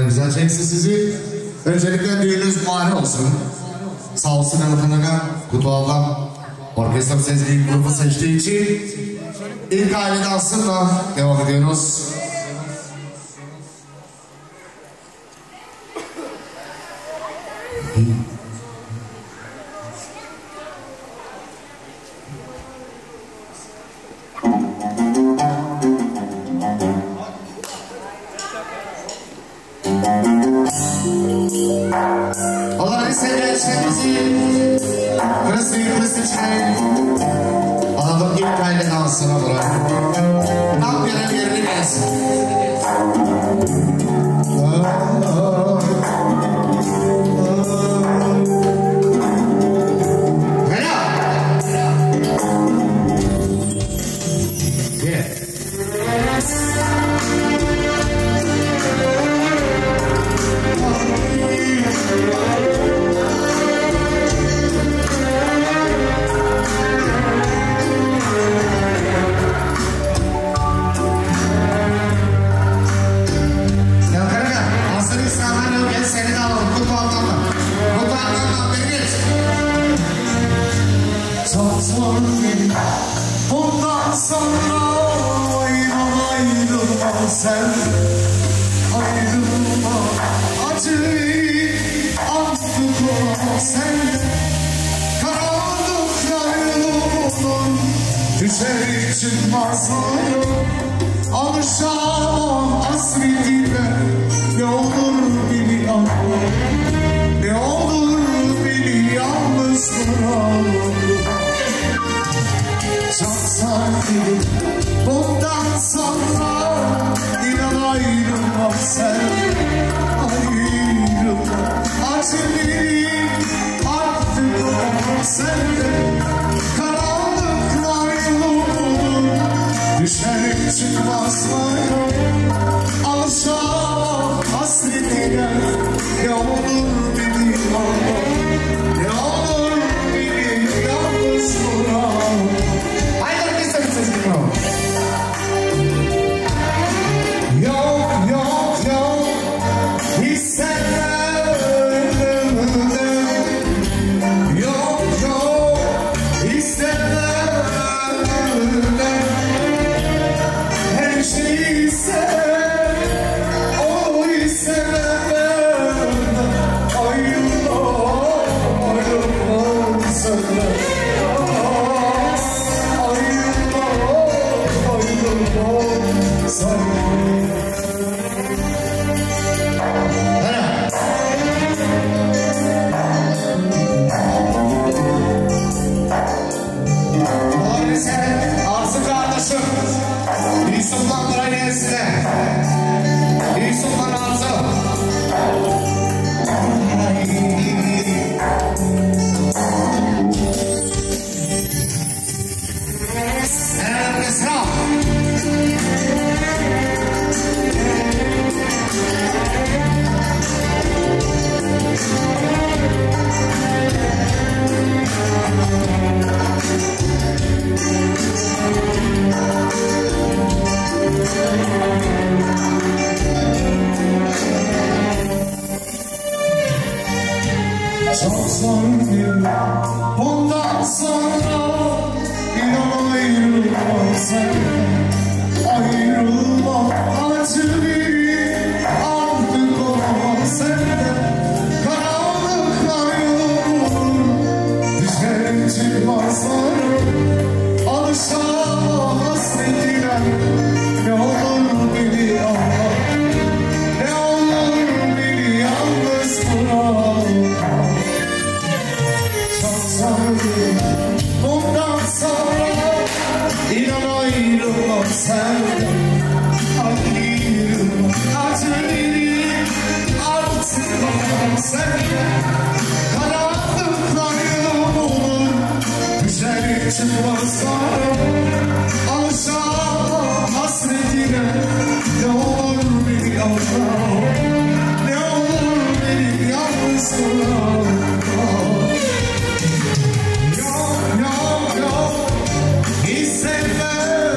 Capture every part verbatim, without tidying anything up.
güzel çeksin sizi. Öncelikle düğününüz mübarek olsun. Sağ olsun Elkan'a, Kutu ablam, orkestra sesli grubu seçtiği için ilk aile dansınla devam ediyoruz. Onları sevgilerimizi Kırısı kırısı çay Anadolu ilk aile dansına bırak Tam görev yerini gelsin. Bundan sonra ayrıl ayrılma sen, ayrılma acıyı artık o sen. Karanlıklar yolunun düşer çıkmazlar, alışamam hasretine. Ne olur beni anla, ne olur beni yalnız bırak. Çok sakin, bundan sonra inan ayrılma sen, ayrılma acemi artık o sende. Karanlıklar yolunun düşer çıkmazlar, alışamam hasretine. Ne olur beni anla, ne olur beni yalnız bırak. Yok yok yok hissetmem, yok yok hissetmem. Her şeyi sev, onu hissetmem. Ayrılma, ayrılma senden. Arzu kardeşim, İyi Sultan buraya size. İyi Sultan Arzu. Selam Esra. Çok zor bir bundan sonra inan ayrılma sen, ayrılma acı bir artık o sende. Karanlıklar yolunun düşer çıkmazlar, alışamam hasretine. Ne olur beni anla, ne olur beni yalnız bırak. Bundan sonra inan ayrılma sen, ayrılma acemi artık o sende. Karanlıklar yolunun düşer çıkmazlar, alışamam hasretine. Ne olur beni anla, ne olur beni yalnız bırak.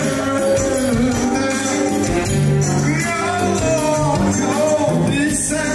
Listen.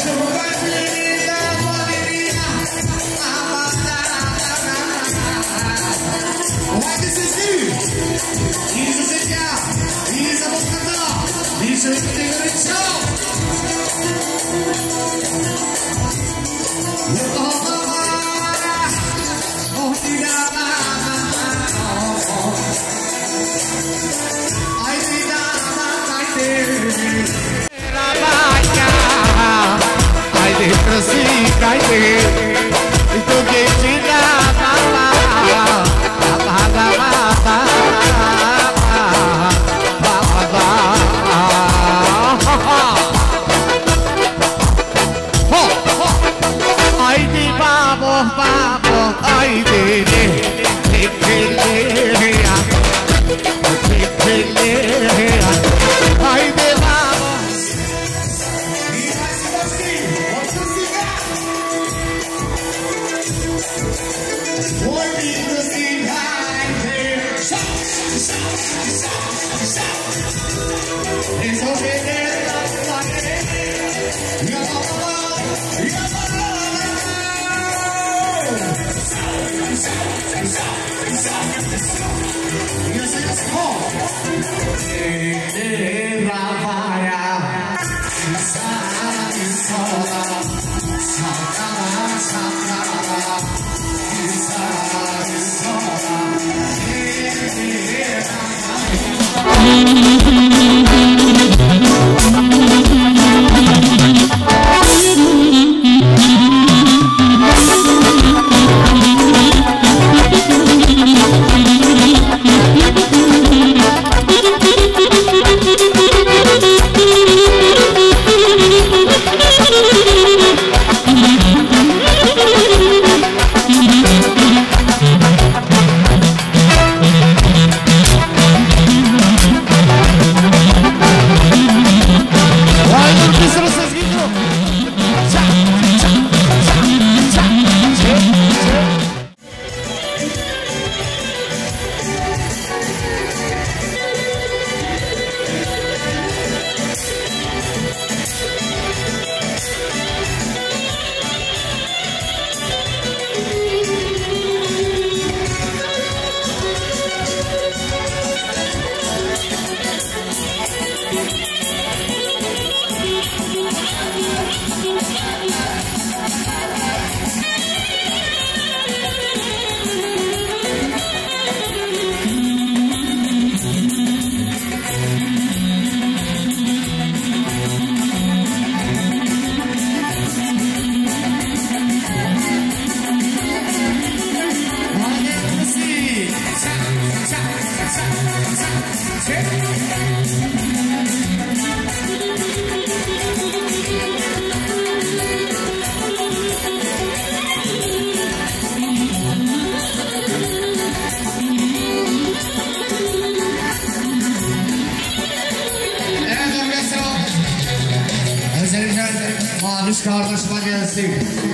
Maviş kardeşime gelsin.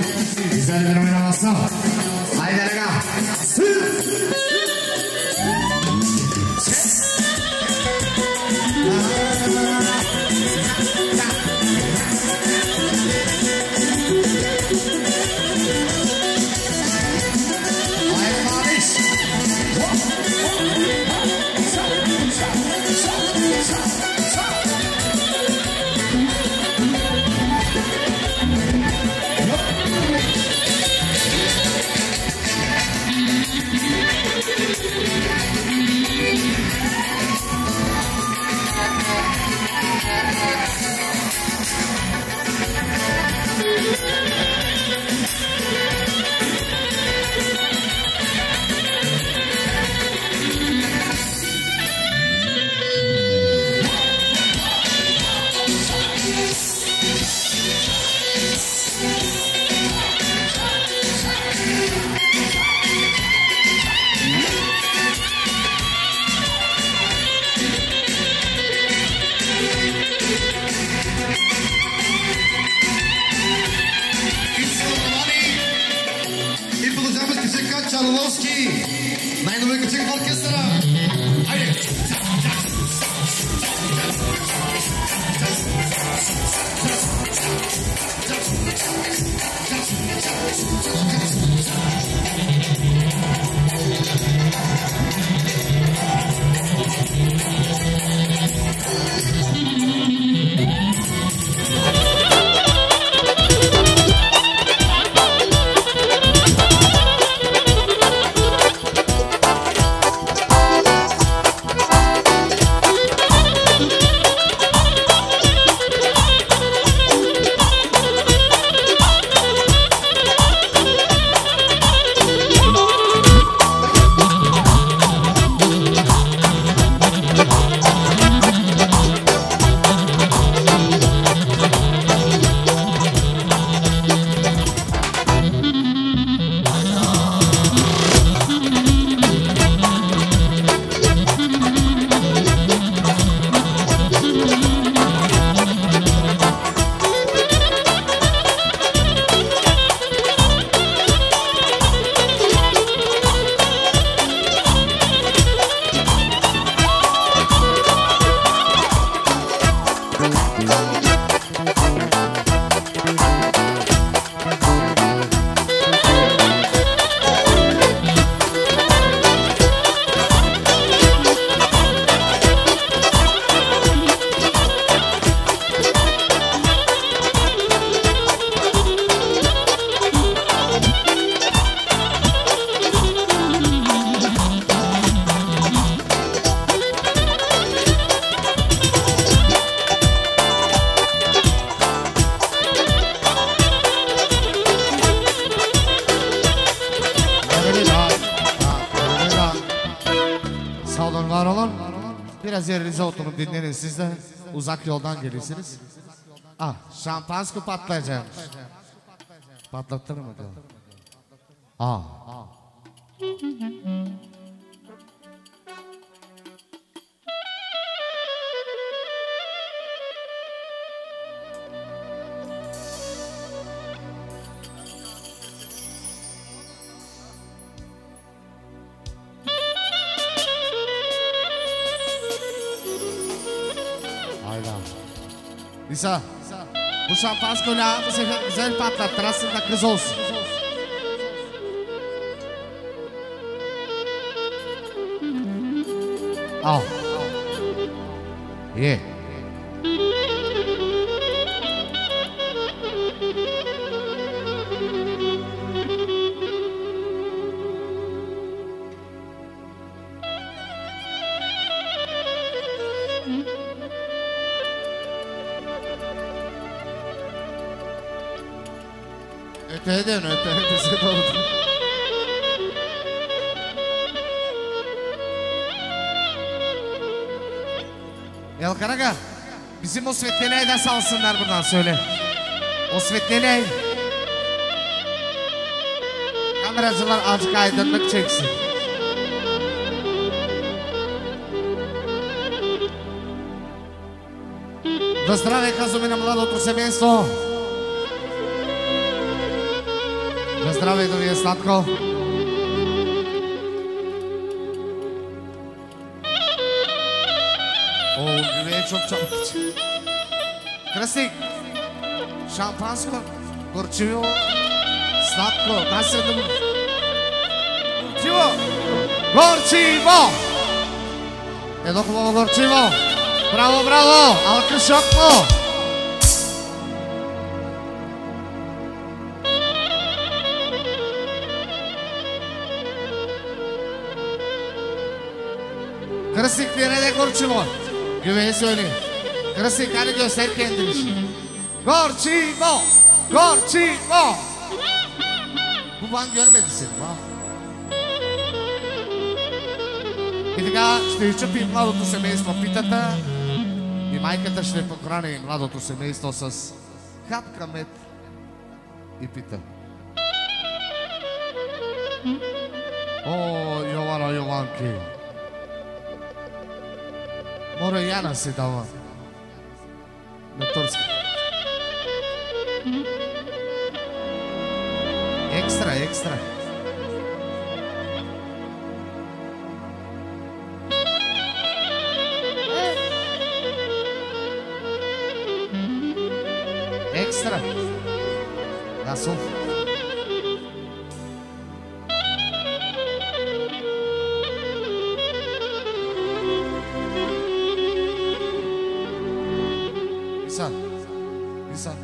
Güzel bir oynamasın. Haydi Lega. Haydi Maviş. Czarnowski, najnowego czeku orkiestra. Ajde. biraz yerinize oturup dinlenin. Siz de uzak yoldan gelirsiniz. Ah, şampansko patlayacakmış. Patlatır mı diyor? Ah. İsa, bu şampanskoyla bu sefer güzel patlattır, aslında kız olsun. Al. Ye. Öteye dön, öteye bize doğru. Yalkaraga, bizim o Svetlena'yı da salsınlar buradan, söyle. O Svetlena'yı. Kameracılar azıcık aydınlık çeksin. Да здравей, казваме на младото семейство. Да здравей, да ви е сладко. О, живее чоп чоп. Кръстик, шампанско, горчиво, сладко, дай се да му... Горчиво! Горчиво! Едно хубаво горчиво! Браво, браво! Алка шокно! Krısık bir yere gorçivo. Güveyi söyle. Krısık hadi göster kendini. Gorçivo! Gorçivo! Bu ban görmedi seni. И така ще изчупи младото семейство питата и майката ще похрани младото семейство с хапка мед и пита. О, Йована, Йованки! Море Яна се дава на турски. Екстра, екстра. Extra. Gasol. İnsan. İnsan.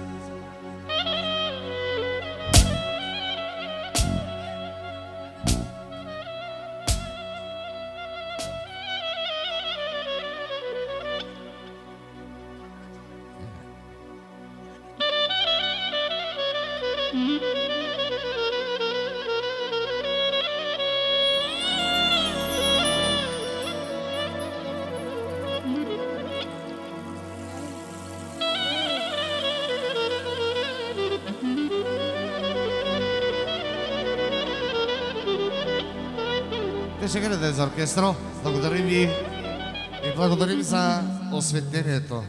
Шегрете за оркестро, благодарим ви и благодарим за осветлението.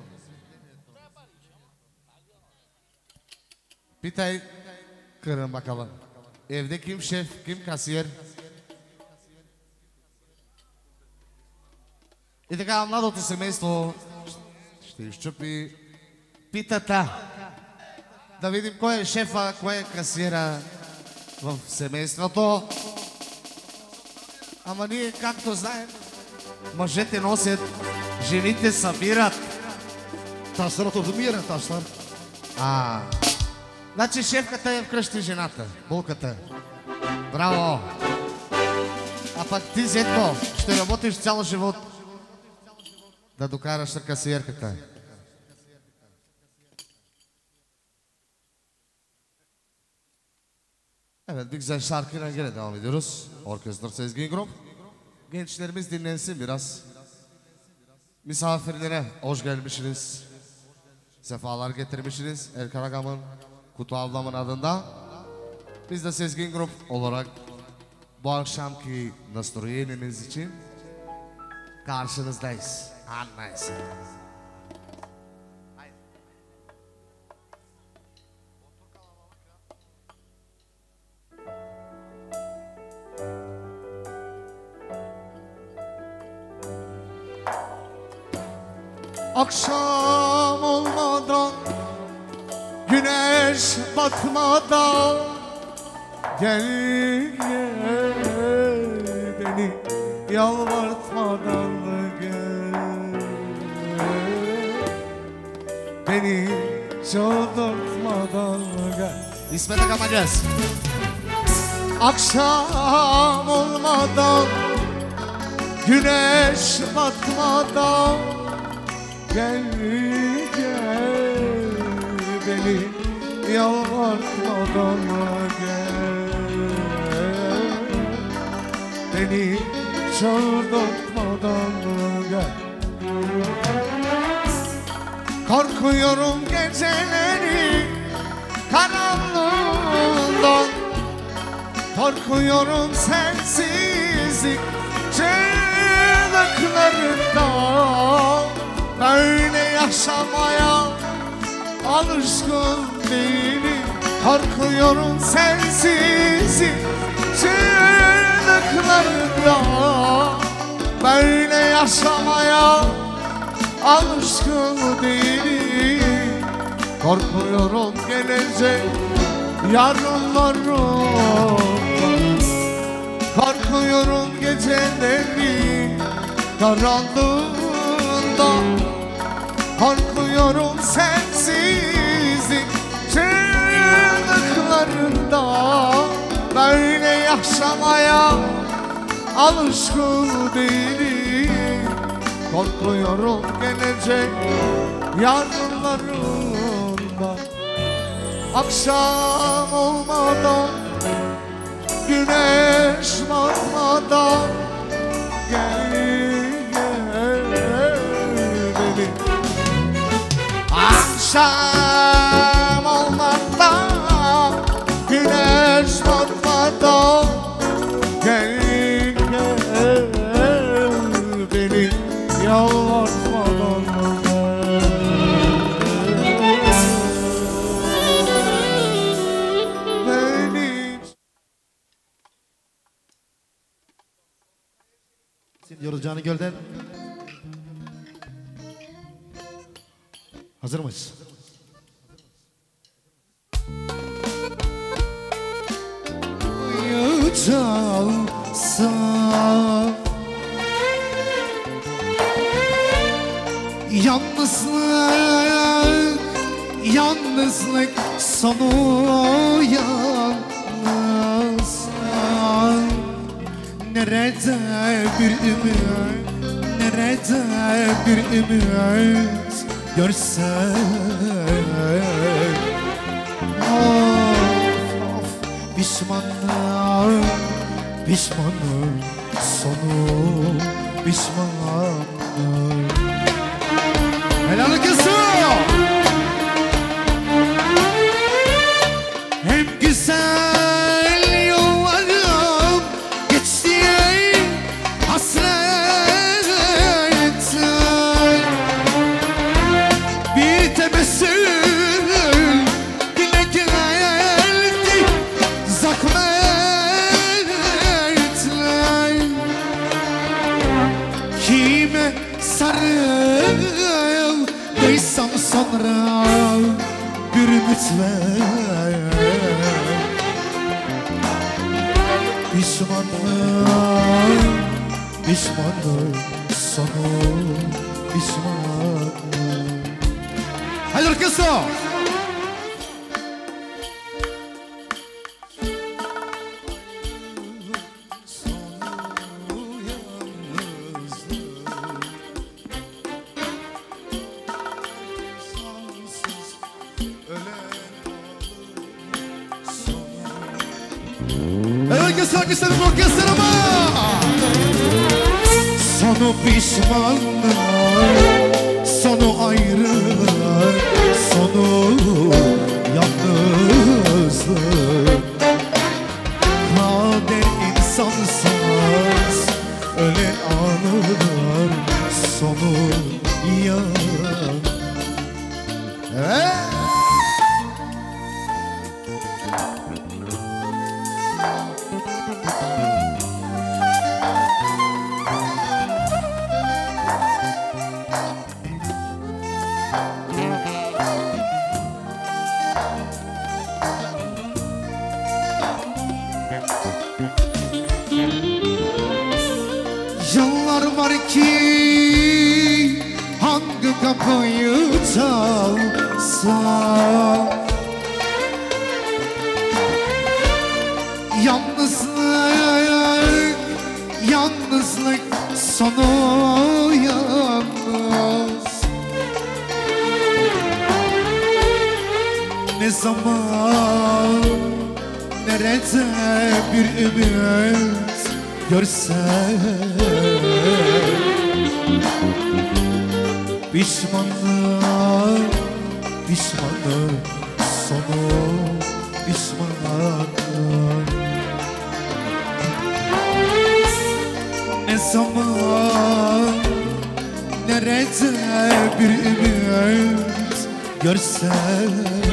Питай Kırın bakalım. Evde kim şef, kim kasiyer? И така младото семейство ще изчупи питата. Да видим кой е шефа, кой е касиера в семейството. Ама ние, както знаем, мъжете носят, жените събират. Тасърът отмира, тасър. А, значи шефката е вкъщи жената, булката. Браво! А пък ти, Зетко, ще работиш цял живот да докараш на касиерката. Evet, bir güzel şarkıyla gene devam ediyoruz. Orkestra Sezgin Grup. Gençlerimiz dinlensin biraz. Misafirlere hoş gelmişsiniz. Sefalar getirmişsiniz. Erkan Agam'ın, Kutu ablamın adında. Biz de Sezgin Grup olarak bu akşamki nastroyenimiz için karşınızdayız. Anlayız. Akşam olmadan, güneş batmadan gel, gel beni yalvartmadan gel, beni çıldırtmadan gel. İsmet Agam Acez. Akşam olmadan, güneş batmadan gel, gel beni yalvartmadan gel, beni çıldırtmadan gel. Korkuyorum geceleri karanlığından, korkuyorum sensizlik çığlıklarından. Böyle yaşamaya alışkın değilim, korkuyorum sensizlik çığlıklarından. Böyle yaşamaya alışkın değilim, korkuyorum gelecek yarınlarımdan. Korkuyorum geceleri karanlığından, korkuyorum sensizlik çığlıklarından. Böyle yaşamaya alışkın değilim, korkuyorum gelecek yarınlarımdan. Akşam olmadan, güneş batmadan gel, gel beni. Akşam olmadan, güneş batmadan gel, gel beni yalvartmadan gel, beni. Diyoruz Canı Göl'den. Hazır mıyız? Uyuyacaksa yalnızlık, yalnızlık sonu yalnız. Nerede bir ümit, nerede bir ümit görsen. Of of pişmanım, pişmanım sonu pişmanım. Helal kızım. Hem güzel yollarım geçti hasretten. Bir tebessüm dile geldi zahmetler. Kime sarıldıysam sonra bir ümit ver. Pişmanım, pişmanım sonu pişmanım. Haydi orkestra. Herkes alkışlarım orkestrama. Sonu pişmanlık, sonu ayrılık, sonu yalnızlık. Kader insansız, ölen ağlar, sonu yan. Evet. Yıllar var ki hangi kapıyı çalsam, yalnızlık, yalnızlık sonu yalnız. Ne zaman, nerede bir ümit görsen, pişmanlık, pişmanlık sonu pişmanlık. Ne zaman, nerede bir ümit görsen,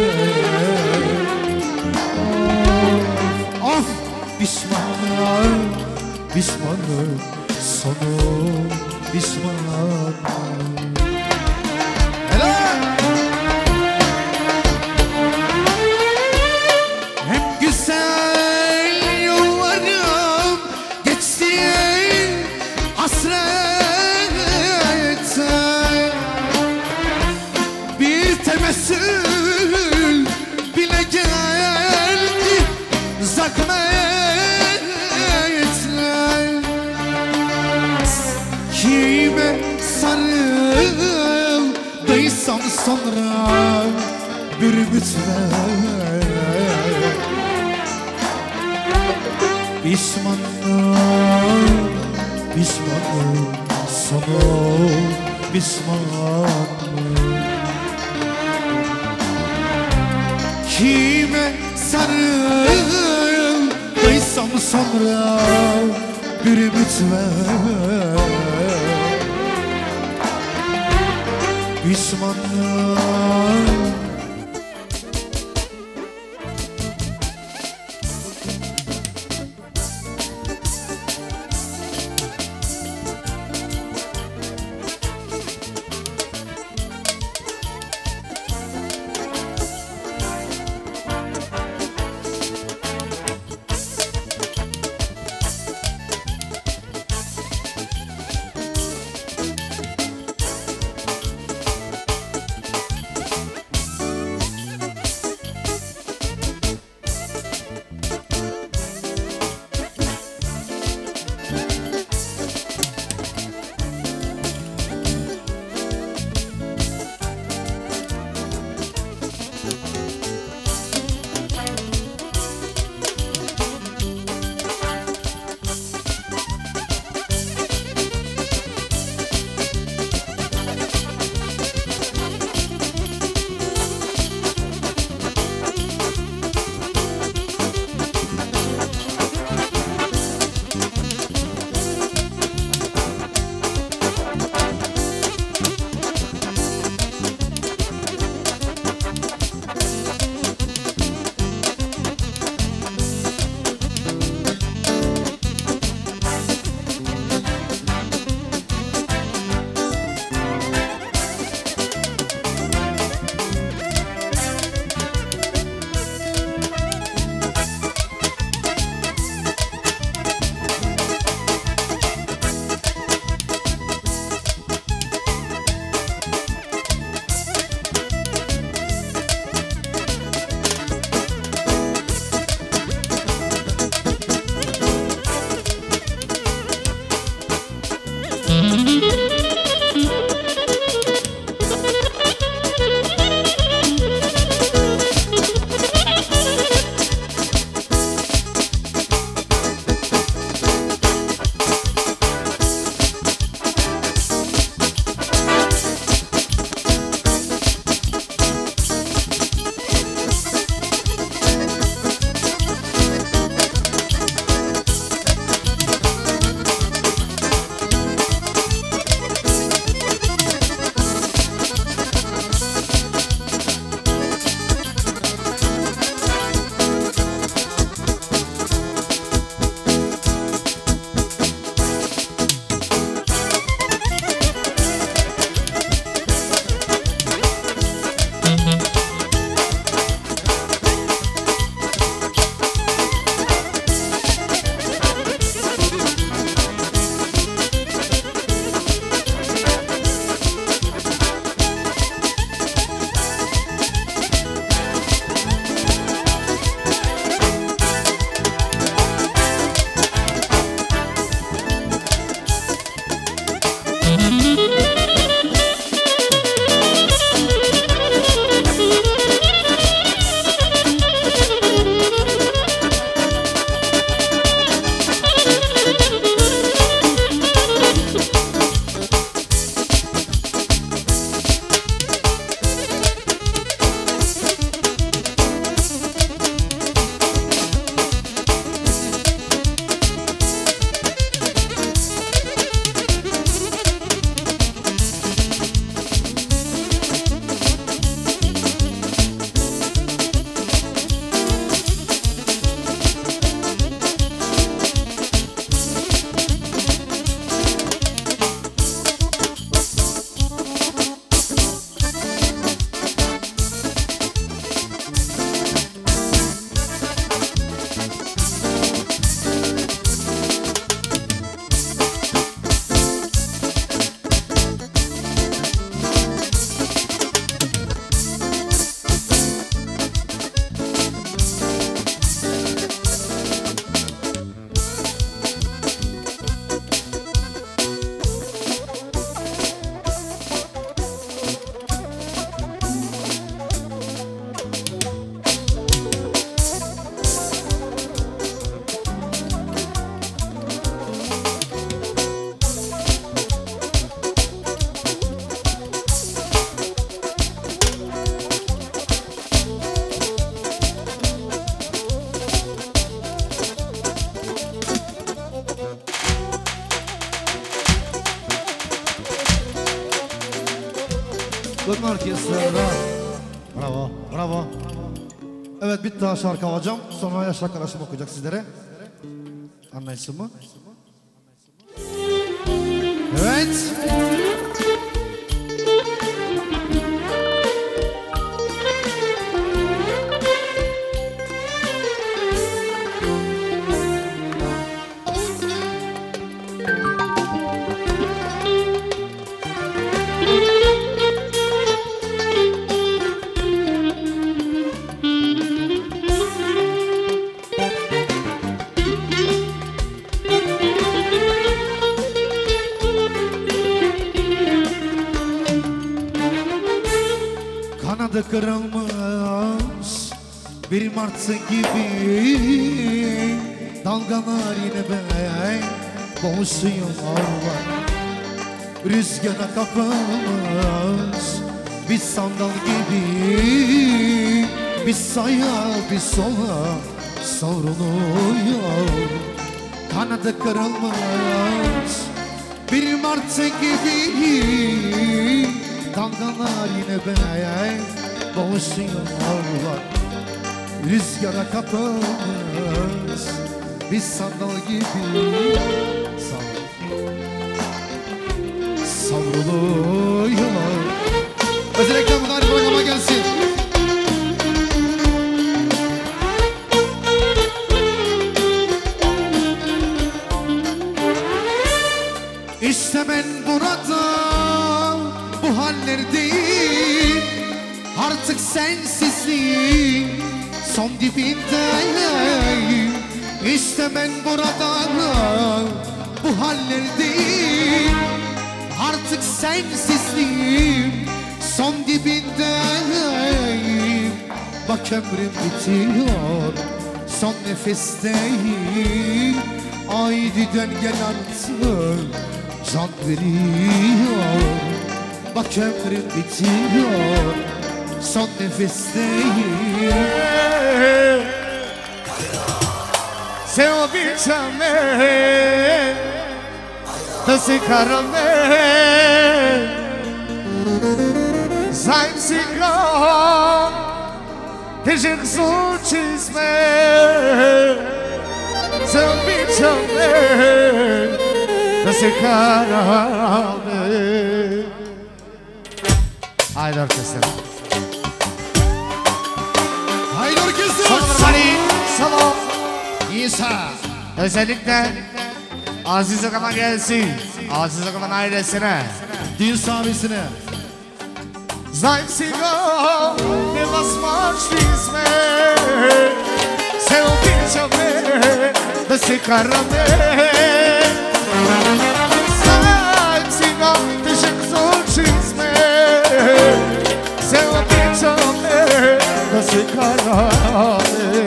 of pişmanlık, pişmanlık sonu pişmanlık. Helal. Hem güzel yollarım geçti hasrete, bir temessül bile geldi zahmetle. Kime sarıldıysam sonra bir mütver, pişmanlık, pişmanlık sonu pişmanlık. Kime sarıldıysam sonra bir mütver, pişmanlık. Bakın orkestra. Bravo, bravo. Evet, bir daha şarkı alacağım. Sonra yaş arkadaşım okuyacak sizlere. Anlayışın mı? Evet. Kanadı kırılmış bir martı gibi dalgalar yine ben boğuşuyorlar. Rüzgara kapılmış bir sandal gibi bir sağa bir sola savruluyor. Kanadı kırılmış bir martı gibi dalgalar yine ben boğuşuyorlar. Rüzgara kapılmış bir sandal gibi savruluyor. Özellikle bu tarih programa gelsin. İşte ben burada bu hallerdeyim. Artık sensizliğin son dibindeyim. İşte ben burada bu hallerdeyim. Artık sensizliğin son dibindeyim. Bak ömrüm bitiyor, son nefesteyim. Haydi dön gel artık, can veriyor. Bak ömrüm bitiyor, son nefesteyim. Se običame da se karame zaim si ga težak zvuči sme. Se običame da se karame. Haydi orkestra. Haydi orkestra. Salon Mali, salon. İsa. Özellikle Aziz Okan'a gelsin. Aziz Okan'ın ailesine. Düğün sahibisine. Zaim si ga nevazmoćni sme. Se običame da se karame. Zaim si ga težak zvuči sme. Se običame da se karame.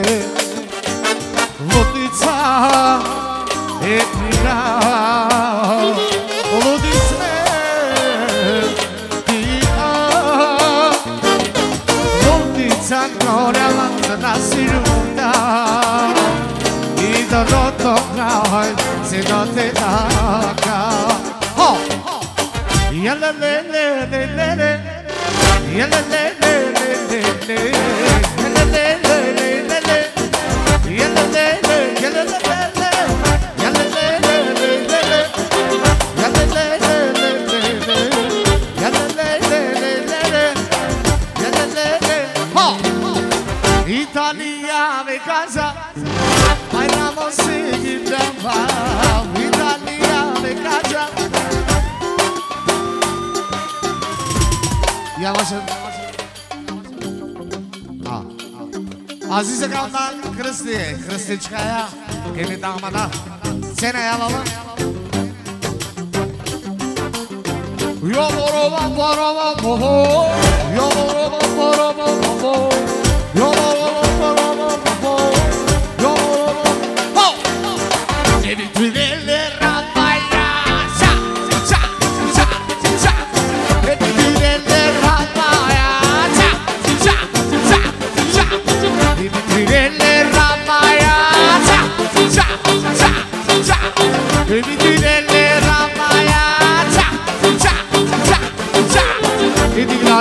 Lutnica etnina Ludisme Tia Lutnica gorela na sirunda I do roto kraj se do te taka. Ho! Jele le le le le le Jele le le le le le Jele le le le le le Italia me casa, bailamos sin trabajo. Italia me casa. Yavaş. Ha. Aziz Okan'dan Kristi, Kristiçka'ya, gelin damada seni alalım. Yoloroma boroma boho, yoloroma boroma boho, yoloroma boroma boho, yoloroma boho. Seni tüylerle ramaya, şa, şa, şa, şa. Seni tüylerle ramaya, şa, şa, şa, şa. Seni tüylerle ramaya, şa, şa, şa, şa. Seni tüylerle ramaya, şa, şa, şa, şa.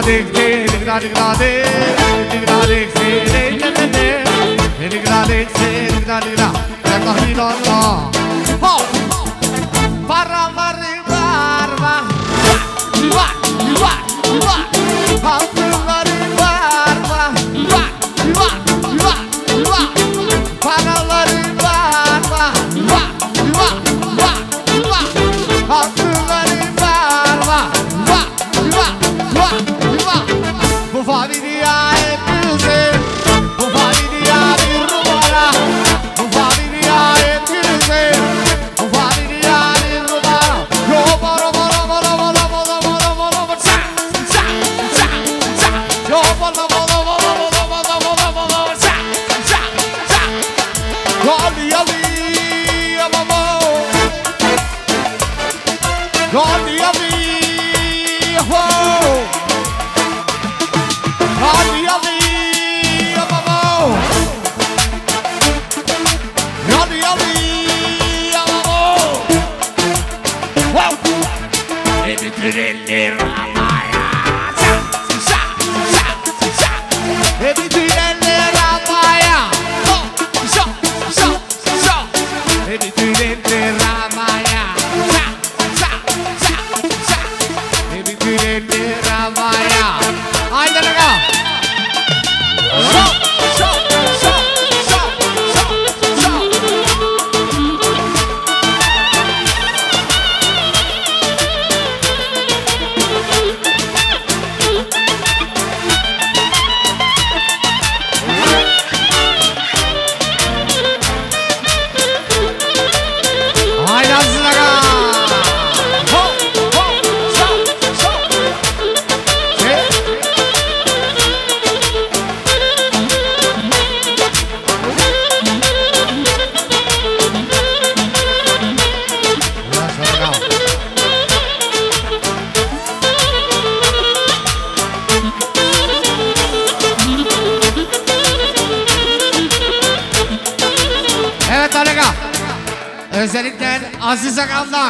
Özellikle Aziz Agam'dan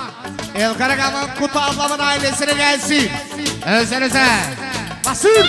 İlkar Agam'ın Kutu ablamın ailesine gelsin. Özel özel. Basın.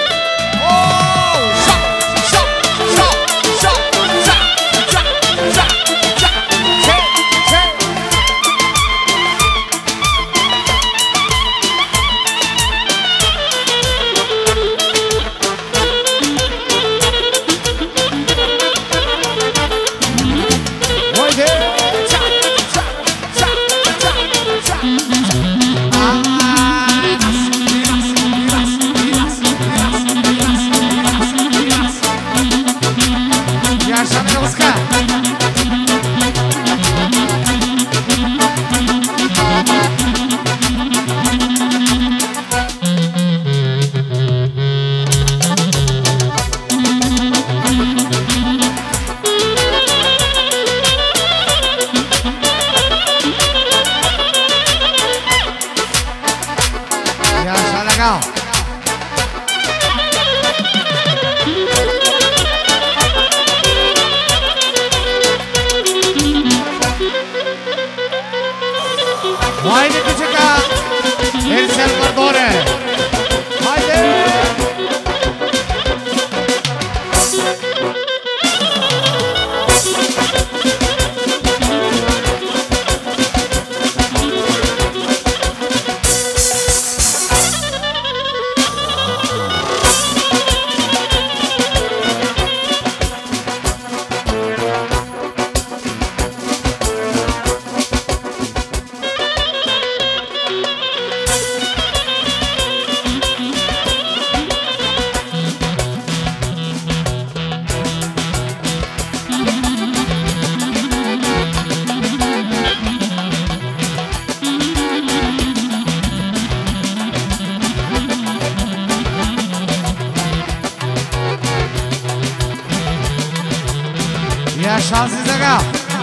Şanssız Aga.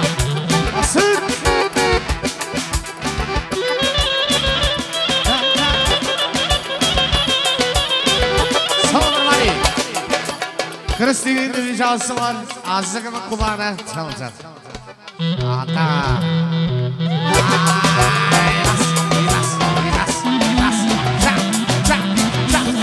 Basın. Salonlar Ali. Kristi'nin bir ricası var. Aziz Aga'nın kulağına çalacak. Ata. Ay, bas, bas, bas, bas, bas, bas,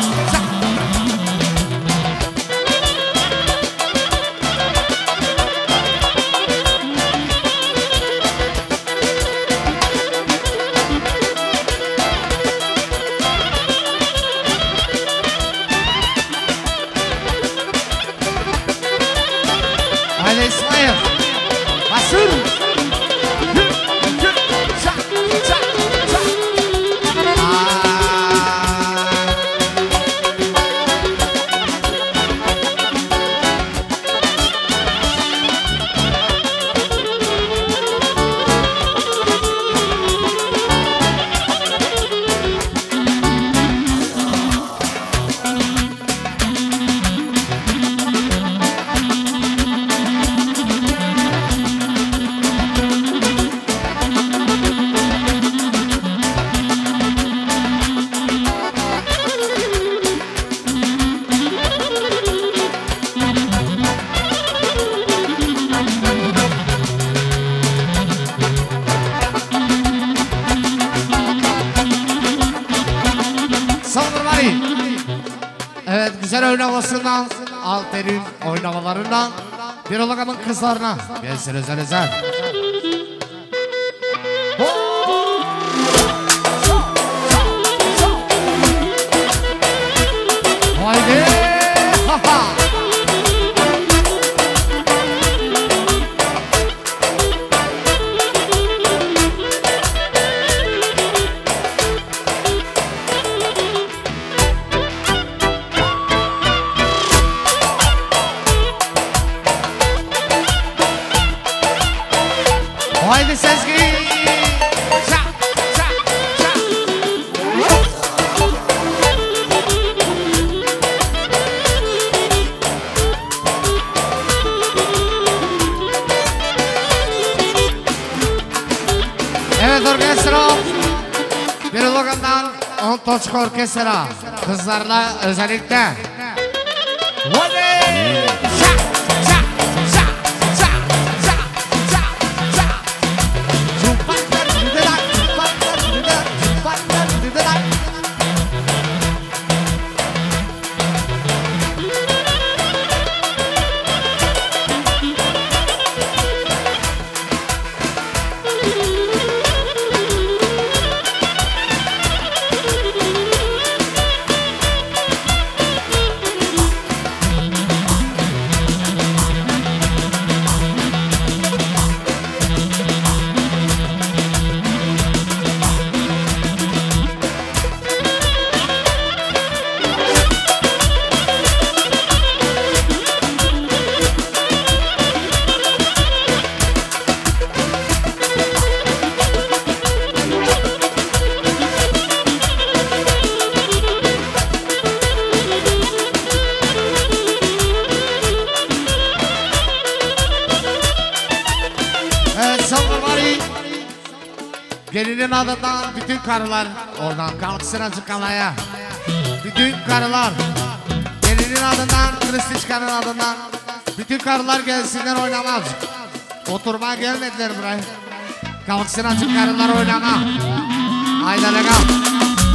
arasından Alter'in oynamalarından bir olagamın kızlarına gelsin özel özel. Haydi! Ha ha! Haydi Sezgi! Ça, ça, ça. Evet orkestra. Bir logandan on toçka orkestra. Kızlarla özellikle. Haydi! Ça, ça, ça, ça, ça, ça, ça. Zumbaylar düdüler, zumbaylar düdüler, zumbaylar düdüler. Evet Salvarvari. Gelinin adından bütün karılar oradan kalksın azıcık alaya. Bütün karılar. Gelinin adından, Kristiçkan'ın adından bütün karılar gelsinler oynamaz. Oturmaya gelmediler buraya. Kalksın azıcık karılar oynama. Haydi legal.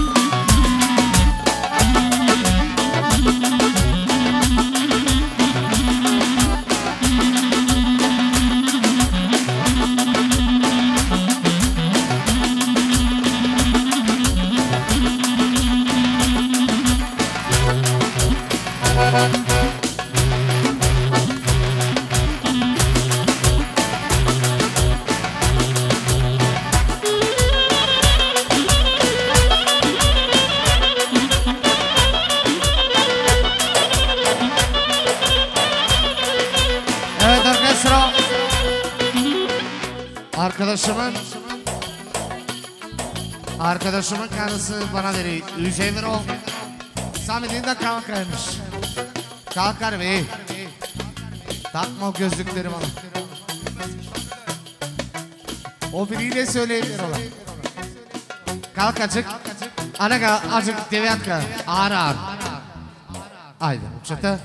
Evet orkestra. Arkadaşımın Arkadaşımın karısı bana veriyor. yüz euro. Samet'in kalkaymış. Kalkar be. Takma o gözlükleri bana. O biriyle söyleyebilir ona. Kalk açık. Anaga açık deviyatka. Ağır ağır. Haydi. Çıtı.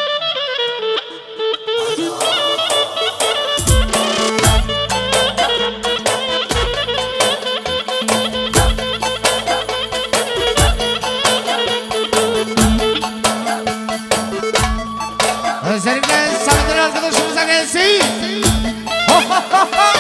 Özellikle Samet'in arkadaşımıza gelsin. Ho ho ho ho.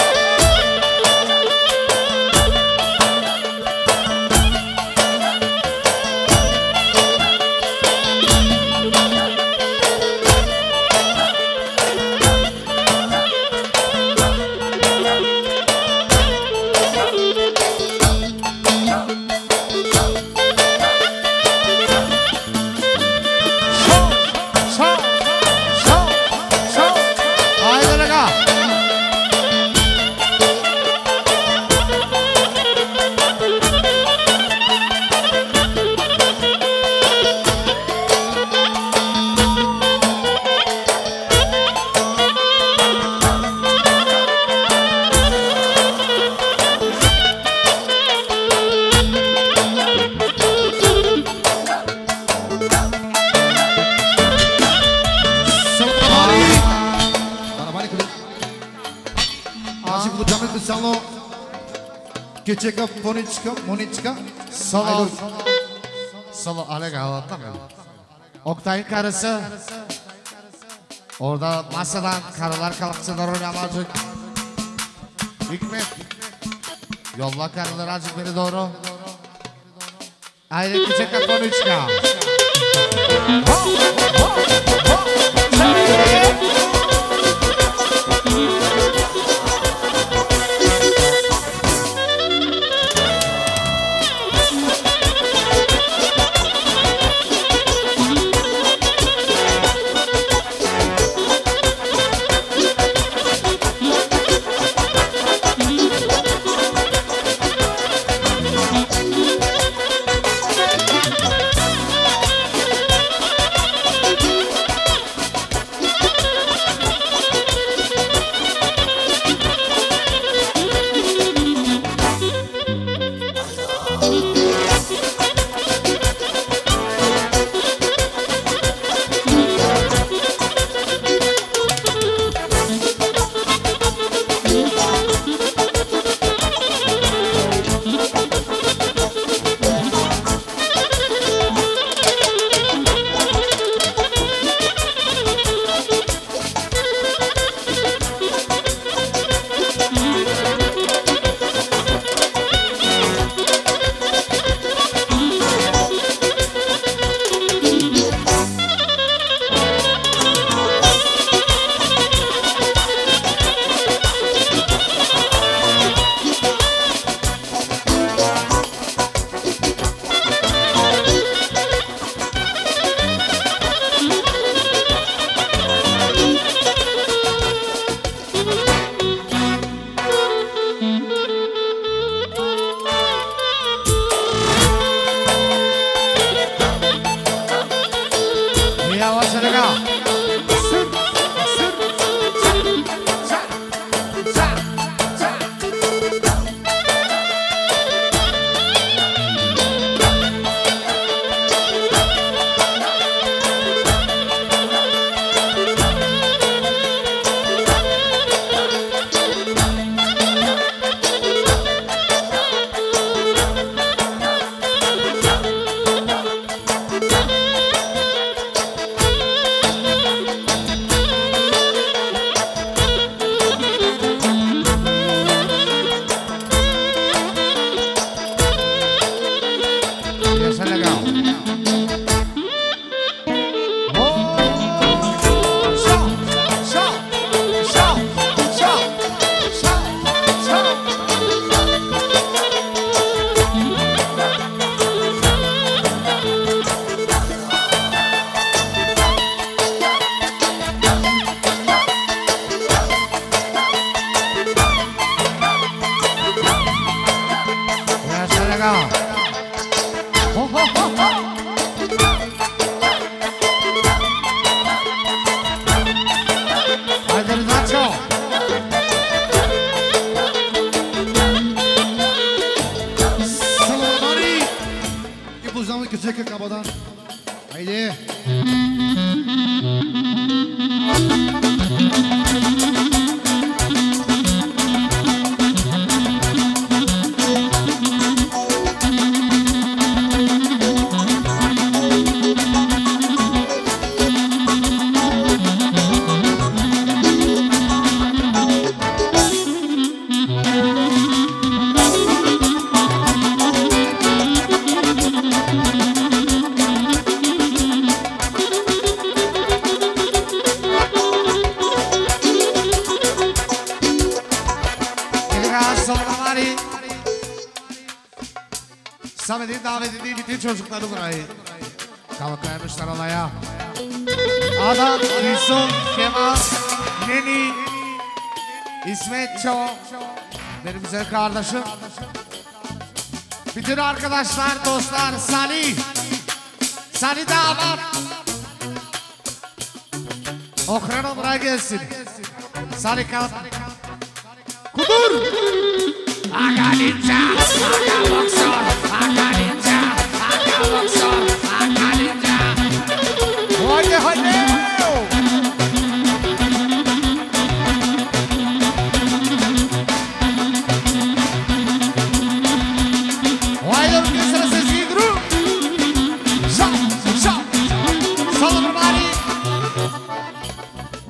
Küçük Moniçka, Moniçka. Solo. Solo Alega anlatamıyorum. Oktay'ın karısı. Orada masadan karılar kalksın rol yapacak. Hikmet. Yolla karıları azıcık beni doğru. Ayrı küçük kapon üçka. Samet'in davet ettiği bütün çocukları burayı kalkaymışlar olaya. Adam, Yusuf, Kemal, Neni, İsmet Ço, benim güzel kardeşim. Bütün arkadaşlar, dostlar, Salih, Salih damat. Okran'a buraya gelsin. Salih kalk. Kudur. Aga ninja, aga boksör, aga ninja, aga boksör, aga ninja. Hadi hadi. Haydi bir sıra sesi gidru. Şap şap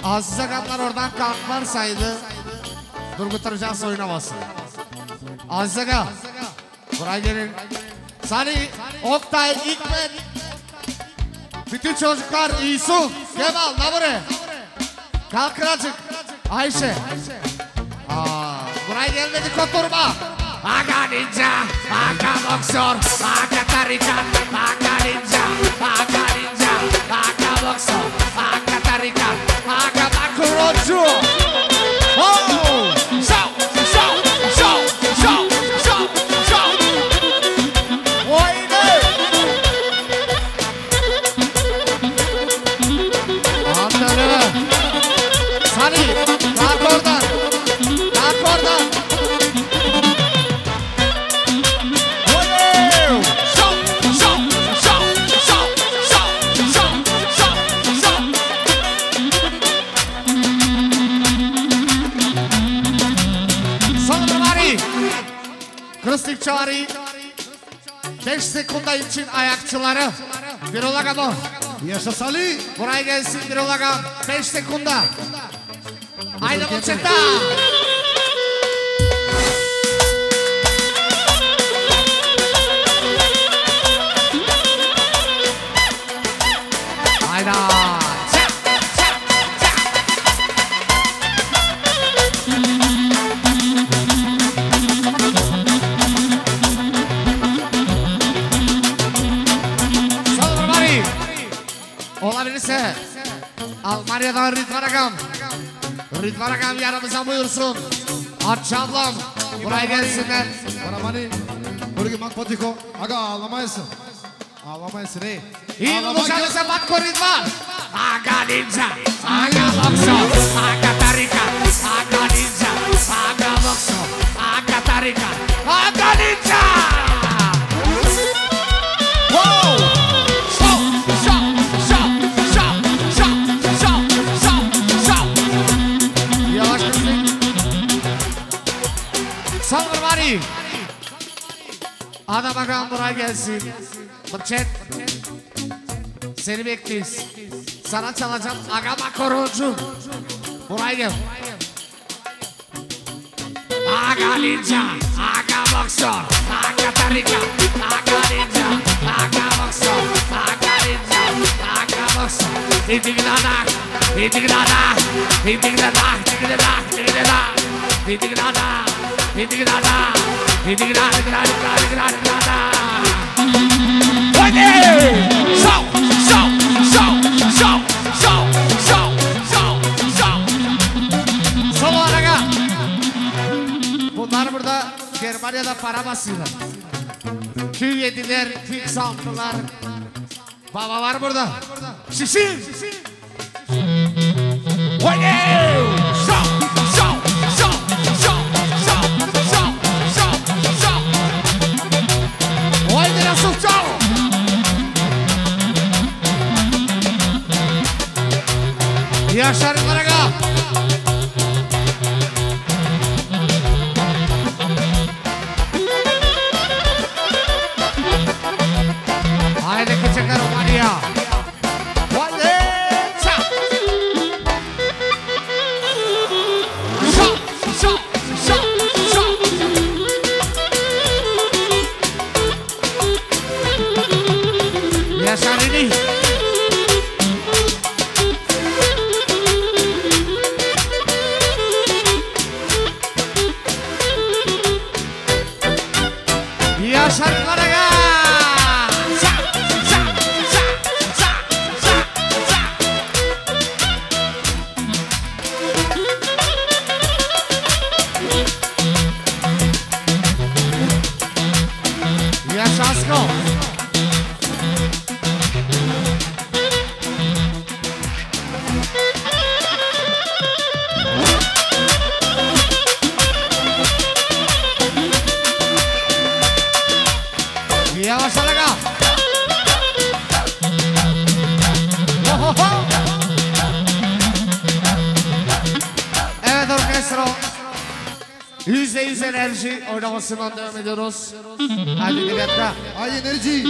Aziz Agamlar oradan kalkmarsaydı Durguturacağız oynamasın. Aziz Aga buraya gelin. Sani, Oktay, İkmet, bütün çocuklar, İysun, Kemal, ne buraya? Kalkın azıcık. Ayşe. Aa, buraya gelmedik oturma. Aga ninja, aga boksör, aga tarikat, aga ninja, aga ninja, aga boksör, aga tarikat, aga makurocu. Oh! Show, show, show, show, show, show. Oyna. Anladım. Sani, kalk oradan. Kalk oradan. Krıstik çağrı beş sekunda için ayakçıları bir olaga mı? Yaşa Salih. Buraya gelsin bir olaga beş sekunda. Aynı mıçıkta. Hayda. Olabilirse Almanya'dan Rıdvan Agam Rıdvan Agam yanımıza buyursun. Arçı ablam buraya gelsinler. Paramani. Buraya makpatiko. Aga ağlamayasın. Ağlamayasın ey. İyi buluşalıysa Matko Rıdvan. Aga ninja, aga boksör, aga tarikat, aga ninja, aga boksör, aga tarikat, aga ninja. Wow! Salvar Mari. Adam Agam buraya gelsin. Mırçet. Seni bekliyoruz. Sana çalacağım Agam Akorocu. Buraya gel. Aga ninja, aga boksör, aga tarikat, aga ninja, aga boksör, aga ninja, aga boksör. İndignada, indignada, indignada, indignada, indignada, indignada. Indignada, indignada, indignada, indignada. Haydi! Show, show, show, show, show, show, show, show. Solo araga. Bunlar burada Germanya'da para basıyorlar. Q yediler, fix altılar. Baba var burada. Şişin! Haydi! Show, show, show, show. Haydi nasıl çal? Yaşar Karaga. Haydi küçükler Romanya. Haydi çal. Şal, şal, şal, şal. Yaşar ini. Yaşar Karaga. Sa, sa, sa, sa, sa, sa. Yaşasko. Yavaş alaga. Evet orkestra. Yüzde yüz enerji oynamasından devam ediyoruz. Hadi bir dakika. Ay enerji.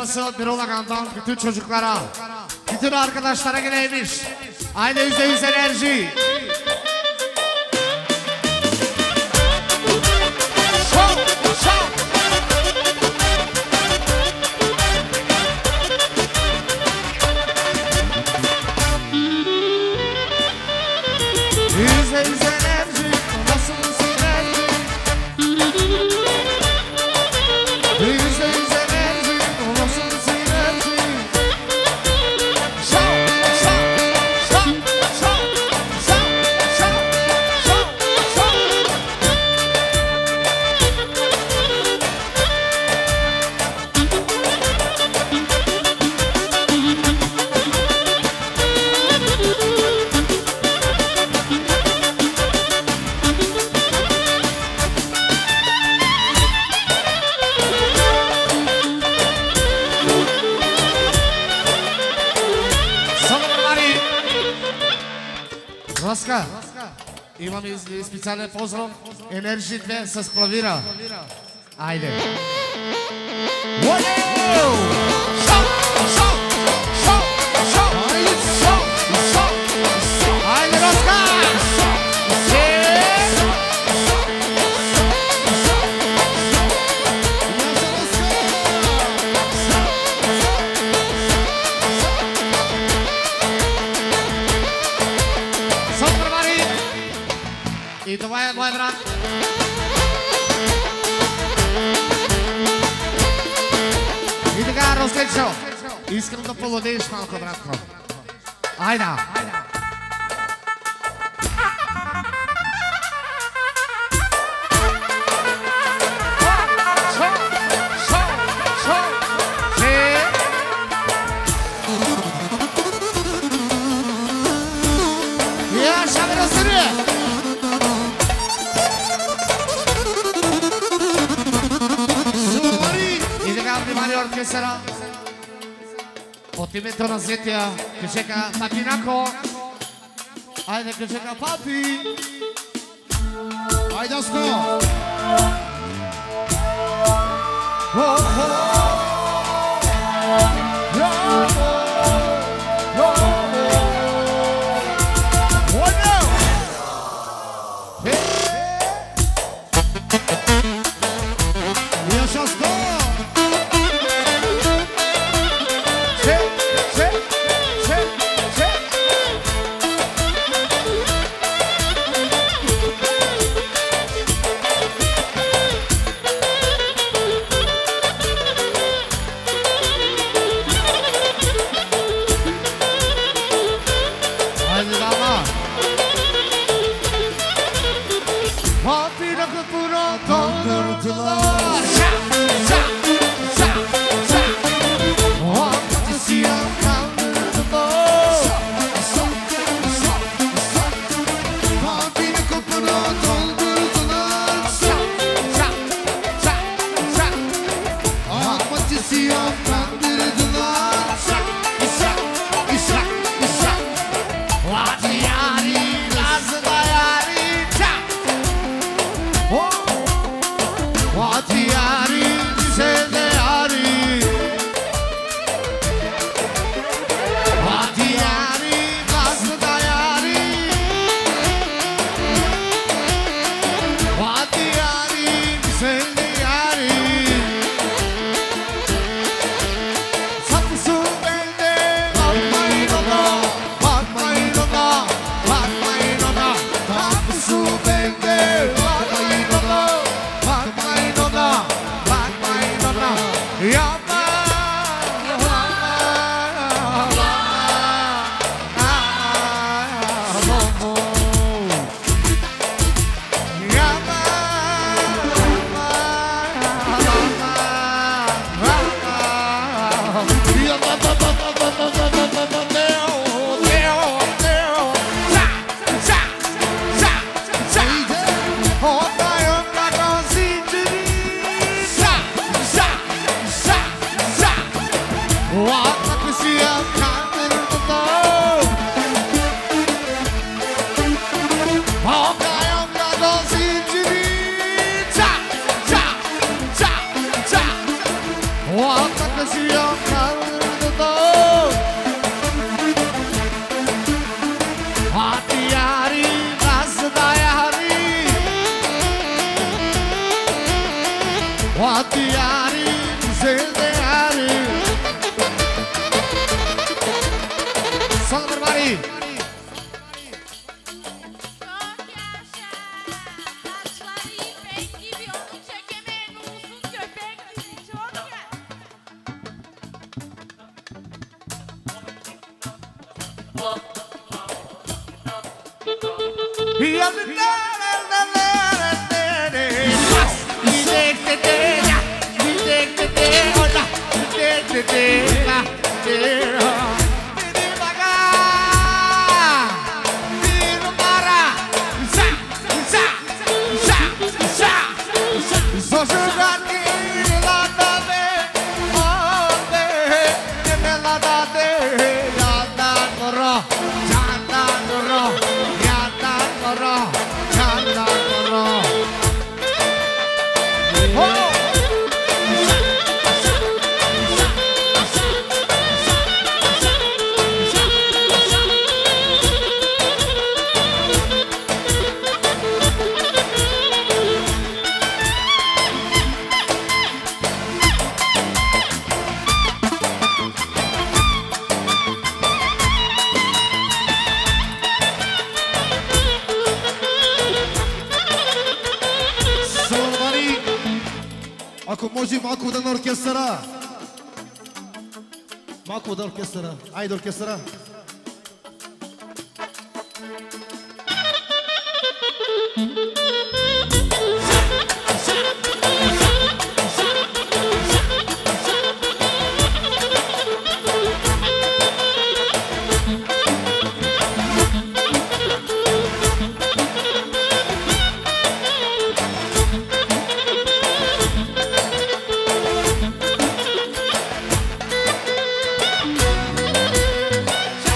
arabası bir olagandan bütün çocuklara, bütün arkadaşlara geleymiş. Aynı yüzde yüz enerji. Şov, şov. Yüzde yüz enerji, nasıl sinerji? Yüzde yüz enerji, nasıl sinerji? Şov, şov, şov, şov, şov, şov, şov, şov. Роска, имам специален поздрав, Енержи две с клавира. Айде. Уау! Шоу, шоу, шоу, шоу, шоу, шоу, шоу. Айде, Роска! И давай, мой брат. И така, Роскечо, искам да полудееш малко, братко. Айда. Шо, шо, шо, че. Я ще разсере. Внимание оркестъра. От името на зетия кажека Папинако. Айде кажека Папи. Айде ско. What Hadi yari, nasıl da yari. Hadi yari, güzel de yari. Son bir bari. Ако може малко да на оркестъра. Малко да оркестъра. Айде оркестъра. Sa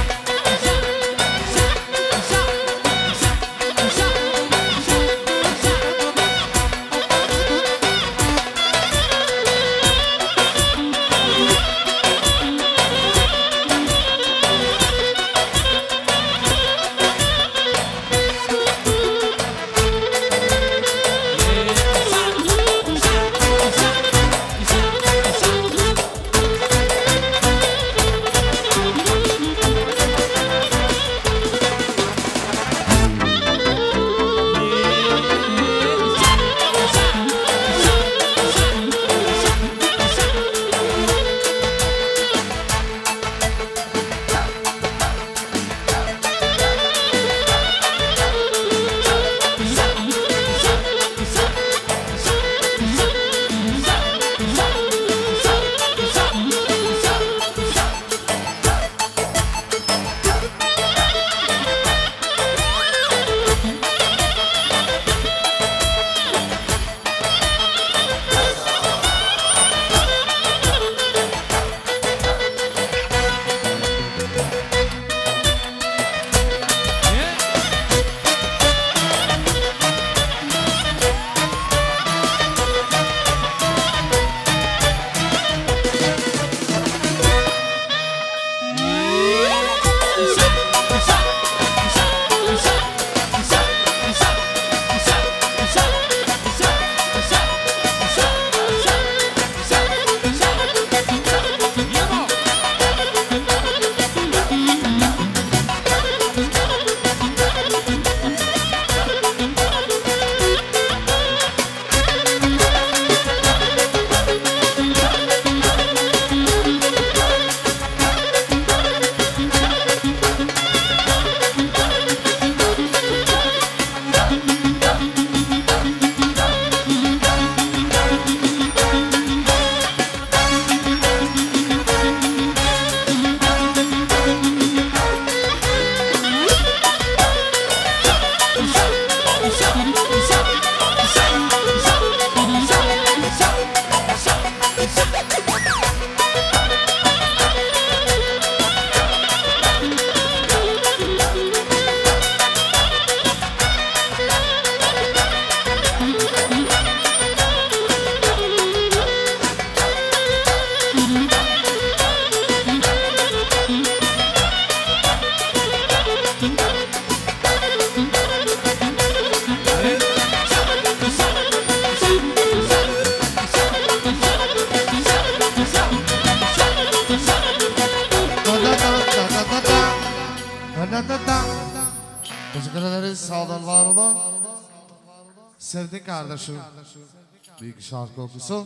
Teşekkür ederiz. Sağ olun, var olun. Sevdik kardeşim. Büyük şarkı okusun.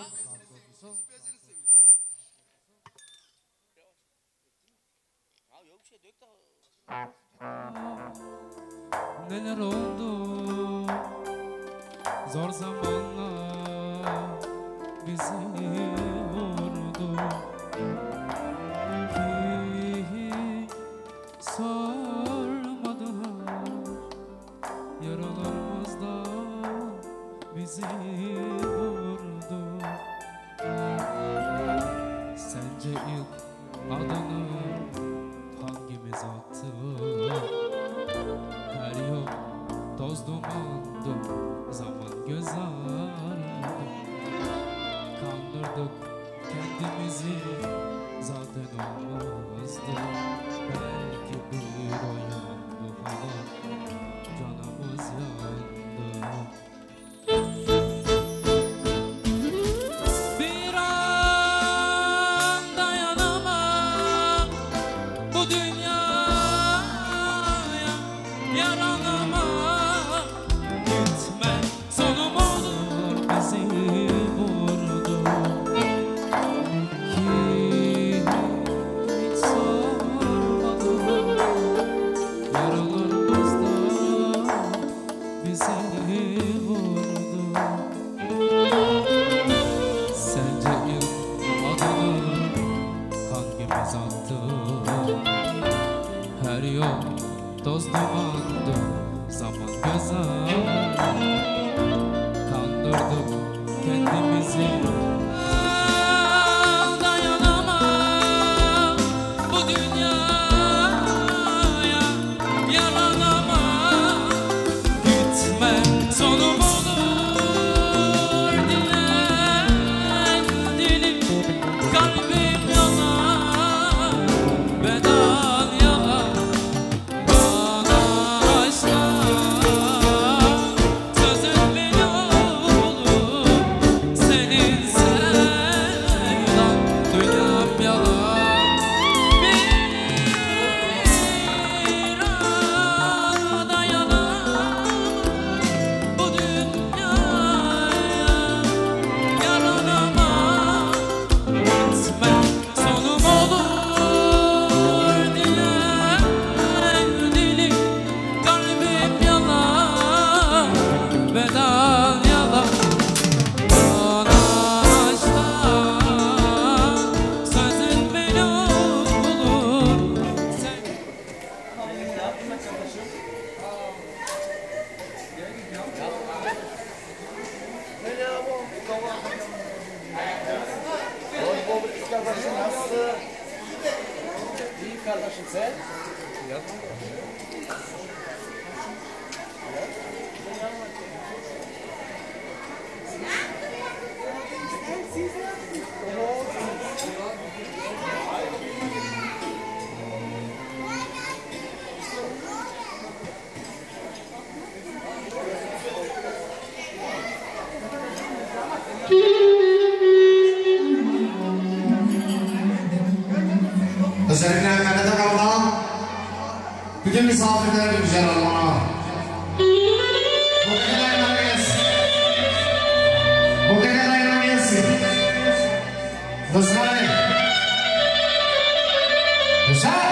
Neler oldu? Zor zamanlar bizi vurdu. Hiç sormadılar. Yaralarımızda bizi vurdu. Sence ilk adını hangimiz attı? Her yol toz dumandı, zaman göz ağrıdı. Kandırdık kendimizi, zaten olmazdı. Belki bir oyundu hava, canımız yandı. Bir an dayanamam bu dünyaya, yaranamam. Gitme, sonum olur bizi vurdu. Hiç sormadılar, yaralarımızda bizi vurdu. Sence ilk adını hangimiz attı? Her yol toz dumandı, zaman göz ağrıdı. Kandırdık kendimizi. Ah, dayanamam bu dünyaya, yaranamam. Gitme, sonum olur dilen dilim. Kalbim yanar, beden yanar. Bana aşklar, sözün beni olur. Senin sevdan, dünyam yalan. Bir an dayanamam bu dünyaya, yaranamam. Gitme, sonum olur dilen dilim. Kalbim yalan, beden yalan. Bana aşklar, sözün beni bulur. Sen... İyi kardeşim sen. Özellikle Mehmet'e kaldan bütün misafirlere bir güzel olmalı. Bu kadar yana gelsin. Bu kadar yana gelsin. Dostlar. Güzel.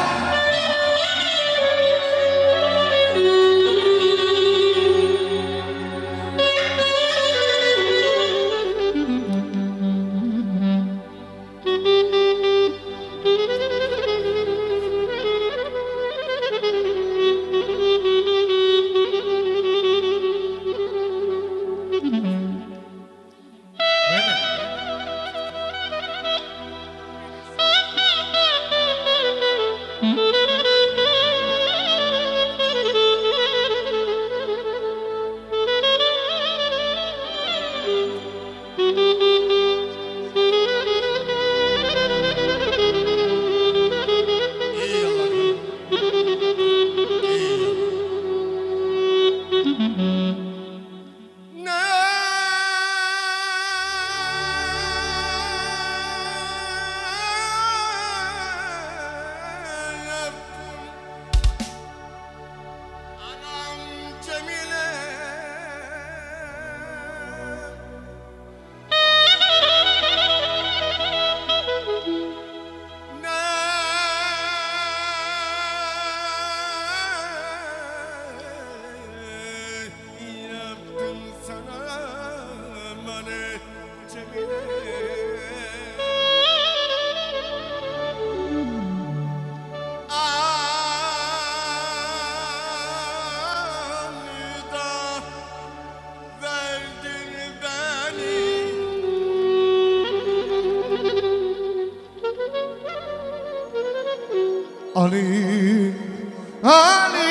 Ali, Ali,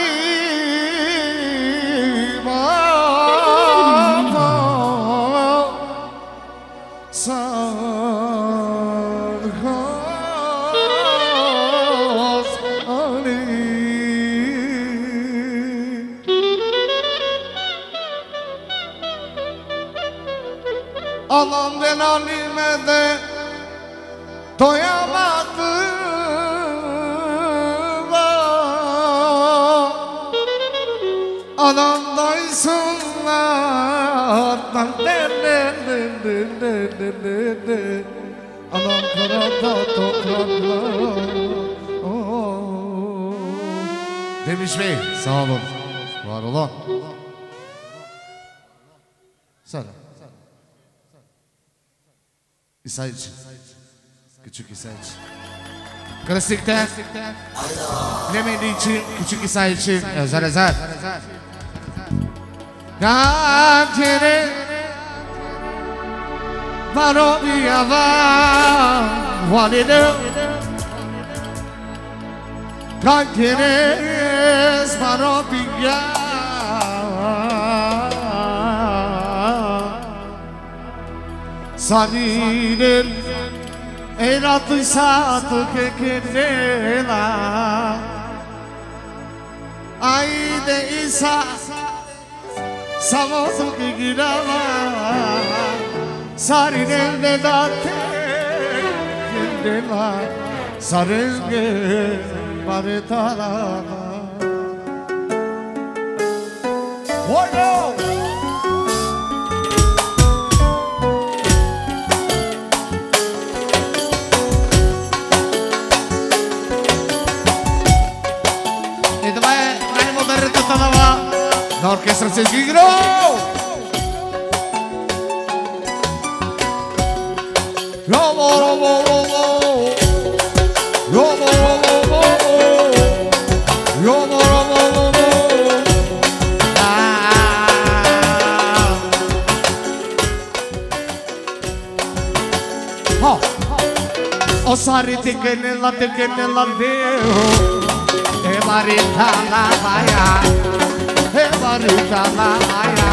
Baba, Sargaz Ali. Anam ben halime de doyamadım. Anam doysunlar. Anam karada topraklar. Demiş Bey, sağ olun, var olun. Sana. İsa için. Küçük İsa için. Klasikten. Nemeli için, küçük İsa için. Özel özel. Kakire Barobiyava Valide Kakire Barobiyava Sanilin Eratı satı kekenela Ayde İsa Samosu ki girava Sarinelde date Kendela Sarenge Maretala Bueno Ito ba Nani mo darito talawa La orquesta Sezgin Giro! Robo, robo, robo! Robo, robo, robo! Robo, robo, robo! Ah! O sari tikenela, tikenela deo E marita la vaya E marita la vaya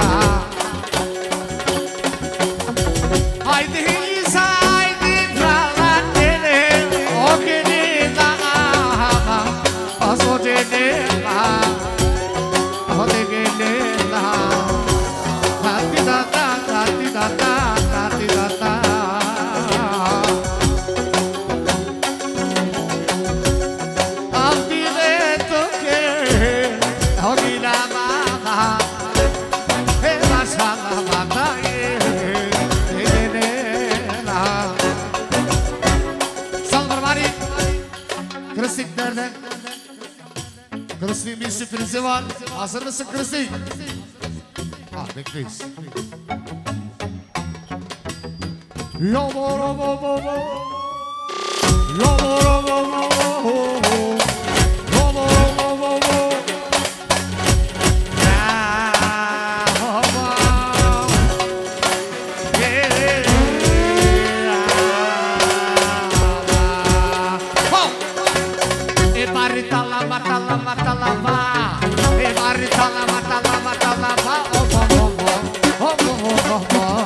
Haydi İsa haydi pralatene O querida ama Paso genela O de genela Tati da da tati da da tati da da Alti de toque O girama E masala bataye E genela Salvar Mari Kristik nerede? Kristik'in bir sürprizi var. Hazır mısın Kristik? Ah bekleyiz. Yobo robo bobo Yobo robo bobo Yobo robo bobo Ya hobo E barita la mata la mata la va E barita la mata la mata la va Oh oh oh oh oh oh oh oh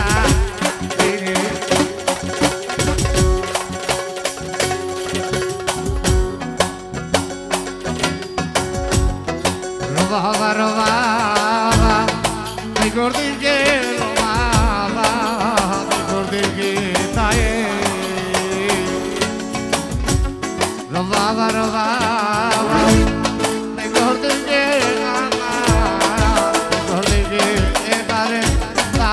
Robava robava Mi gordi che robava Mi gordi che tae Robava robava Mi gordi che amava Mi gordi che e pare ta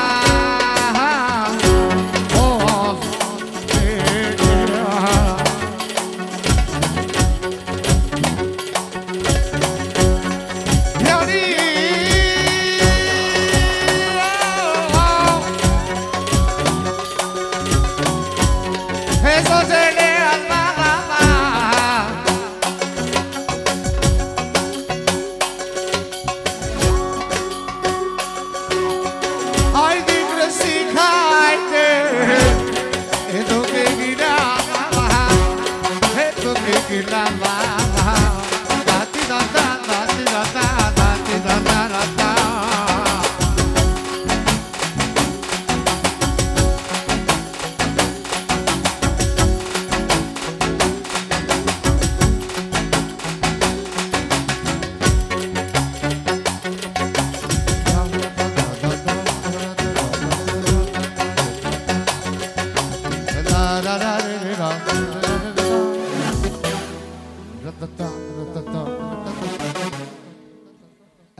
Oh Eso se le alma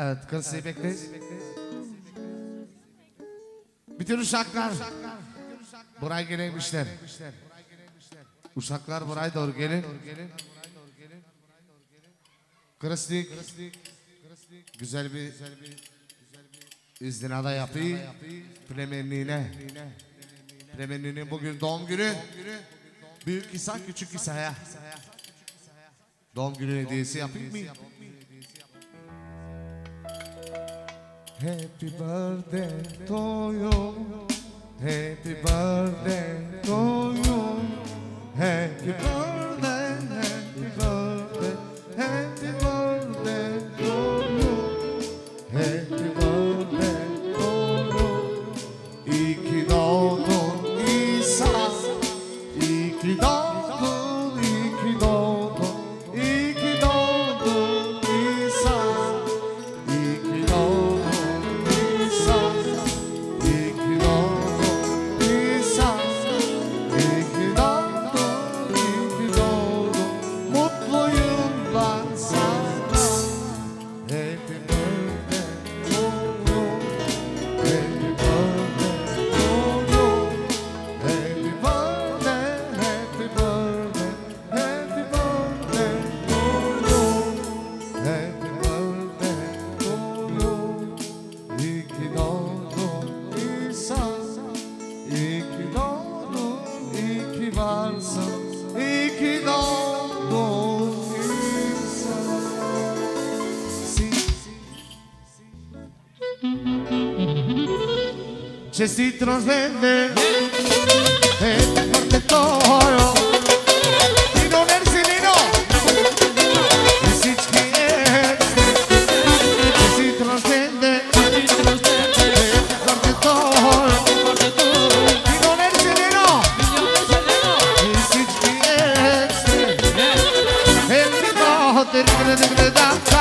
Evet, kırısıyı bekleyiz. Bütün uşaklar buraya gelmişler. Uşaklar buraya doğru gelin. Kırıslık güzel bir izdinada yapayım. Premenliğine. Premenliğinin bugün doğum günü. Büyük İsa, küçük İsa'ya doğum günü hediyesi yapayım mı? Happy birthday to you. Happy birthday to you. Happy birthday, happy birthday, happy birthday to you. Happy birthday to you. İyi ki doğdun İsa. İyi ki doğdun, iyi ki doğdun. İyi ki doğdun İsa. İyi ki doğdun İsa. İyi ki doğdun İsa. İyi ki doğdun, iyi ki doğdun. Mutlu yıllar sana. Happy birthday to you. Happy birthday to you. Happy birthday, happy birthday, happy birthday to you. Happy birthday to you. İyi ki doğdun İsa. İyi ki doğdun, iyi ki varsın. İyi ki doğdun İsa. Čestitro svende, e forte toro, i non ersilino, i sički ekste. Čestitro svende, e forte toro, i non ersilino, i sički ekste. E mi poter gledati,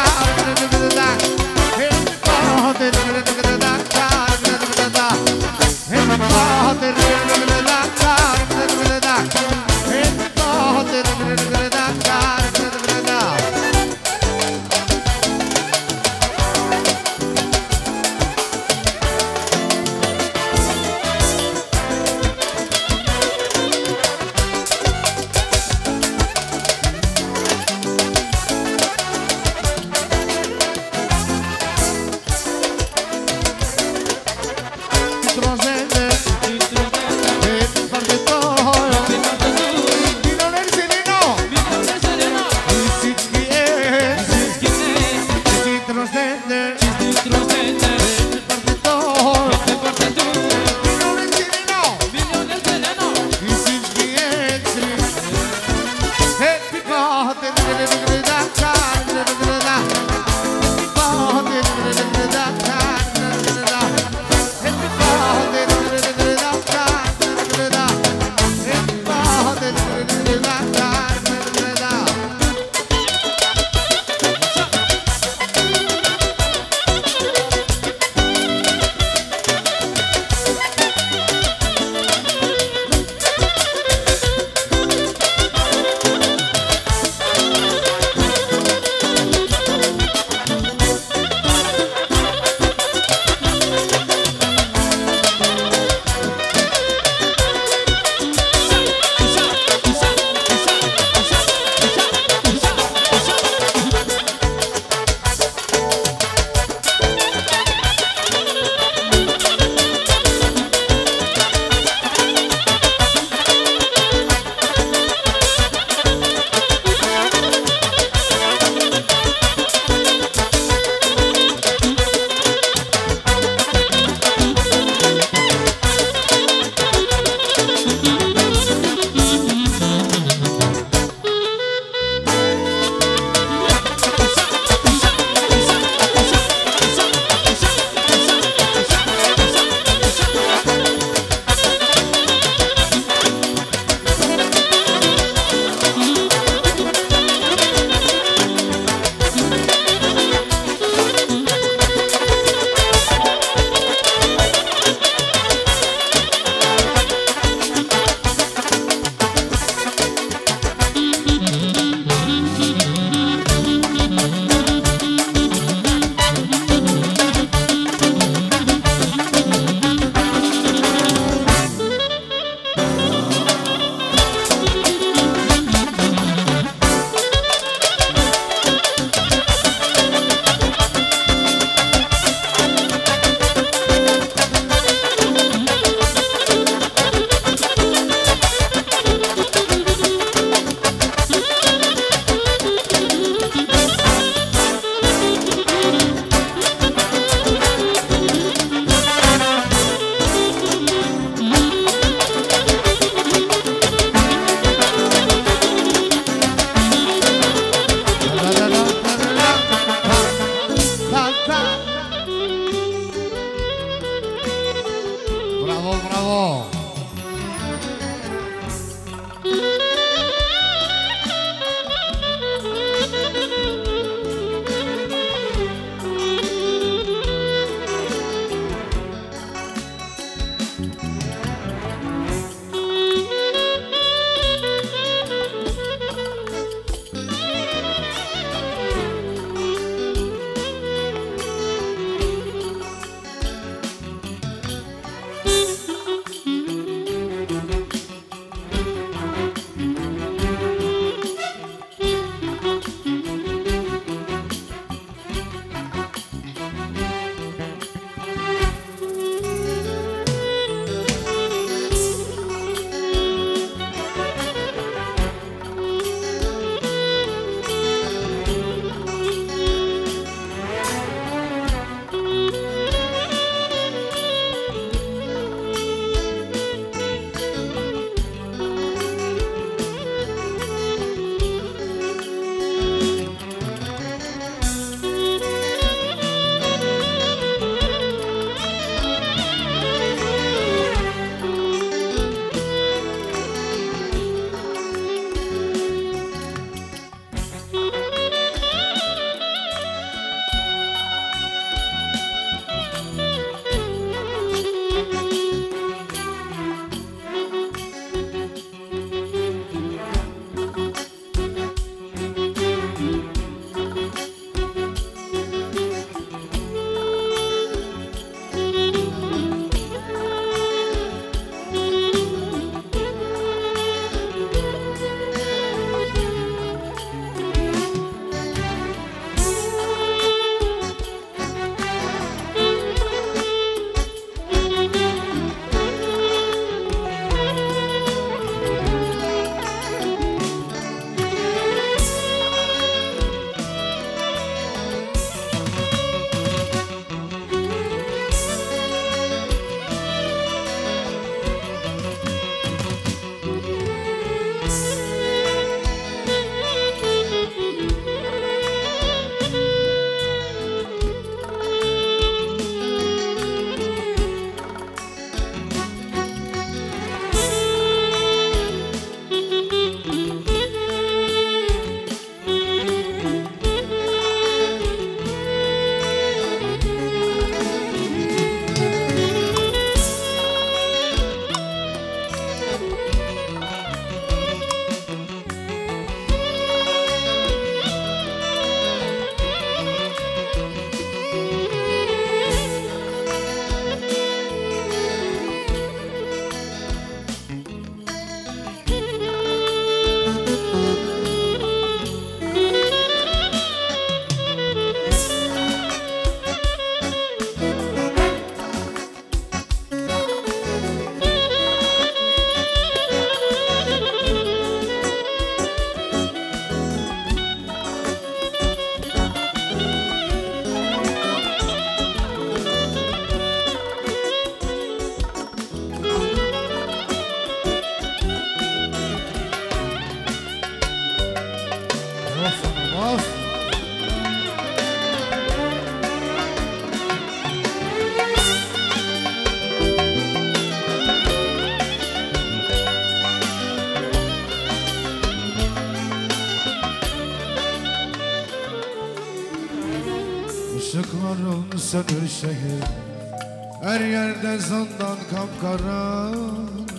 e mi poter gledati. Işıkların sönür şehir, her yerde zindan kapkaranlık.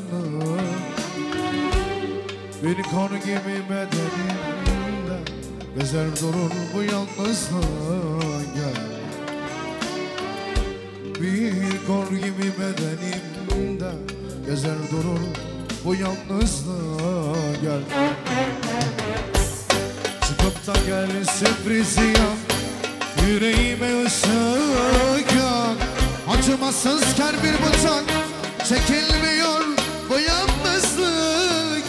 Bir kor gibi bedenimde gezer durur bu yalnızlık. Gel. Bir kor gibi bedenimde gezer durur bu yalnızlık. Gel. Çıkıp da gel sürprizi yap, yüreğime ışık yak. Acımasız kar bir bıçak, çekilmiyor bu yalnızlık.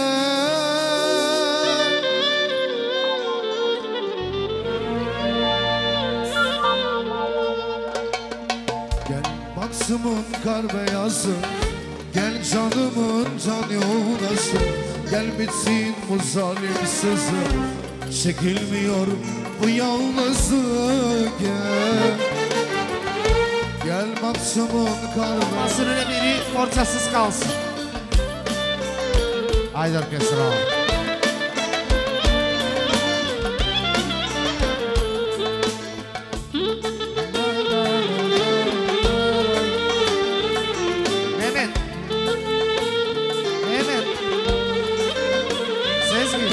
Gel Maksim'in kar beyazı, gel canımın can yoldaşı. Gel bitsin bu zalim sızı, çekilmiyor bu yalnızlık. Gel Gel Maksim'in kar beyazı. Asırın biri ortasız kalsın. Haydi orkestra. Mehmet. Mehmet. Sezgin.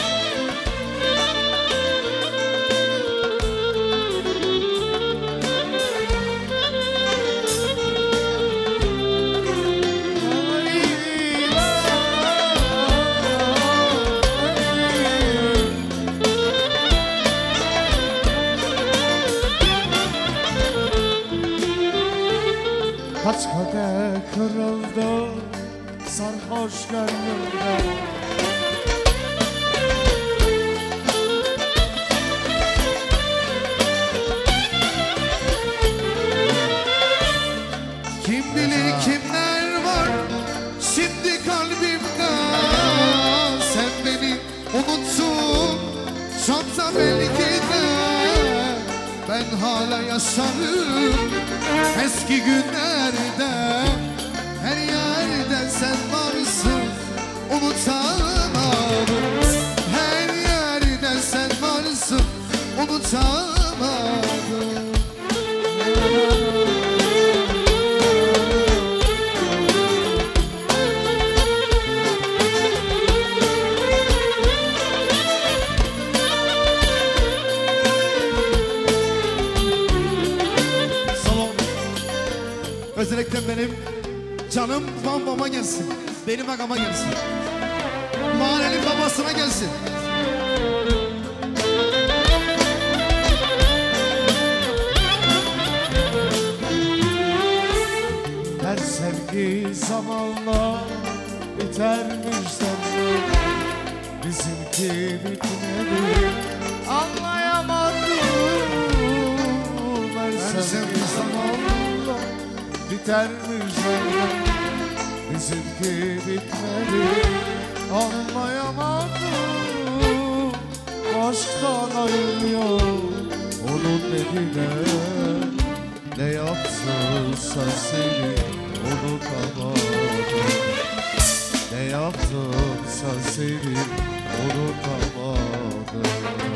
Kaç kadeh kırıldı sarhoş gönlümde. Kim bilir kimler var şimdi kalbimde. Sen beni unuttun çoksa belki de ben hala yaşarım eski günlerde. Her yerde sen varsın unutamadım. Her yerde sen varsın unutamadım. Özellikle benim canım babama gelsin, benim agama gelsin, mahallenin babasına gelsin. Her sevgi zamanla bitermiş derler, bizimki bitmedi, anlayamadım. Her sevgi zamanla bitermiş derler, bizimki bitmedi, anlayamadım. Aşktan ayrılıyor onun eline, ne yaptıysa seni unutamadım. Ne yaptıysa seni unutamadım.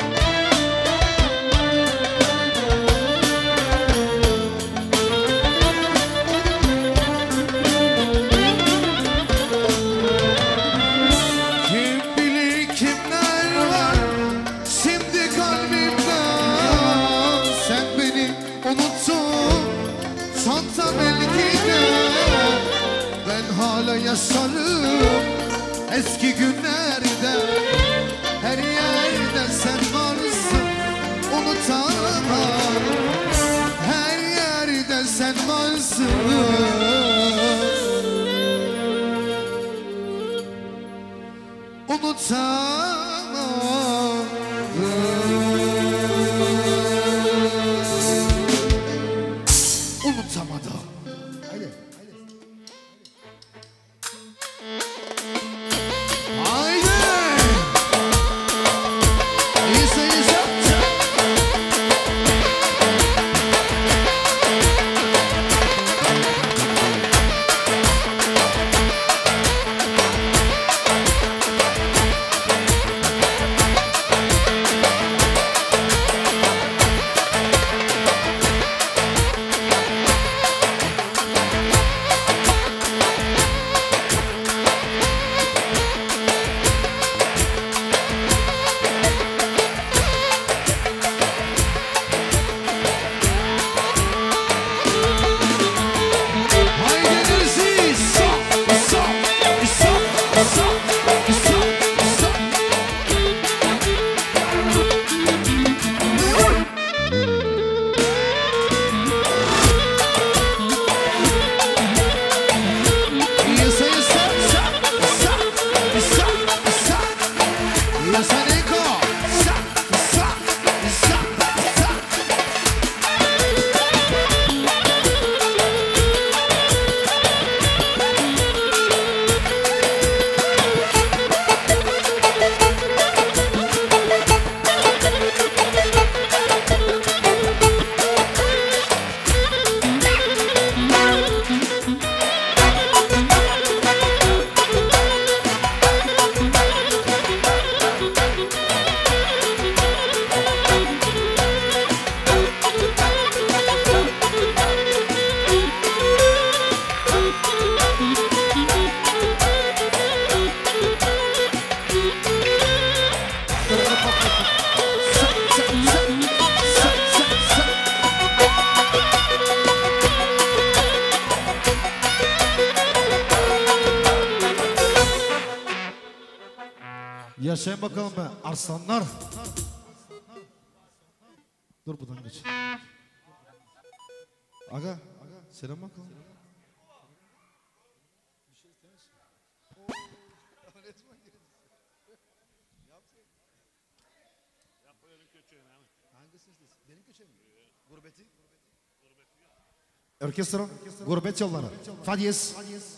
Yaşarım eski günlerde. Her yerde sen varsın unutamam. Her yerde sen varsın unutamam. Unutamadım. Haydi. Yaşayın bakalım be arslanlar. Dur buradan geç. Aga, selam bakalım. Orkestra, gurbet yolları. Fadiyes.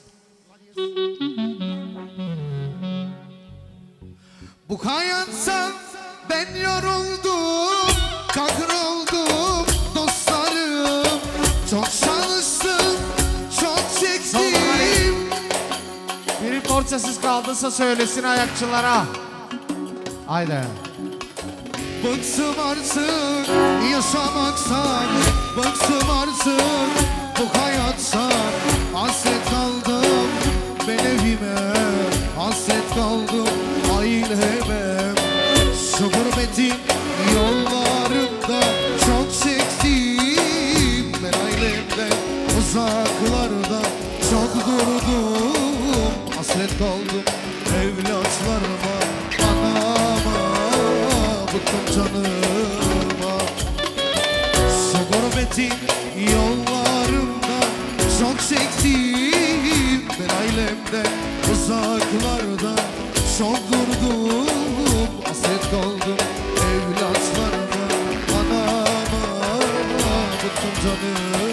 Bu hayatta ben yoruldum, kahroldum dostlarım. Çok çalıştım, çok çektim. Biri porçasız kaldıysa söylesin ayakçılara. Haydi. Bıktım artık yaşamaktan, bıktım artık bu hayattan. Hasret kaldım ben evime, hasret kaldım aileme. Şu gurbetin yollarında çok çektim. Ben ailemden uzaklarda çok durdum. Hasret kaldım evlatlarıma, anama, bıktım canıma. Şu gurbetin yollarında çok çektim. Ben ailemden uzaklarda çok durdum. Hasret kaldım evlatlarıma, anama, bıktım canıma.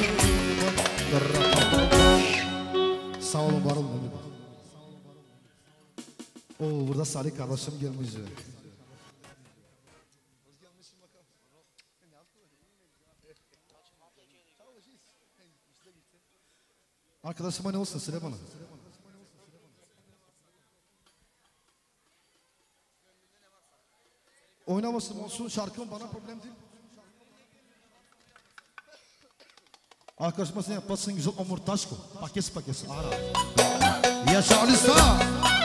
Sağ olun, var olun. Oo, burada Salih kardeşim gelmiş. Arkadaşıma ne olsun, söyle bana. Oynamasın olsun, şarkım bana problem değil. Arkadaşıma sen yapmasın güzel omurtaş koy. Pakes pakes, ara. Yaşa Alisa.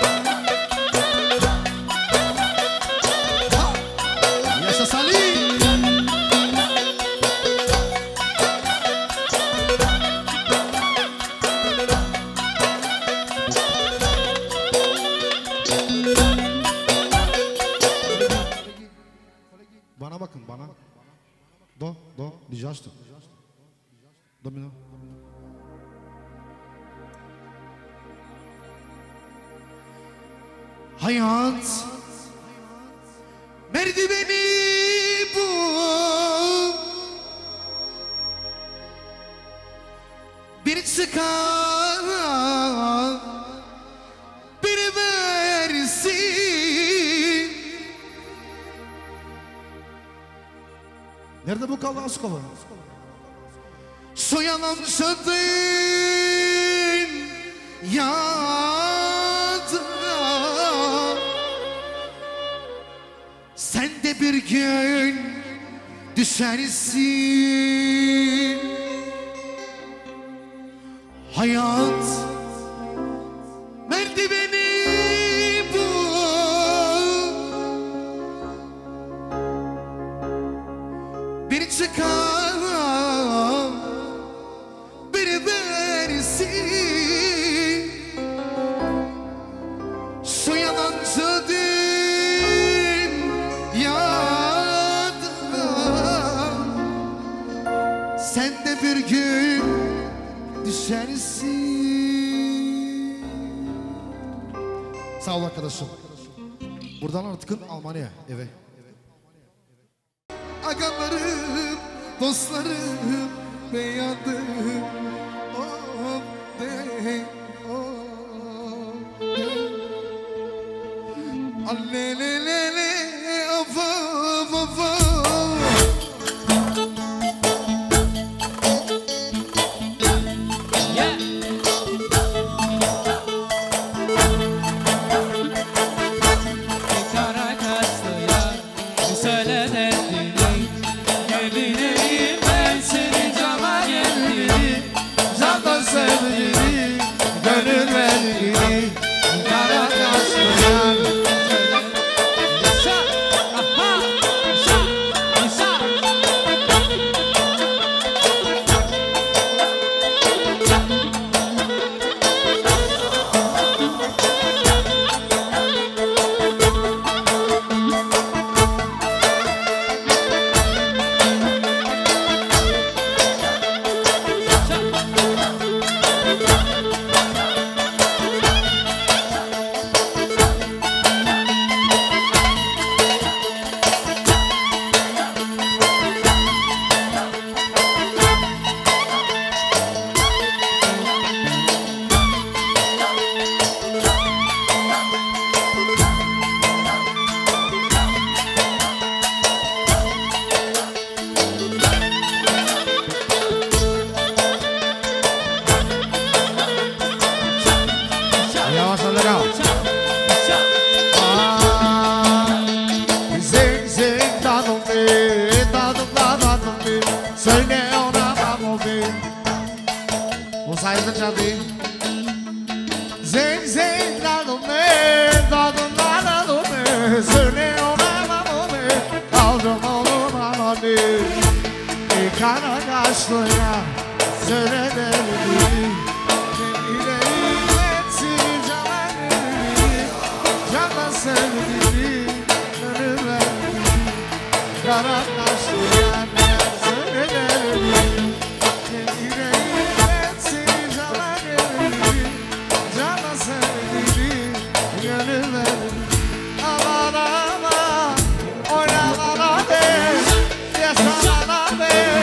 Yaşa Salih. Bana bakın, bana. Do, do, dijasto. Domino. Hayat merdiveni bu, bir çıkar bir versin. Nerede bu Kalaskova? Şu yalancıdın yadı, sen de bir gün düşersin. Hayat merdiveni bu, bir çıkar bir versin. Şu yalancı dünyada sen de bir gün düşersin. Sağ ol arkadaşım. Buradan artık Almanya eve. Agalarım, dostlarım, beyandım. Oh, de, oh, de. Allelelele, of, of, of, of. Yeah. Kara kaşlı yar, söyle derdini. Gelineyim ben seni cana geldi. Candan sevdiğini, gönül verdiğini. Kara kaşlı yar, söyle Söyle ona mamobi Uzaylı cadı Zeyn zeyn lalume Dadın lalume Söyle ona mamobi Aldım oğlum anani Kara kaşlıya Söyle derdi Kendine iletsin cananı Canla sevdiğini Önüme Kara kaşlıya Söyle derdi Kendine iletsin cananı Canla sevdiğini Önüme Aman aman Oynamana be Yaşamana be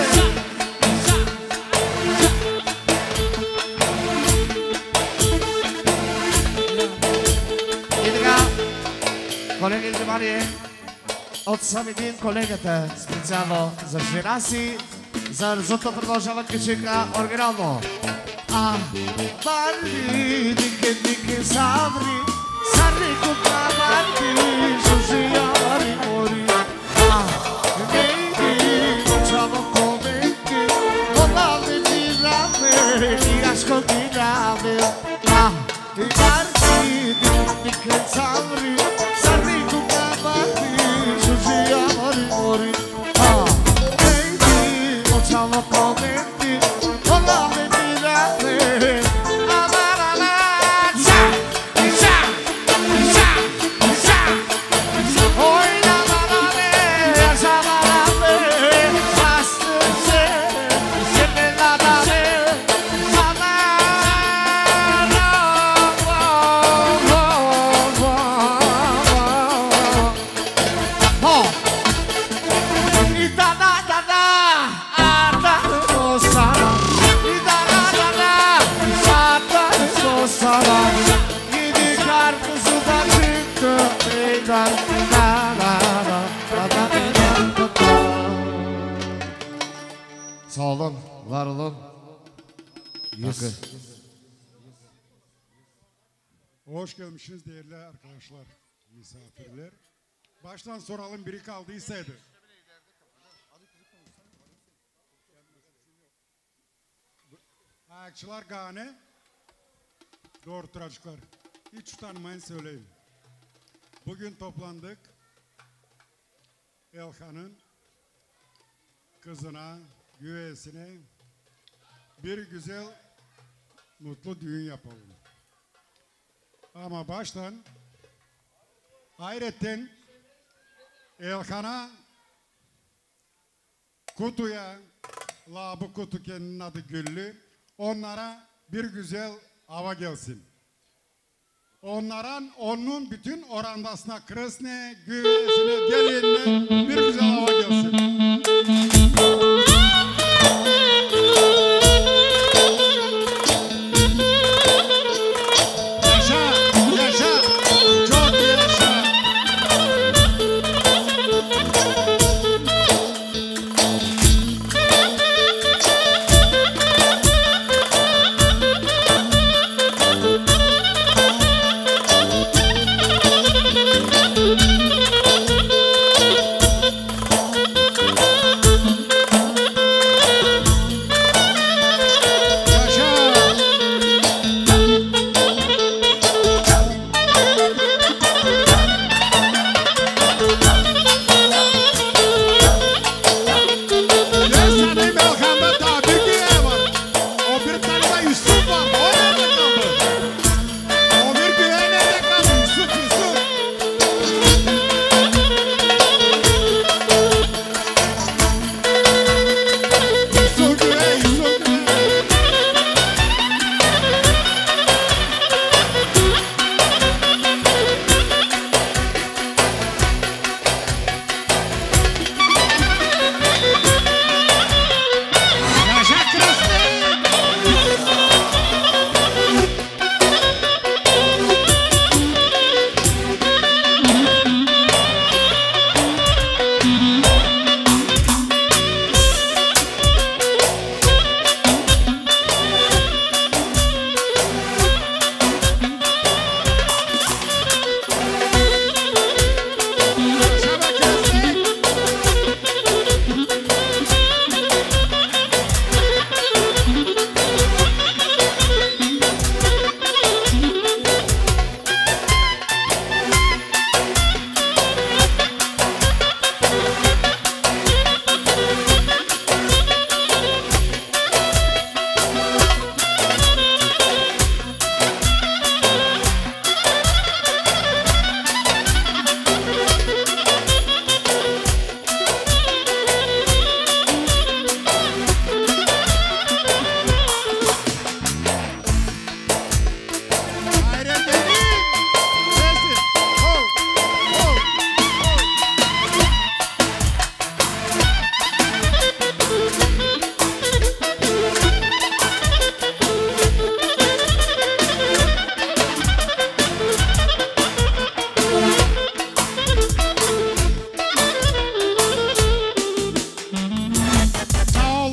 Kolegi Giovanni, od samidin kolegata specijalno za žirasi, za zato продължава кичика оригинално. А, бари, дике, дике, сабри, сарри, купа, бари, жужи, яри, мори. А, нейди, чаво, коменки, олалde ti rame, i aşko ti rame. А, и бари, дике, сабri, Ciao, commenti, con la mentira, amarala, ciao, ciao, ciao, ciao. Oi, la marame, amarame, basta se, se me la dame, amara, wow, wow, wow, wow. Sağ olun, var olun. Yes. Hoş gelmişsiniz değerli arkadaşlar, misafirler. Baştan soralım, biri kaldıysaydı. Ayakçılar gane, doğru çocuklar. Hiç utanmayın söyleyin. Bugün toplandık. Elhan'ın kızına, güveyesine bir güzel, mutlu düğün yapalım. Ama baştan hayretten Elhan'a kutuya, la bu kutu kendinin adı Güllü, onlara bir güzel hava gelsin. Onların, onun bütün orandasına, kresne, güvesine, gelinine bir güzel hava gelsin.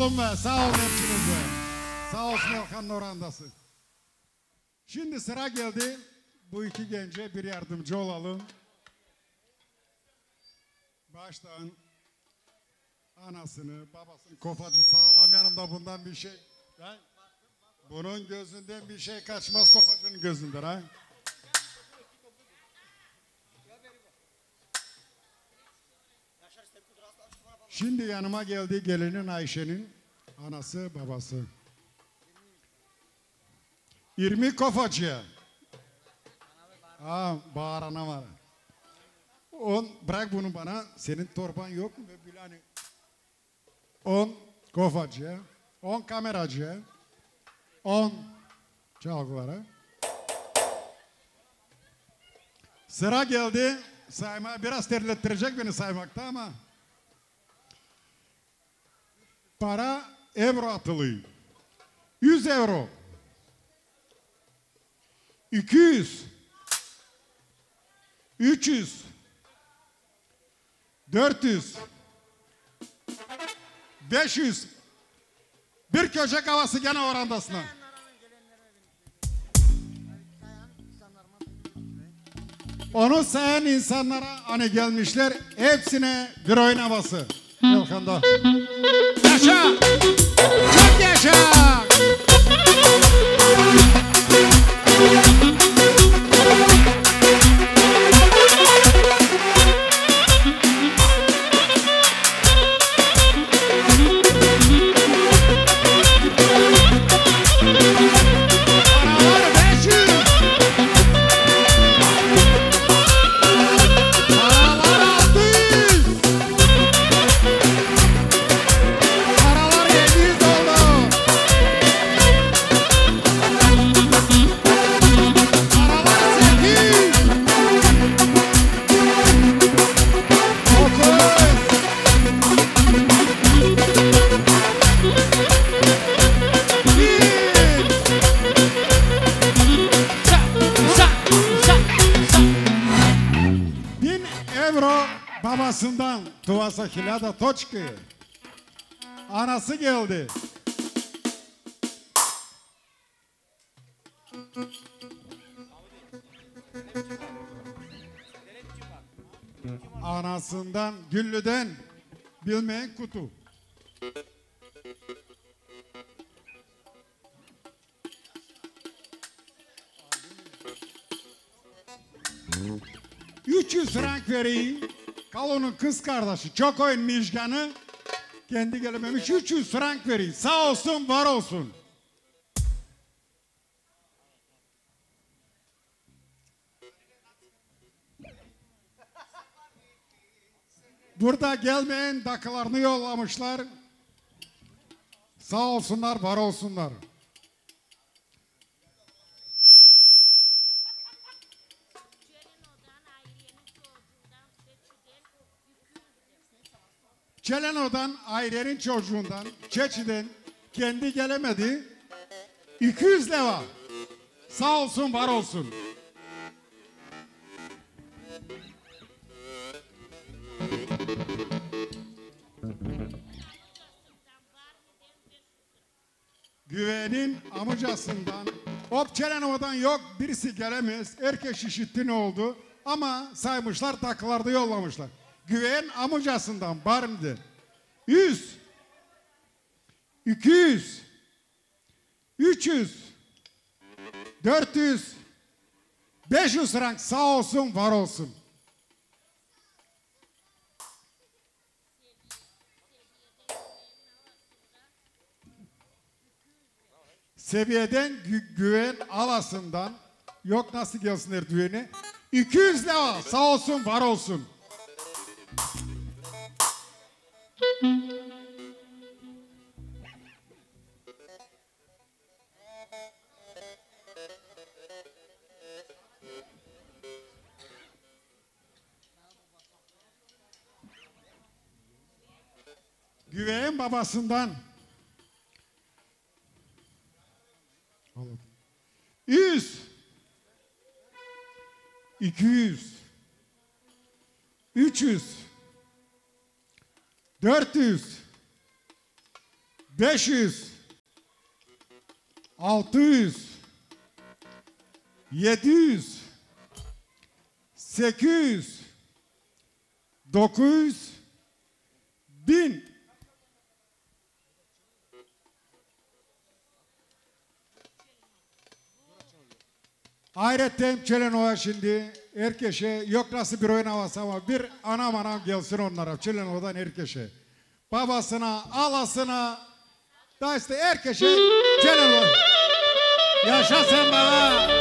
olun be, sağ olun hepiniz be. Sağ olsun Elkan'ın orandası. Şimdi sıra geldi. Bu iki gence bir yardımcı olalım. Baştan anasını, babasını, kofacı sağlam yanımda bundan bir şey. Ha? Bunun gözünden bir şey kaçmaz kofacının gözünden ha. Şimdi yanıma geldi gelinin Ayşe'nin anası babası. yirmi kofacıya. Aa, bağırana var. On, bırak bunu bana. Senin torban yok mu? Böyle hani on kofacıya, on kameracıya, on çalgılara. Sıra geldi. Sayma biraz terlettirecek beni saymakta ama para euro atılıyor. yüz euro. iki yüz. üç yüz. dört yüz. beş yüz. Bir köşek havası gene orandasına. Onu sayan insanlara hani gelmişler hepsine bir oyun havası. Yalkanda. Yaşa! Çok yaşa! Babasından Tuvasa Hilada Toçki. Anası geldi. Anasından Güllü'den bilmeyen kutu. üç yüz frank vereyim. Kalon'un kız kardeşi çok oyun Mijgan'ı kendi gelememiş üç yüz frank vereyim. Sağ olsun var olsun. Burada gelmeyen dakılarını yollamışlar. Sağ olsunlar var olsunlar. Çeleno'dan, Ayre'nin çocuğundan, Çeçi'den kendi gelemedi. iki yüz leva. Sağ olsun, var olsun. Güvenin amcasından, hop Çeleno'dan yok birisi gelemez. Erkek şişitti ne oldu? Ama saymışlar takılarda yollamışlar. Güven amcasından barındı. Yüz, iki yüz, üç yüz, dört yüz, beş yüz frank sağ olsun var olsun. Seviyeden gü güven alasından yok nasıl gelsinler düğüne. iki yüz lira sağ olsun var olsun. Güveyin babasından yüz, iki yüz, üç yüz, dört yüz, beş yüz, altı yüz, yedi yüz, sekiz yüz, dokuz yüz, bin. Hayrettin Çelenova şimdi herkese yok nasıl bir oyun havası ama bir anam anam gelsin onlara Çelenova'dan herkese. Babasına, alasına, da işte herkese Çelenova. Yaşa sen baba.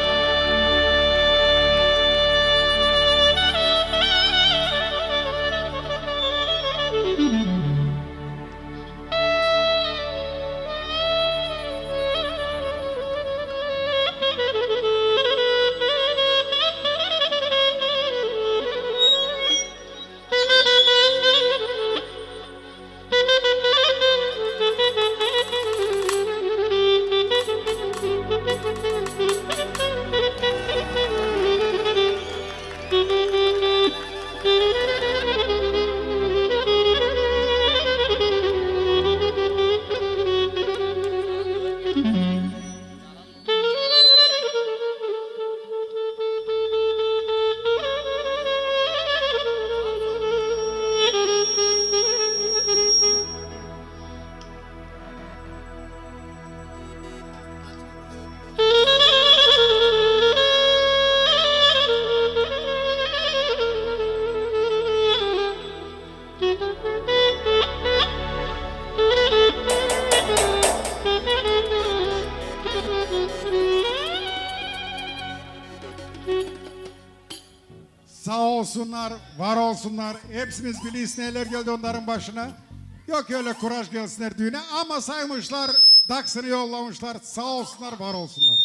Olsunlar, var olsunlar. Hepsiniz bilirsiniz neler geldi onların başına. Yok öyle kuraş gelsinler düğüne ama saymışlar, daksını yollamışlar. Sağ olsunlar, var olsunlar.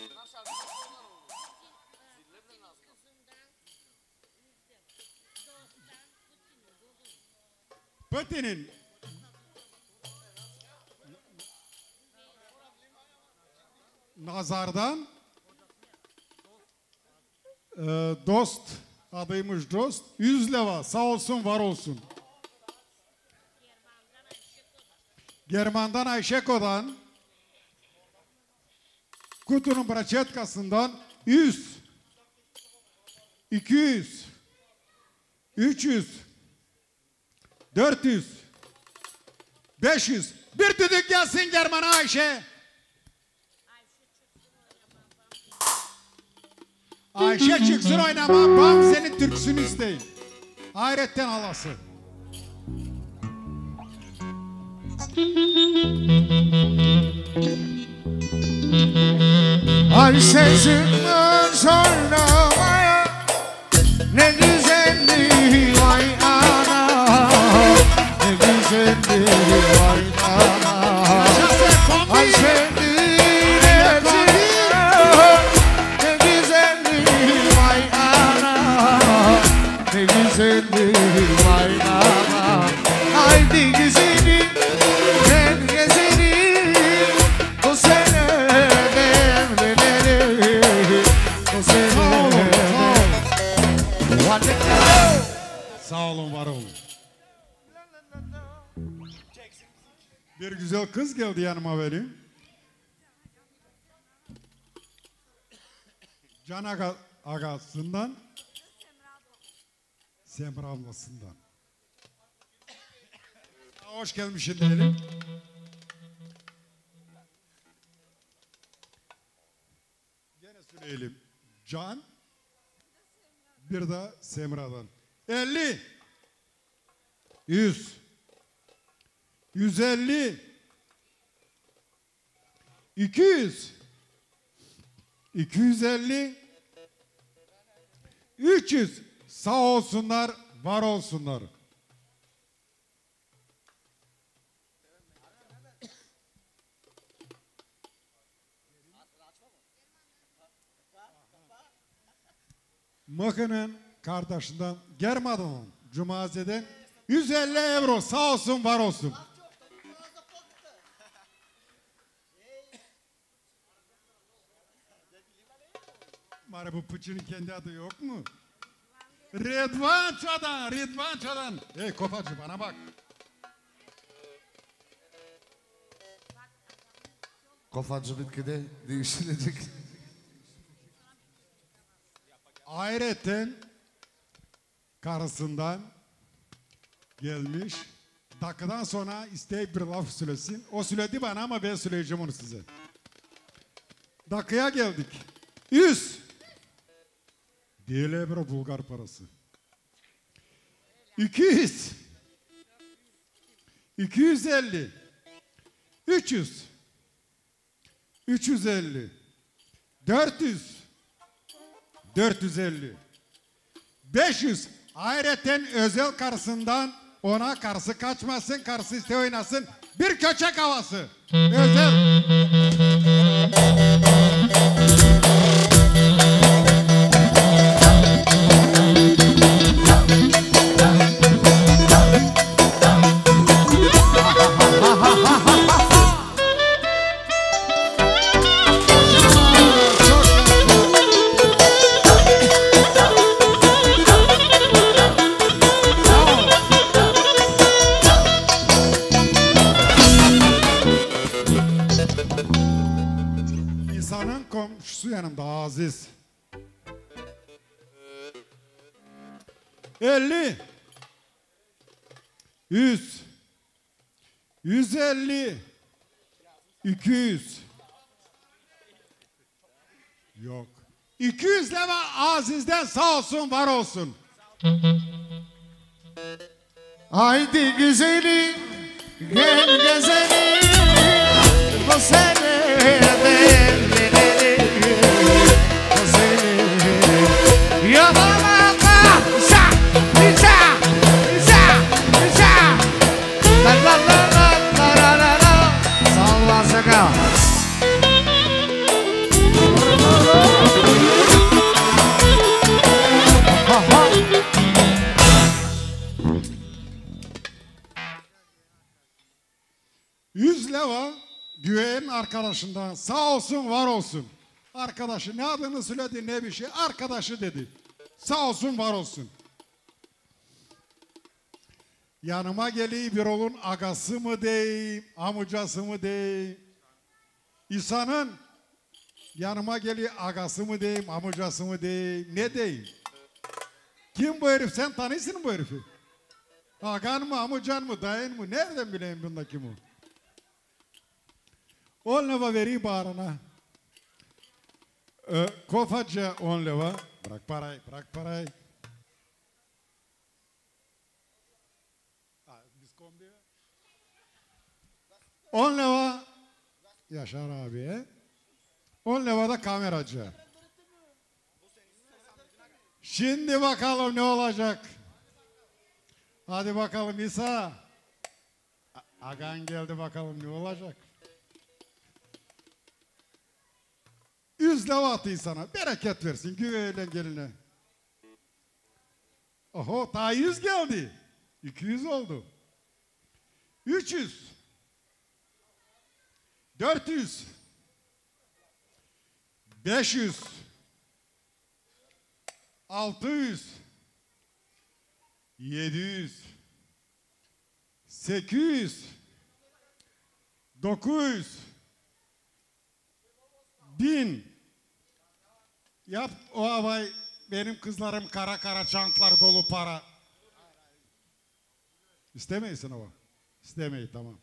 Putin'in nazardan e, dost adıymış dost. Yüz leva sağ olsun var olsun. German'dan Ayşeko'dan kutunun braçetkasından yüz, iki yüz, üç yüz, dört yüz, beş yüz. Bir düdük gelsin German'a Ayşe. Ayşe çıksın oynama, bam senin türküsünü isteyin. Hayretten halası. Ayşe'cim oynamaya ne güzeldi vay ana, ne güzeldi vay ana. Ayşe'cim güzeldi vay ana. Haydi güzelim ben gezelim o sene demleleri o sene. Sağ olun, var olun. Bir güzel kız geldi yanıma benim. Can aga, agasından Semra ablasından. Hoş gelmişsin diyelim. Gene söyleyelim. Can, bir de Semra'dan. elli, yüz, yüz elli, iki yüz, iki yüz elli, üç yüz. Sağ olsunlar, var olsunlar. Mıkı'nın kardeşinden Germadı'nın Cumaze'den yüz elli euro sağ olsun, var olsun. Bari bu pıçının kendi adı yok mu? Rıdvan Çodan, Rıdvan Çodan. Hey Kofacı bana bak. Kofacı bitkide değişilecek. Ayrıca karısından gelmiş. Dakikadan sonra isteyip bir laf söylesin. O söyledi bana ama ben söyleyeceğim onu size. Dakikaya geldik. Yüz. Değil bir Bulgar parası. İki yüz. İki yüz elli. Üç yüz. Üç yüz elli. Dört yüz. Dört yüz elli. Beş yüz. Ayrıca özel karısından ona karısı kaçmasın, karısı iste oynasın. Bir köçek havası. Özel. Komşusu yanımda Aziz. elli. yüz. yüz elli. iki yüz. Yok. iki yüz lira Aziz'den sağ olsun var olsun. Haydi güzelim, gel gezelim, bu sene bellileri, güzelim. Yabalama, şa, şa, şa, şa. La la la la la la la, salla saka. Yüz leva güven arkadaşından sağ olsun var olsun. Arkadaşı ne adını söyledi ne bir şey arkadaşı dedi. Sağ olsun var olsun. Yanıma geliyor bir oğlun agası mı diyeyim, amcası mı diyeyim. İsa'nın yanıma geliyor agası mı diyeyim, amcası mı diyeyim, ne diyeyim. Kim bu herif, sen tanıyorsun bu herifi? Agan mı, amcan mı, dayın mı, nereden bileyim bunda kim o? On leva veri bağrına. Ee, Kofacı on leva. Bırak parayı, bırak parayı. On leva Yaşar abiye. On leva da kameracı. Şimdi bakalım ne olacak. Hadi bakalım İsa. Agan geldi bakalım ne olacak. Yüz leva atayım sana. Bereket versin güveyle geline. Oho daha yüz geldi. İki yüz oldu. Üç yüz. Dört yüz. Beş yüz. Altı yüz. Yedi yüz. Sekiz yüz. Dokuz yüz. Bin. Yap o havay benim kızlarım kara kara çantlar dolu para. İstemeyisin o. İstemeyi tamam.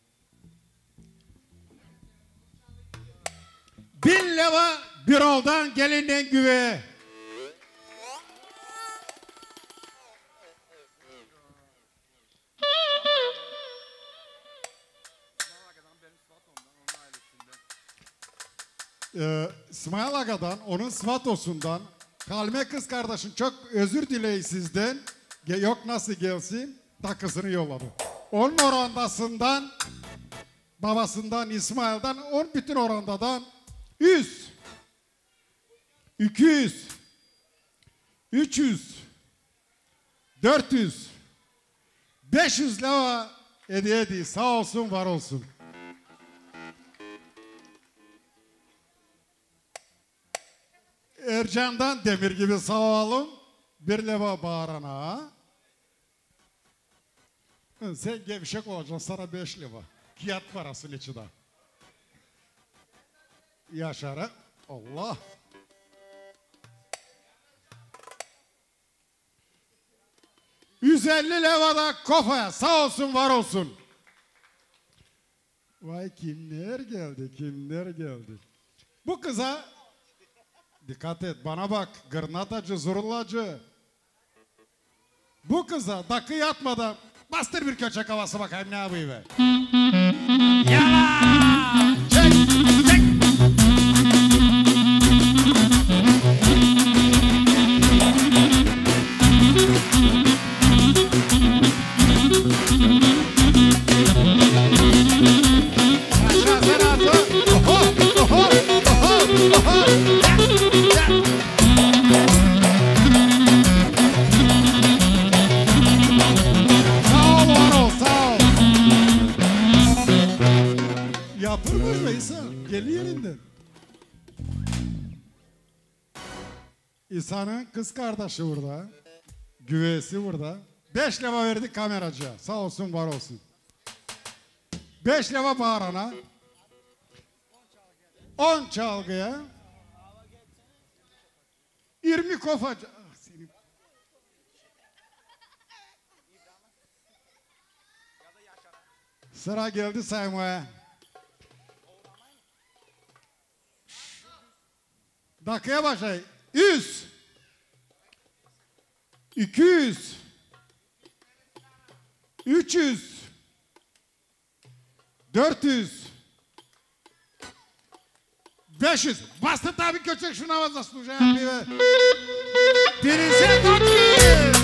Bin leva bir oldan gelinden güveye. Ee, İsmail Aga'dan, onun Svatosundan, Kalme kız kardeşim çok özür dileyin sizden. Yok nasıl gelsin, takısını yolladı. Onun orandasından, babasından, İsmail'den, on bütün orandadan yüz, iki yüz, üç yüz, dört yüz, beş yüz lira hediye ediyor. Sağ olsun, var olsun. Ercan'dan demir gibi sağ olun. Bir leva bağırana. Sen gevşek olacaksın, sana beş leva. Kiyat parasının içi de. Yaşar'a. Allah. yüz elli levada kafaya sağ olsun var olsun. Vay kimler geldi kimler geldi. Bu kıza dikkat et bana bak gırnatacı zurulacı. Bu kıza dakı yatmadan bastır bir köçek havası bakayım ne yapayım be. Yalan! Çek! Çek! Yapılmaz Veysel. Geliyor elinden. İsa'nın kız kardeşi burada. Güveysi burada. Beş leva verdik kameracıya. Sağ olsun var olsun. Beş leva bağırana. On çalgıya. Yirmi kofacı. Ah, senin... Sıra geldi saymaya. Dakikaya başlayın. Yüz. İki yüz. Üç yüz. Dört yüz. Beş yüz. Bastı tabi köçek şuna vazda служаем пиве. Тридцать один.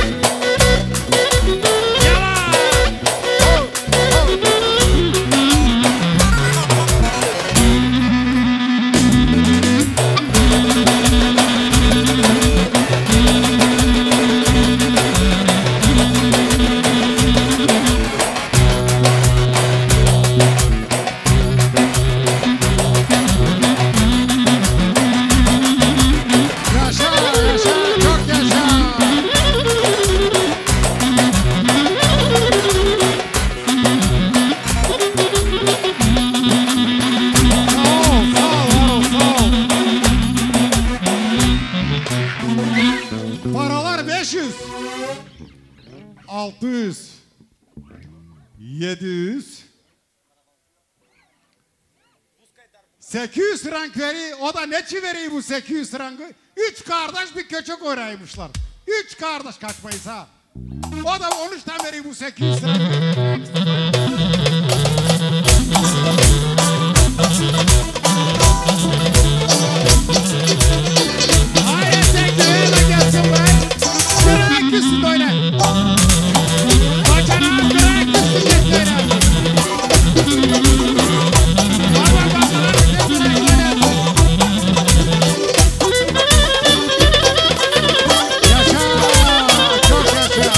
altı yüz, yedi yüz, sekiz yüz frank veri, o da neçi veriyor bu sekiz yüz frankı? Üç kardeş bir köçek oraymışlar. Üç kardeş kaçmayız ha. O da on üçten veriyor bu sekiz yüz frankı. Hayır sen güveyme gelsin be. Kırak üstü böyle. Bacana kırak üstü geçsene. Baba bacana üstü geçsene. Yaşa, çok yaşa.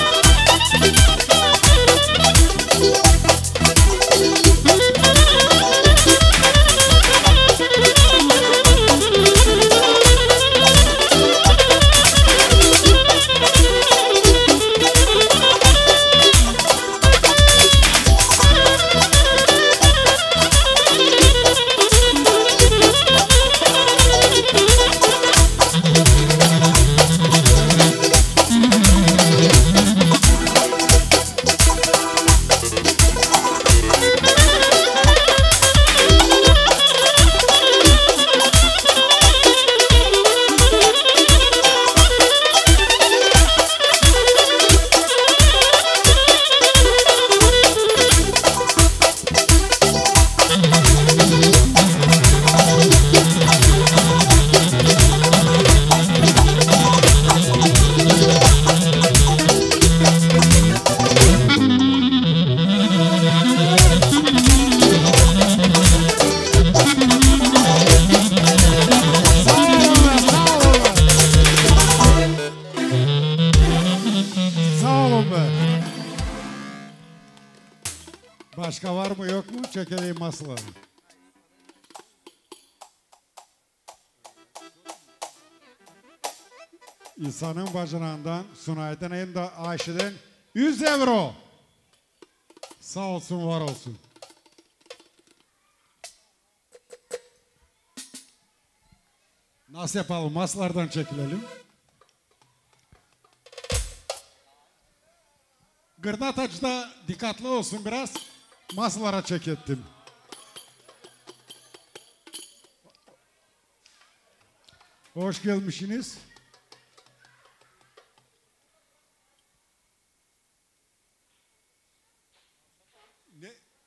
Başka var mı yok mu? Çekeleyim masaları. İsa'nın bacınağından, Sunay'dan hem de Ayşe'den yüz euro. Sağ olsun, var olsun. Nasıl yapalım? Masalardan çekilelim. Gırdatacıda dikkatli olsun biraz. Masalara çek ettim. Hoş gelmişsiniz. Ne?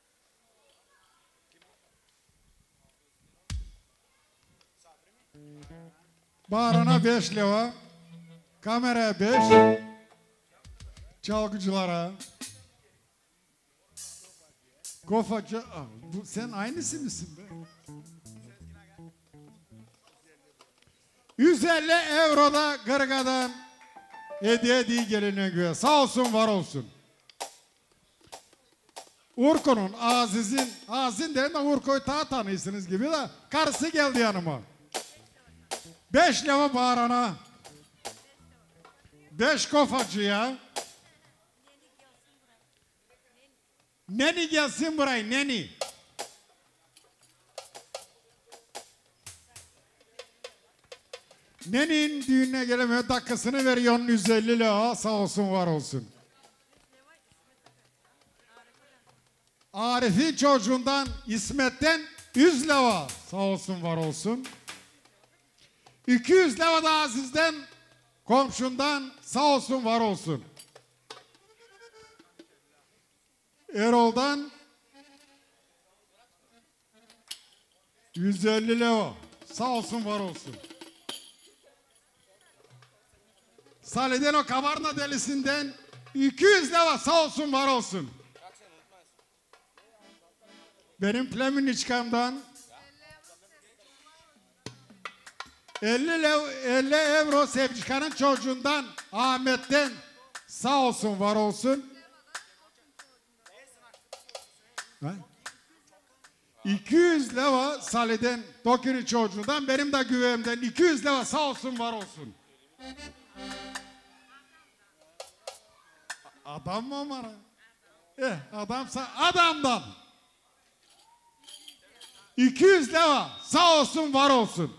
Bağırana beş leva, kameraya beş, çalgıcılara, kofacı, Aa, bu, sen aynısı mısın be? yüz elli euroda Gırga'dan hediye değil geline göre. Sağ olsun, var olsun. Urko'nun, Aziz'in, Aziz'in deyin de Urko'yu daha tanıyorsunuz gibi de karısı geldi yanıma. Beş leva bağırana, beş kofacıya, neni gelsin buraya, neni. Nenin düğününe gelemiyor, dakikasını veriyor yüz elli lira, sağ olsun, var olsun. Arif'in çocuğundan, İsmet'ten yüz lira, sağ olsun, var olsun. iki yüz lira da Aziz'den, komşundan, sağ olsun, var olsun. Erol'dan yüz elli lira, sağ olsun, var olsun. Salih'den o Kabarna delisinden iki yüz lira, sağ olsun, var olsun. Benim Pleminiçkam'dan elli euro Sevcikan'ın çocuğundan Ahmet'ten sağ olsun, var olsun. Ha? iki yüz lira Salih'den Toki'nin çocuğundan, benim de güveğimden iki yüz lira, sağ olsun, var olsun. Adam mı Omar? Eh, adamsa adamdan. iki yüz lira, sağ olsun, var olsun.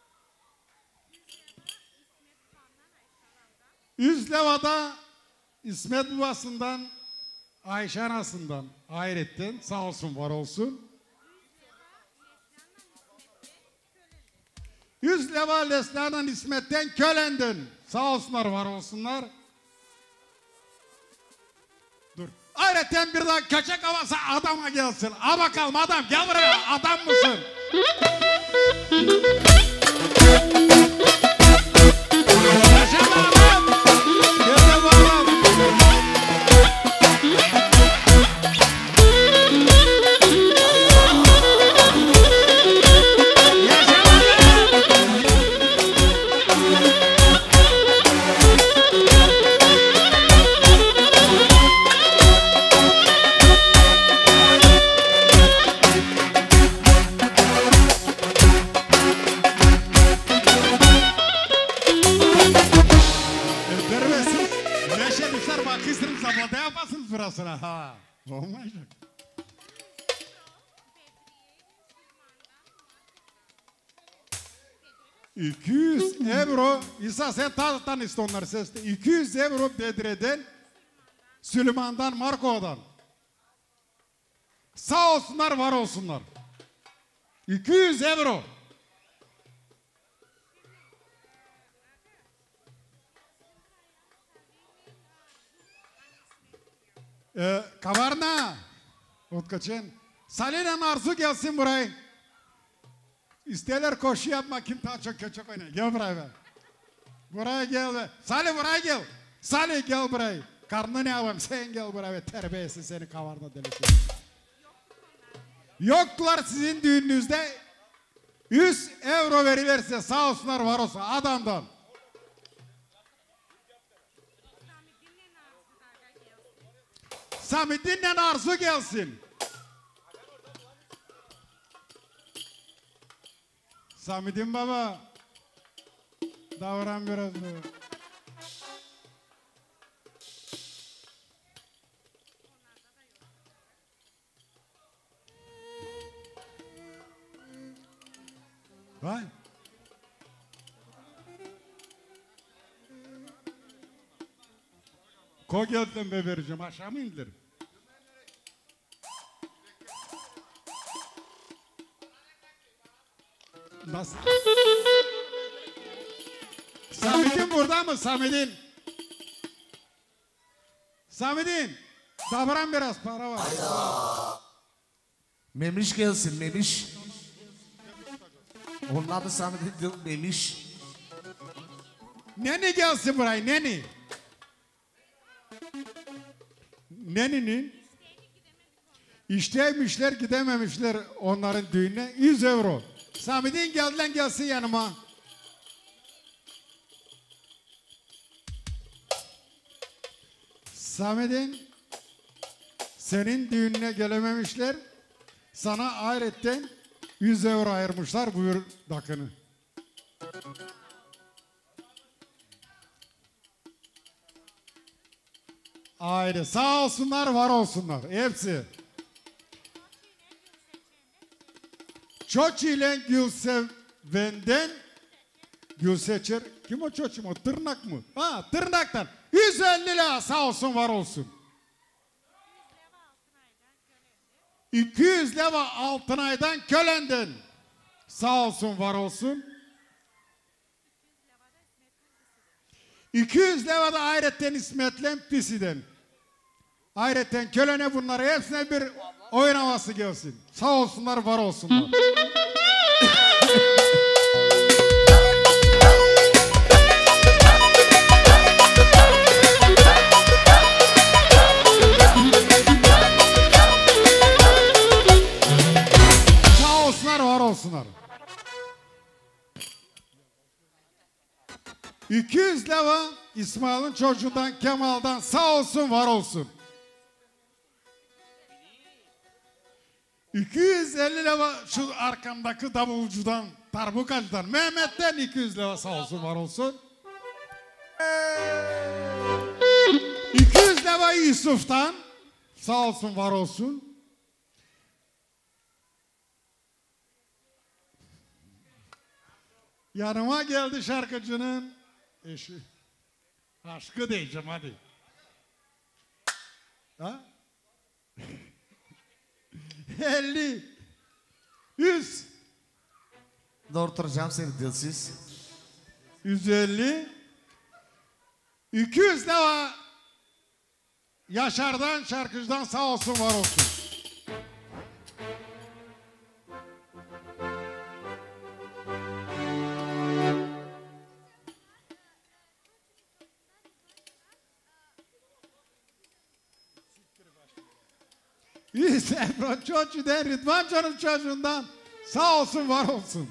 yüz lira da İsmet babasından, Ayşe anasından, Hayrettin, sağ olsun, var olsun. yüz lira Lesna'dan, İsmet'ten, Kölen'den, sağ olsunlar, var olsunlar. Dur. Hayretten bir daha köçek havası adama gelsin. A bakalım adam, gel buraya, adam mısın? Yaşam adam. Gel bakalım. Burasına ha. Olmayacak. iki yüz euro İsa sen tanıtan işte onları sesle. iki yüz euro Bedre'den, Süleyman'dan, Marco'dan. Sağ olsunlar, var olsunlar. iki yüz euro. Ee, Kavarna, Utkaçın, Salih'le Arzu gelsin buraya. İsteyenler koşu yapma, kim daha çok köçek oynar. Gel buraya be. Buraya gel be. Salih buraya gel. Salih gel buraya. Karnını ne yapayım, sen gel buraya be. Terbiyesiz seni Kavarna delisi. Yoktular sizin düğününüzde. yüz euro verirse sağ olsunlar, var olsun adamdan. Samet'inle Arzu gelsin. Samet'in baba. Davran biraz böyle. Vay. Kogel'den be vereceğim. Aşağı mı indirim? Nasıl? Samet'in burada mı? Samet'in. Samet'in. Davran biraz para var. Memiş gelsin Memiş. Onun adı Samet'in değil Memiş. Neni gelsin buraya neni. Neninin işteymişler gidememişler onların düğününe yüz euro. Samet'in geldilen gelsin yanıma. Samet'in senin düğününe gelememişler. Sana ayrıca yüz euro ayırmışlar. Buyur dakını. Ayrı. Sağ olsunlar, var olsunlar. Hepsi. Çoçi ile Gülseven'den Gülseçer. Kim o Çoçi mi? O tırnak mı? Ha, tırnaktan. yüz elli lira sağ olsun, var olsun. iki yüz lira Altınay'dan Kölen'den. Sağ olsun, var olsun. iki yüz lira da Ayret'ten İsmet'le Pisi'den. Ayret'ten Kölen'e bunları hepsine bir oyun havası gelsin. Sağ olsunlar, var olsunlar. Sağ olsunlar, var olsunlar. iki yüz lira İsmail'in çocuğundan Kemal'dan sağ olsun, var olsun. iki yüz elli lira şu arkamdaki davulcudan, Tarbukacı'dan, Mehmet'ten iki yüz lira sağ olsun, var olsun. iki yüz lira Yusuf'tan sağ olsun, var olsun. Yanıma geldi şarkıcının eşi. Aşkı diyeceğim hadi. Ha? elli. yüz. Doğurtturacağım seni dilsiz. yüz elli. iki yüz lira Yaşar'dan, şarkıcıdan sağ olsun, var olsun. yüz Ebru Çocuğu'dan, Rıdvan Can'ın çocuğundan sağ olsun, var olsun.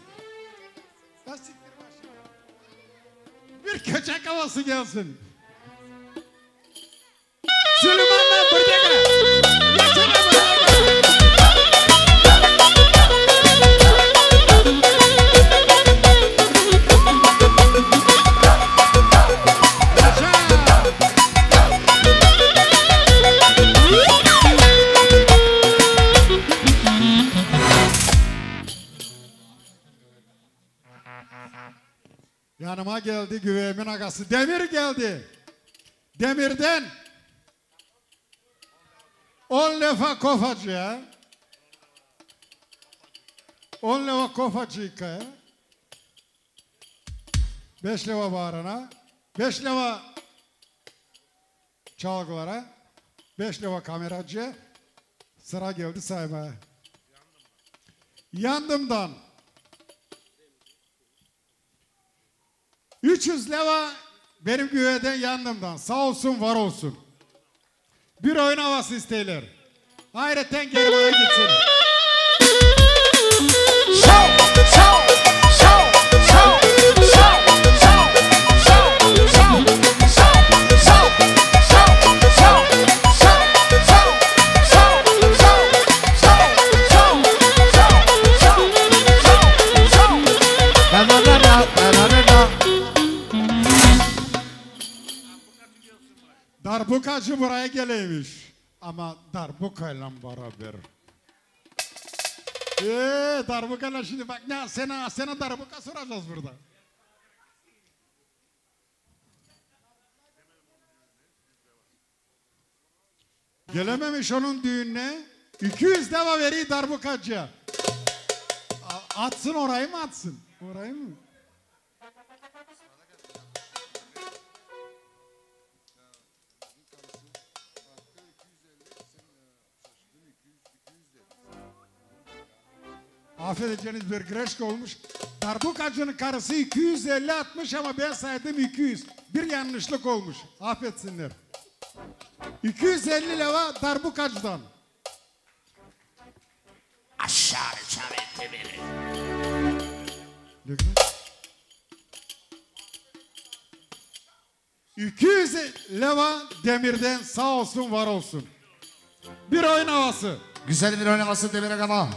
Bir köçek havası gelsin. Süleyman'dan Bırdega. Yanıma geldi güveyimin agası. Demir geldi. Demir'den on lefa kofacıya, on leva kofacıya, beş leva bağrına, beş leva çalgılara, beş leva kameracıya, sıra geldi saymaya. Yandımdan üç yüz leva benim güveyden yandımdan. Sağ olsun, var olsun. Bir oyun havası isteyler. Hayretten geri bana gitsin. Darbukacı buraya geleymiş. Ama darbukayla beraber. Eee darbukayla şimdi bak ne sana, sana darbuka soracağız burada. Gelememiş onun düğününe. iki yüz deva veriyor darbukacıya. Atsın orayı mı atsın? Orayı mı? Affedeceğiniz bir greşka olmuş. Darbukacının karısı iki yüz elli atmış ama ben saydım iki yüz. Bir yanlışlık olmuş. Affetsinler. iki yüz elli leva darbukacıdan. Aşağı çaretti beni. iki yüz leva demirden sağ olsun var olsun. Bir oyun havası. Güzel bir oynaması Demirek ama.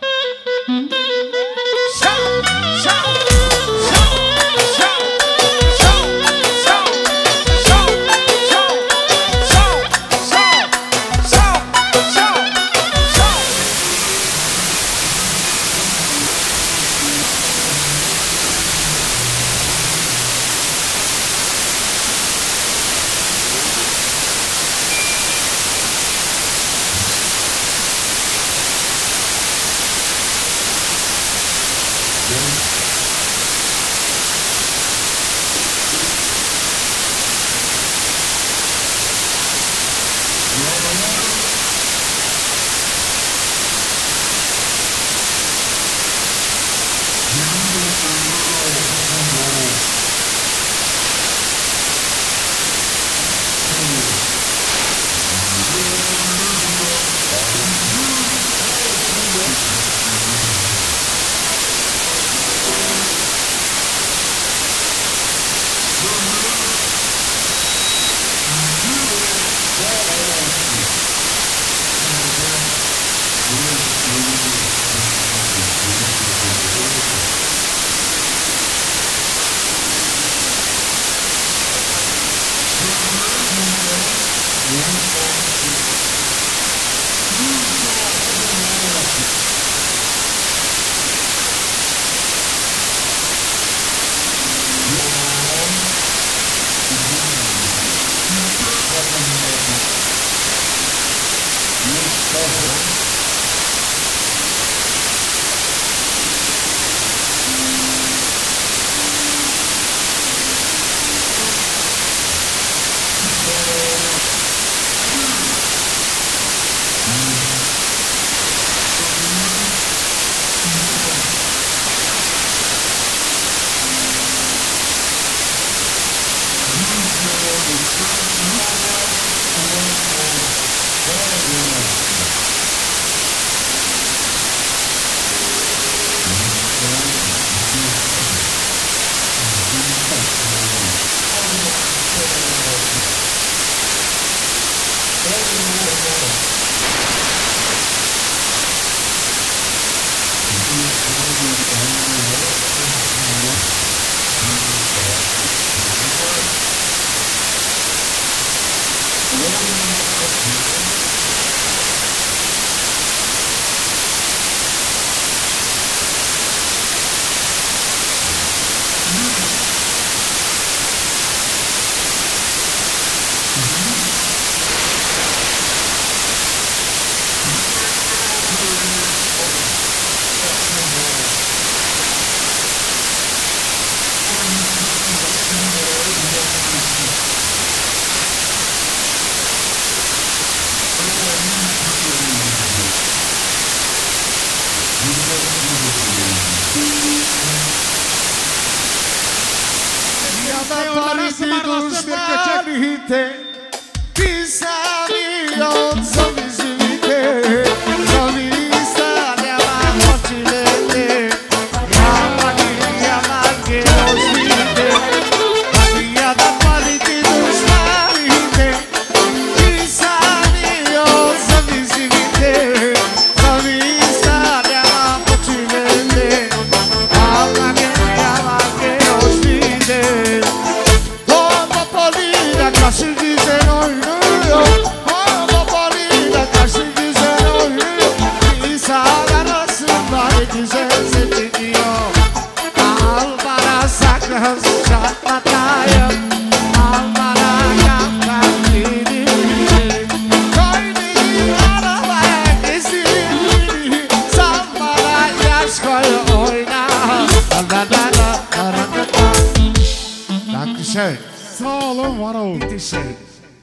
Şov, şov, şov, şov, şov, şov, şov, şov, şov, şov, şov, şov, şov. Al bana yaprak dili, koy koyu oyna. La la la la la la la. Dankeschön. Sağ olun, var olun. Bitteschön.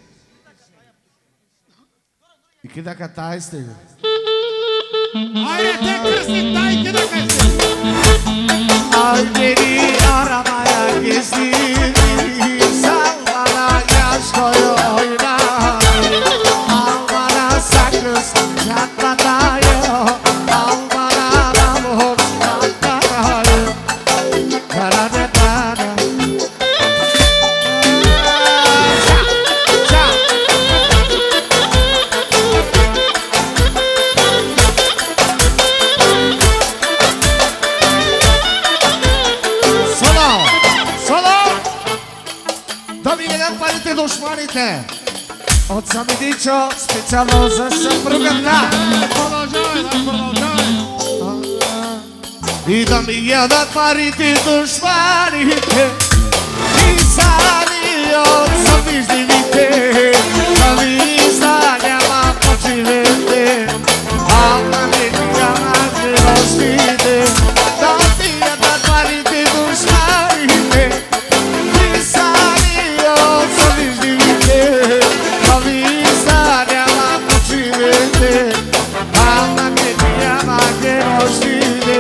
İki dakika daha istedim. Hayır, tek kızlık daha iki dakika istedim. Al beni aramaya gezdir. Sal bana yaş koyu oyna. Al bana sakız çatlatayı. Al bana namur çatlatayı. Dara da dara. Çak, çak. Solo, solo. Dominant parite dușmanite. Od sam mi dicho specijalno za supruga. Продолжай, да, продолжай. I da mi jedan parite dușmanite. I sani od sam viždivite. Da mi izdanja počivete. A da mi nijama ne roštite. Da mi jedan parite dușmanite. I sani od sam viždivite. Da mi izdanja počivete. A da mi nijama ne roštite.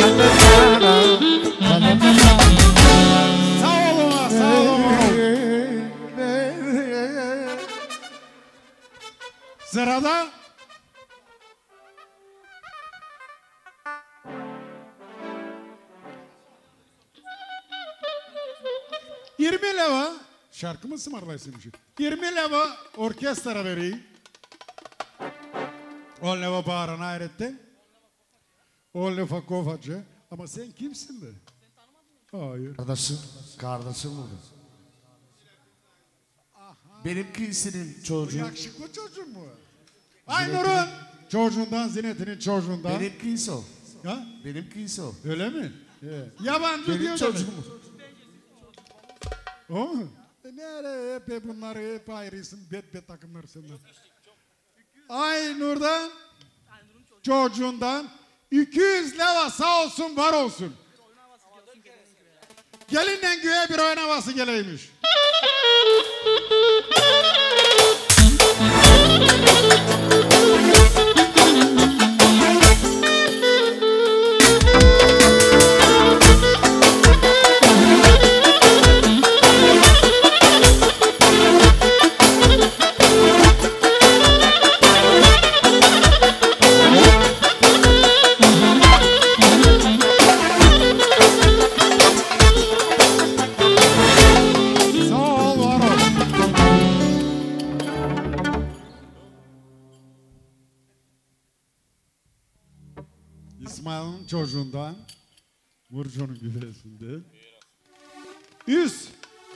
Sağ olun, var, sağ olun, var olun. Sırada yirmi leva şarkı mı ısmarlaysın? yirmi leva orkestra vereyim. on leva bağırana ayrette. on leva kofacı. Ama sen kimsin be? Hayır. Kardeşim, kardeşim burada. Benimkisinin çocuğu. Yakışıklı çocuğun mu? Aynur'un çocuğundan, Zinet'inin çocuğundan. Benimkisi o. Ha? Benimkisi o. Öyle mi? Evet. Yabancı Benim diyor çocuğum. O mu? E nereye hep, hep bunları hep ayrısın. Bet bet takımlar senden. Aynur'dan çocuğundan iki yüz leva sağ olsun var olsun. Gelinle göğe bir oyun havası geleymiş. Sağ ol, var ol. İsmail'in çocuğundan Burcu'nun güvesinde yüz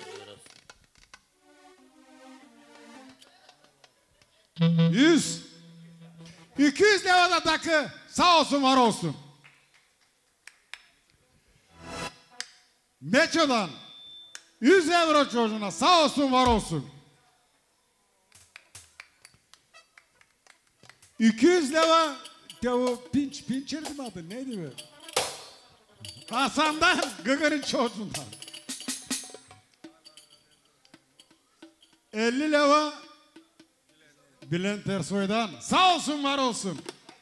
yüz iki yüz levada takı sağ olsun var olsun. Meço'dan yüz euro çocuğuna sağ olsun var olsun. iki yüz leva ya o pinç pinçerdi mi adı neydi be? Hasan'dan Gıgır'ın çocuğundan. elli leva Bülent Ersoy'dan sağ olsun var olsun.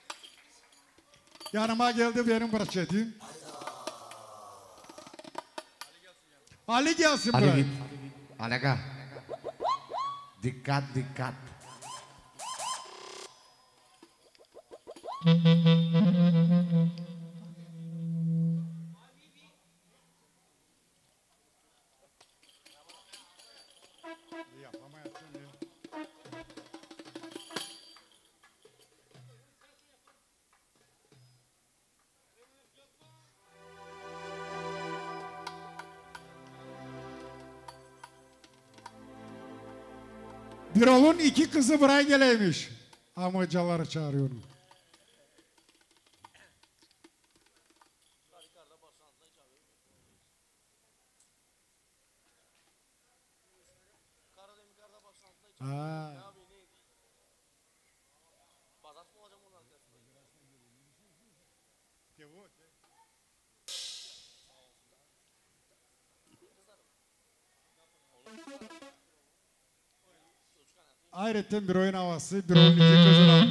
Yanıma geldi benim bırakçetim. Ali gelsin Ali buraya. git. Alaka. Dikkat dikkat. Birol'un iki kızı buraya geleymiş. Amcaları çağırıyorum. Ha. Ayrıca bir oyun havası, bir oyun iki kızılan.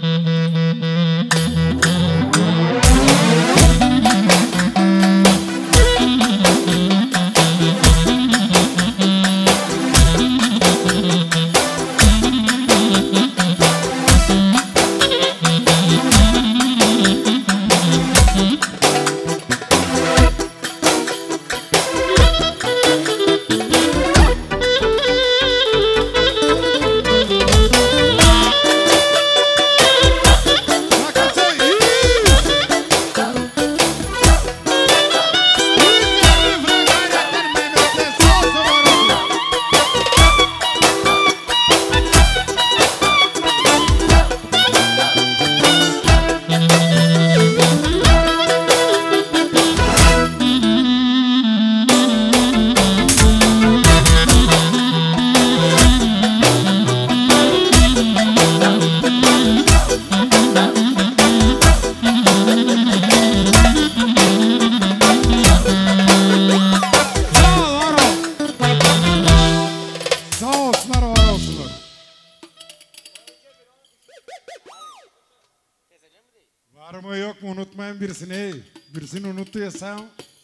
Birisini unuttuysam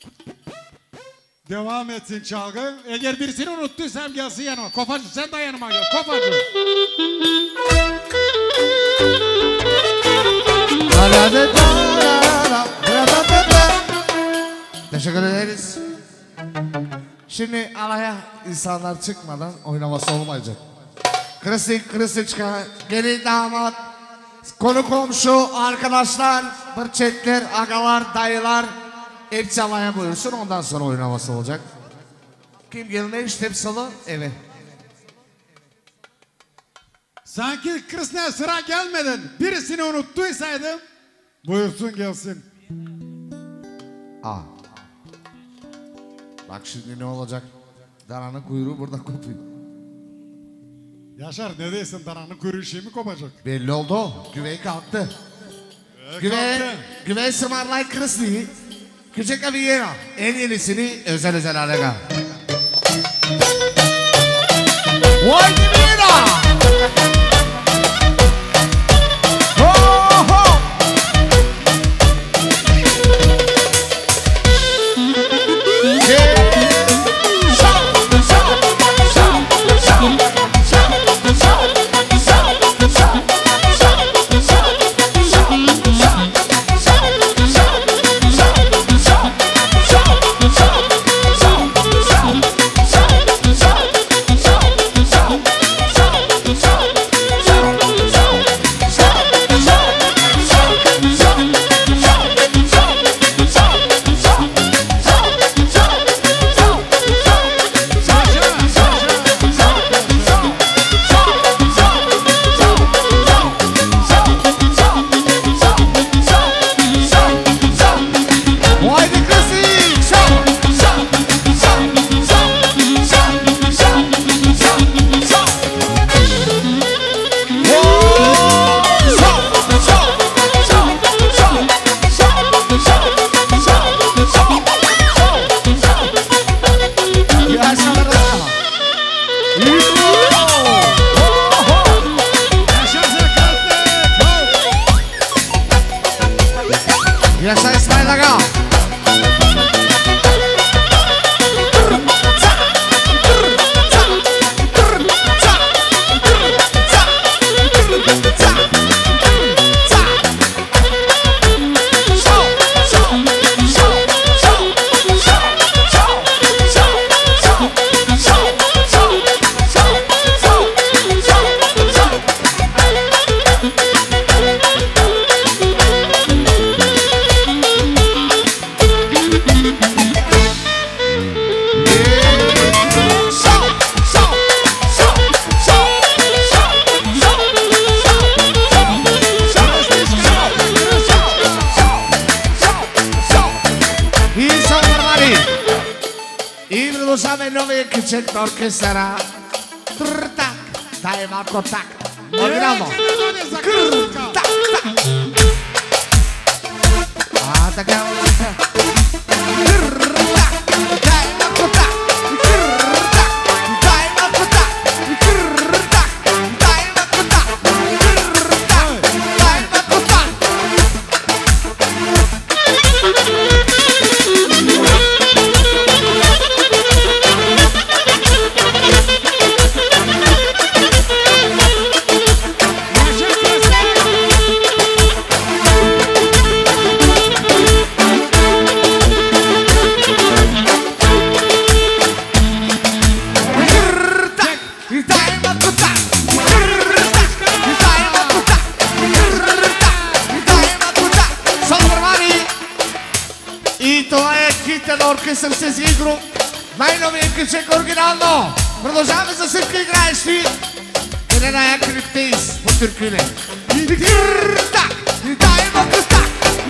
devam etsin çalgı. Eğer birisini unuttuysam gelsin yanıma. Kofacı sen de yanıma gel. Kofacı. Teşekkür ederiz. Şimdi alaya insanlar çıkmadan oynaması olmayacak. Klasik, Krisiçka, gelin damat, konu komşu, arkadaşlar, bırçetler, agalar, dayılar hepsi alaya buyursun, ondan sonra oynaması olacak. Kim gelmek tepsili eve. Sanki Kris'ne sıra gelmeden birisini unuttuysaydım buyursun gelsin. Aa. Bak şimdi ne olacak? Dananın kuyruğu burada kopuyor. Yaşar ne değilsin, dananın kuyruğu şey mi kopacak? Belli oldu. Güvey kalktı. Ee, Güvey, kalktı. Güvey Sımarlay Krisli. Küçük Aviyena. En yenisini özel özel alega. Vay Divina! Ho ho! Yaşa İsmail Aga. Küçük orkestra tak daima kotak oynama kır tak tak ah tak kır tak daima kotak kır tak daima kotak kır tak daima И това е хитен оркестър с игру. Най-новия кичек оригинално. Продължаваме за всички играещи. Къде на я криптейс по търкиле. И киртак, и дай му къстак.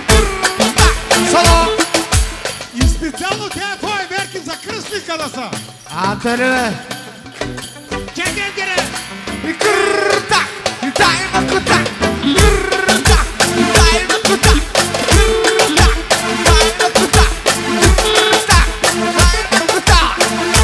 Соло. И специално тя е твоя верки за кръстника да са. А, тъде бе. Чекай, гере. И киртак, и дай му къстак. Киртак, и дай му къстак. Киртак, и дай му къстак. Киртак, и дай му къстак.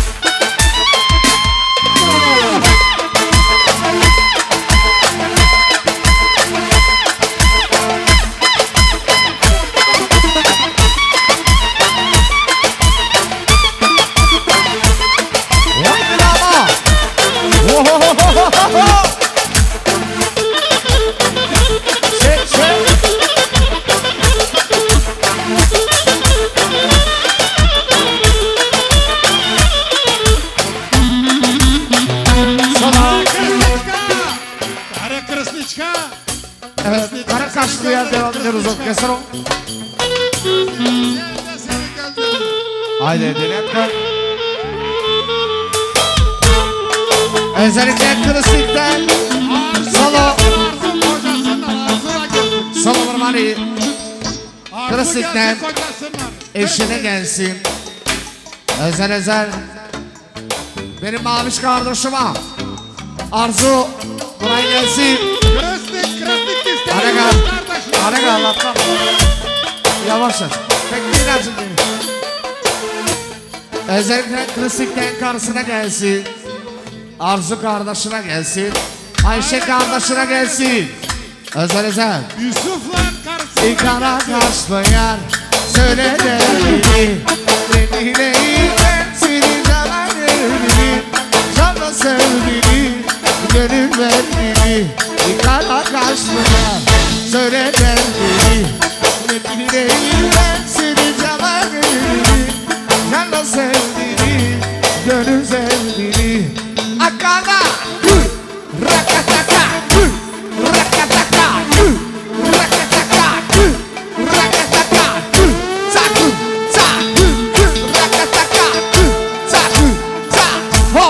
Haydi Dilek'ten özellikle klasikten solo solo Romani klasikten eşine gelsin özel özel benim maviş kardeşime Arzu buraya gelsin hadi gel hadi gel Allah'tan yavaş et bekleyin acım beni. Özellikle klasikten karşısına gelsin. Arzu kardeşine gelsin. Ayşe kardeşine gelsin. Özel özel. Yusuf'la karşısına İkana kaçlı yar. Söyle de beni. Ne dileyim ben seni cana gönlümü. Canla sevdiğini. Gönül verdiğini. İkana kaçlı yar. Söyle de beni. Ne dileyim ben seni cana gönlümü. Canla sevdiğini, gönül sevdiğini. Akana, rakataka, rakataka, rakataka, rakataka, sakın, sakın, rakataka, sakın, sakın, ho.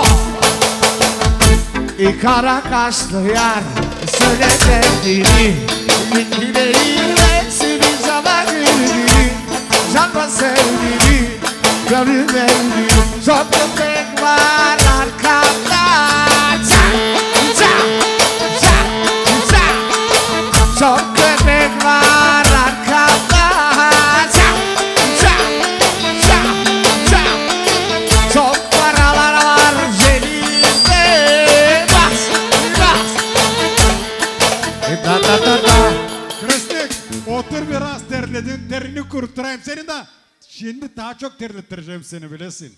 İkara kaşlı yar, söyle sevdiğini, bildiğini, ben seni sana gönlünü, canla sevdiğini. Gönül verdi, çok köpek var arkamda. Çak, çak, çak, çak. Çok köpek var arkamda. Çak, çak, çak, çak. Çok paralar var cebimde. Bas, bas. Da da da da. Krıstık, otur biraz terledin, terini kurtarayım seni de. Şimdi daha çok terlettireceğim seni bilesin.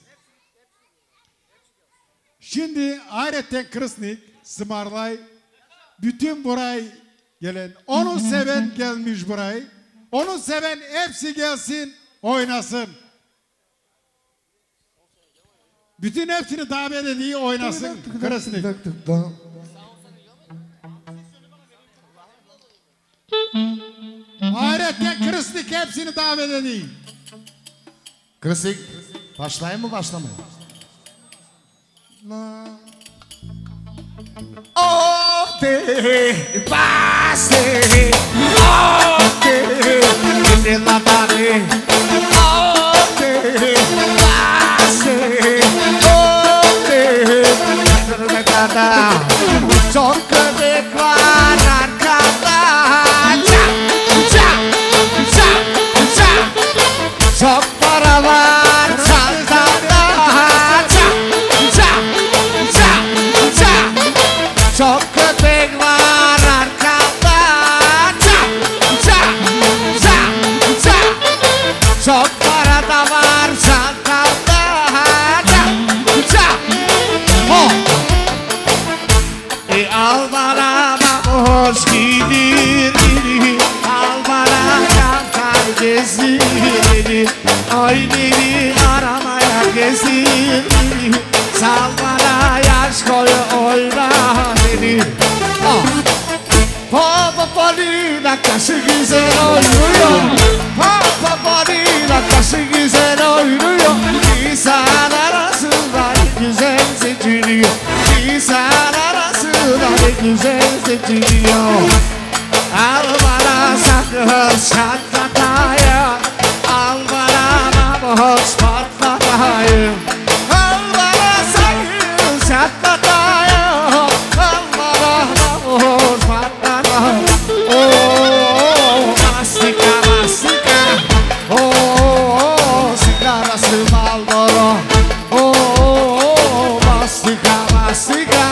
Şimdi ayrıca Krısnik, Sımarlay, bütün buraya gelen, onu seven gelmiş buraya. Onu seven hepsi gelsin, oynasın. Bütün hepsini davet ediyor, oynasın Krısnik. Ayrıca Krısnik hepsini davet ediyor. Klasik, başlayayım mı başlamayayım? Oh de passe, oh de de la bane, oh de passe, oh de de kada, çok köpek var arkada, çak çak çak çak, çok para var çantada, çak çak çak çak. Çok köpek var arkamda. Çak çak çak çak. Çok para da var çantamda. Çak çak. Oh. E al bana hoş gidir. Al bana kantar gezdir. Ay beni aramaya gezdir. Sal bana yaş koy oyna beni. Oh. Papa Polina kaşı güzel oynuyor. Papa Polina kaşı güzel oynuyor. İnsan arasında ne güzel seçiliyor. İnsan arasında ne güzel seçiliyor. Al bana sakız şatlatayı. Al bana namus patlatayı. Al bana sakız şatlatayı. Al bana namus patlatayı. Oh, mastika mastika. Oh, sigarası Marlboro. Oh, mastika mastika.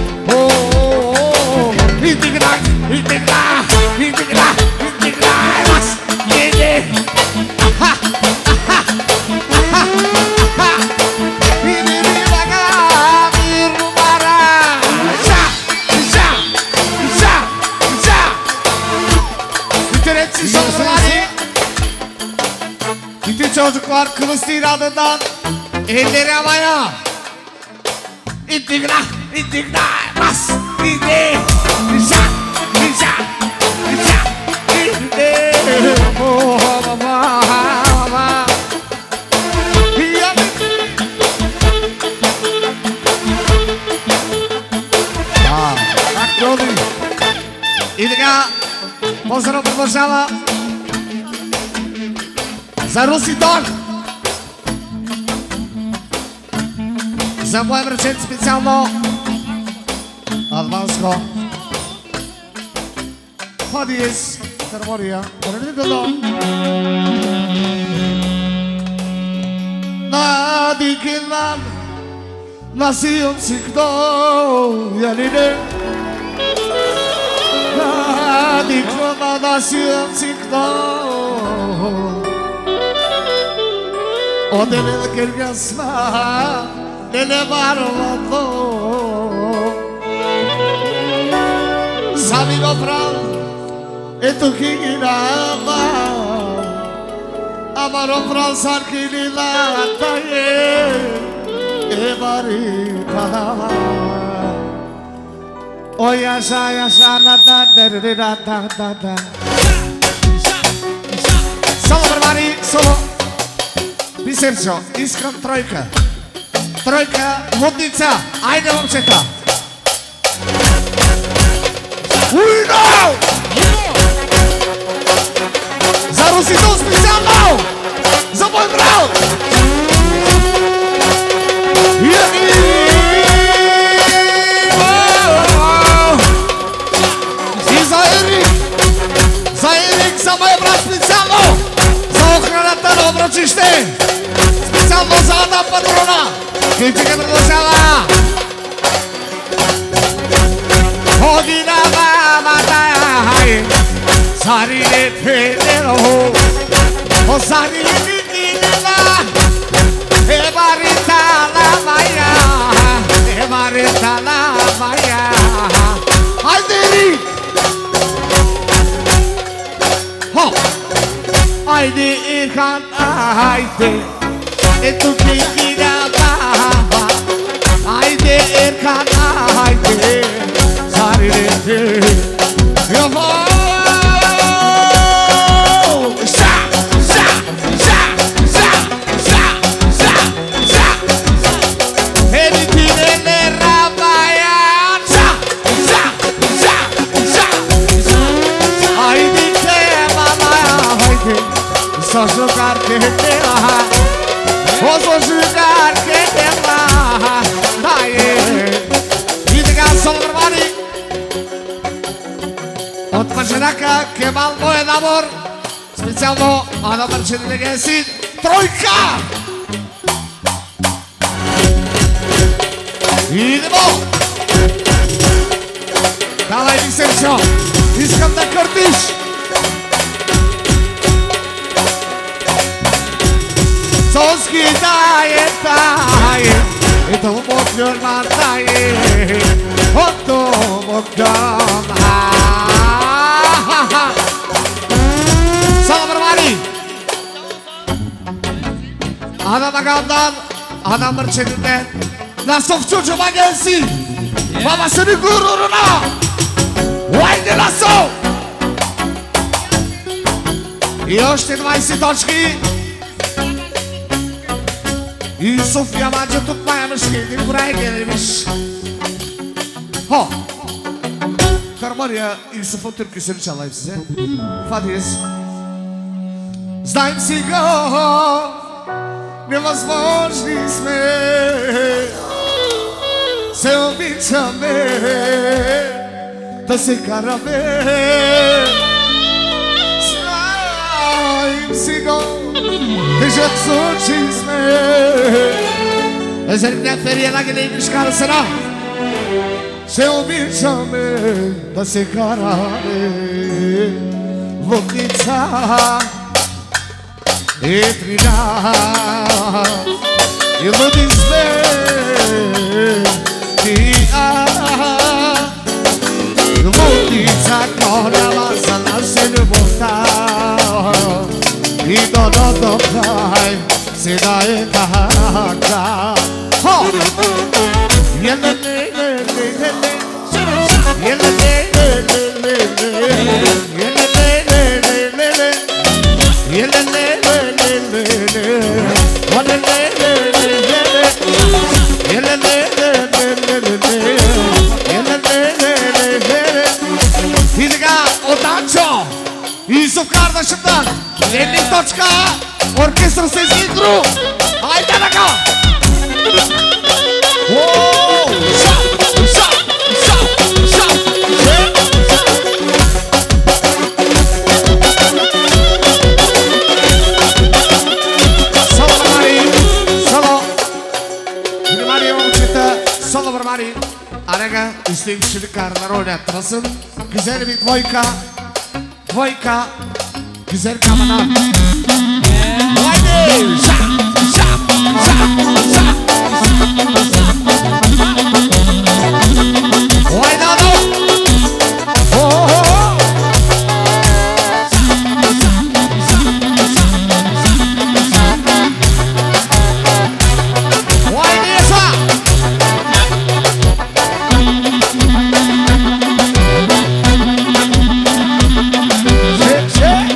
Oh, indigna, indigna, indigna, indigna. Mas, yedi. Ha, ha, ha, ha. Bir bir baga, bir numara. Şa, şa, şa, şa. Bütün hepsi şarkıları. Bütün çocuklar kılıç iradından elleri havaya. İndigna, indigna, mas, indi, şa, şa, şa, indi. Oh, baba, baba. Ya, ah, tak doli. Indigna, pozdro podłożała. Za Rusi Dog. Za moje wręczenie specjalno od Wąsko. Chodzi jest ceremonia. Na dikilan nasiyon sikdo yanine. Na dikilan nasiyon sikdo. O deve kergasma nele varvato. Sabigo prav etu kigirava. Amaro prav sarkilila taye evari padava. O yaşa yaşa na da da da da da da. Solo barbari solo. Bisercio, Iskran trojka. Trojka, Wodnica, ajde momčeta. Ujno! Za Rusitu specijalno! Za moj brat! I za Erik! Za Erik, za moj brat specijalno! Za ochranata na obročište! Specijalno za Ana Patrona! Kipčika predložava! Hodina mama daj! Sarine pedero! O sarine dinila! E marita la maja! E marita la maja! Ajde Erik! Ho! Ajde Erkan, ajde! Etu kikira baba. Ajde Erkan, ajde! Sarine Yavo! Şa! Şa! Şa! Şa! Şa! Şa! Şa! Eritine ravayan! Şa! Şa! Şa! Şa! Haydi Kemal'a haydi! Soşukar Kemal'a o soşukar Kemal'a daje! Idega Solvermani od Mažeraka Kemal moj nabor specijalno Ana Marčetina Gensin trojka! Idemo! Давай Bisercio! Искам да къртиш! Sonski daje, daje, i to moknur man daje, och då moknur man. Salam Armani! Ana Magan'dan, Ana Marçetin'den, Nasofçu Cuma gelsin, babasının gururuna. Ой, не ласо! И още двайсет точки. И София Маджа тук мая мъжки. Един брай гели виж. Хо! Хармония Юсуфа Türkü çalayım size. Fadiyes. Знаем сега, невъзможни сме, се обичаме, да се караме. Знаем сега, тежък случай сме, зъркня ферия гелеймиш карасена. Se obicame da se carare Vodnica e trina E vodizme Tia Vodnica Korava za nas se ljubota I do do do kraj Se daje taka Ho! Jele le le le le le Jele le le le le le Jele le le le le le Jele le le le le le Jele le le le le le Jele le le le le le Jele le le le le И сега отачо Исов Кардаşım'dan elli точка Orkestra Sezgin Group Haydi така Whoa! Shout! Shout! Shout! Shout! Solo Mari! Solo! Biri Mari momчета! Solo bir Mari! Арега истинчили карна ролята съм. Güzel bir двойка! Двойка! Güzel kamana! Haydi! Shout! Shout! Shout! Shout! Why not? Oh, oh, oh. Why this one? Shake, shake.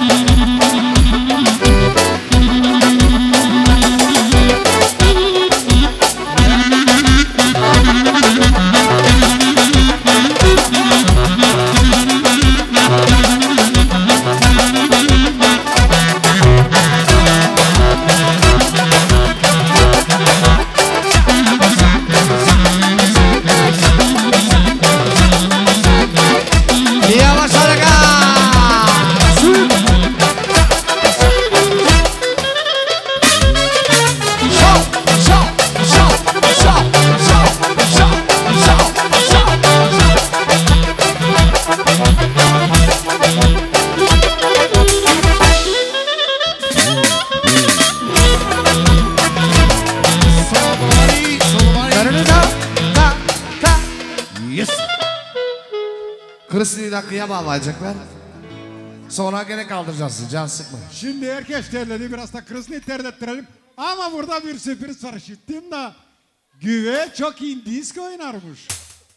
Kırısıyla kıya bağlayacaklar. Sonra gene kaldıracaksın, can sıkma. Şimdi herkes terledi, biraz da kırısını terlettirelim. Ama burada bir sürpriz var. İşittim da Güve çok iyi disk oynarmış.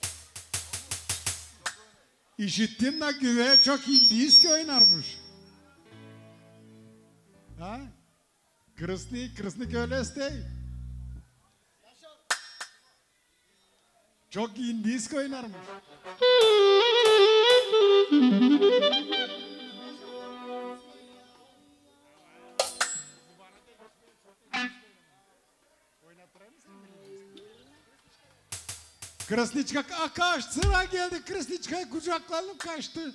İşittim de Güve çok iyi disk oynarmış. Ha? Kırısını, kırısını öyle istey. Çok iyi disk oynarmış. Krasniçka kaçtı, sıra geldi. Krasniçka'yı kucaklayalım, kaçtı.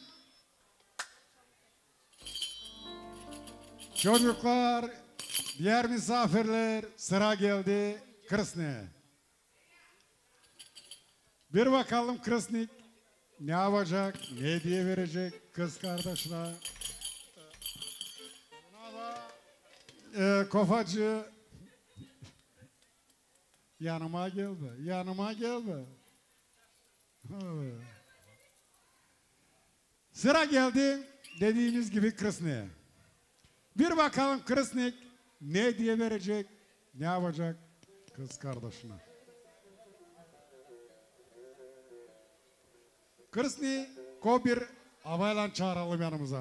Çocuklar, diğer misafirler, sıra geldi Krasni'ye. Bir bakalım Krasnik ne yapacak, ne diye verecek kız kardeşine. Buna da e, kofacı yanıma gel be, yanıma gel be. Sıra geldi dediğimiz gibi Krasnik'e. Bir bakalım Krasnik ne diye verecek, ne yapacak kız kardeşine. Krasnik Ko bir havayla çağıralım yanımıza.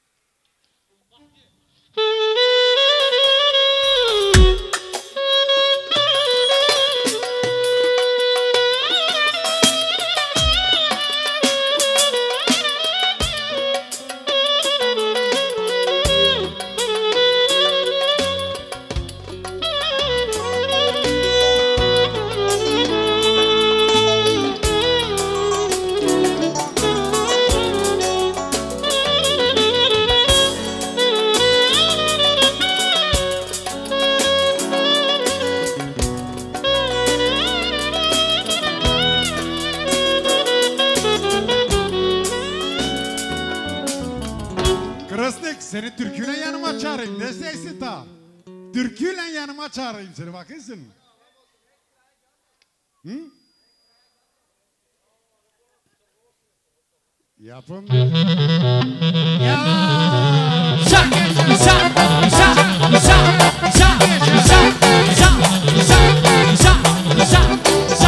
Seni türküyle yanıma çağırayım. Ne sesi ta? Türküyle yanıma çağırayım seni. Bakırsın. Hı? Yapın. Ya. Şak, şak, şak, şak, şak, şak, şak, şak, şak, şak.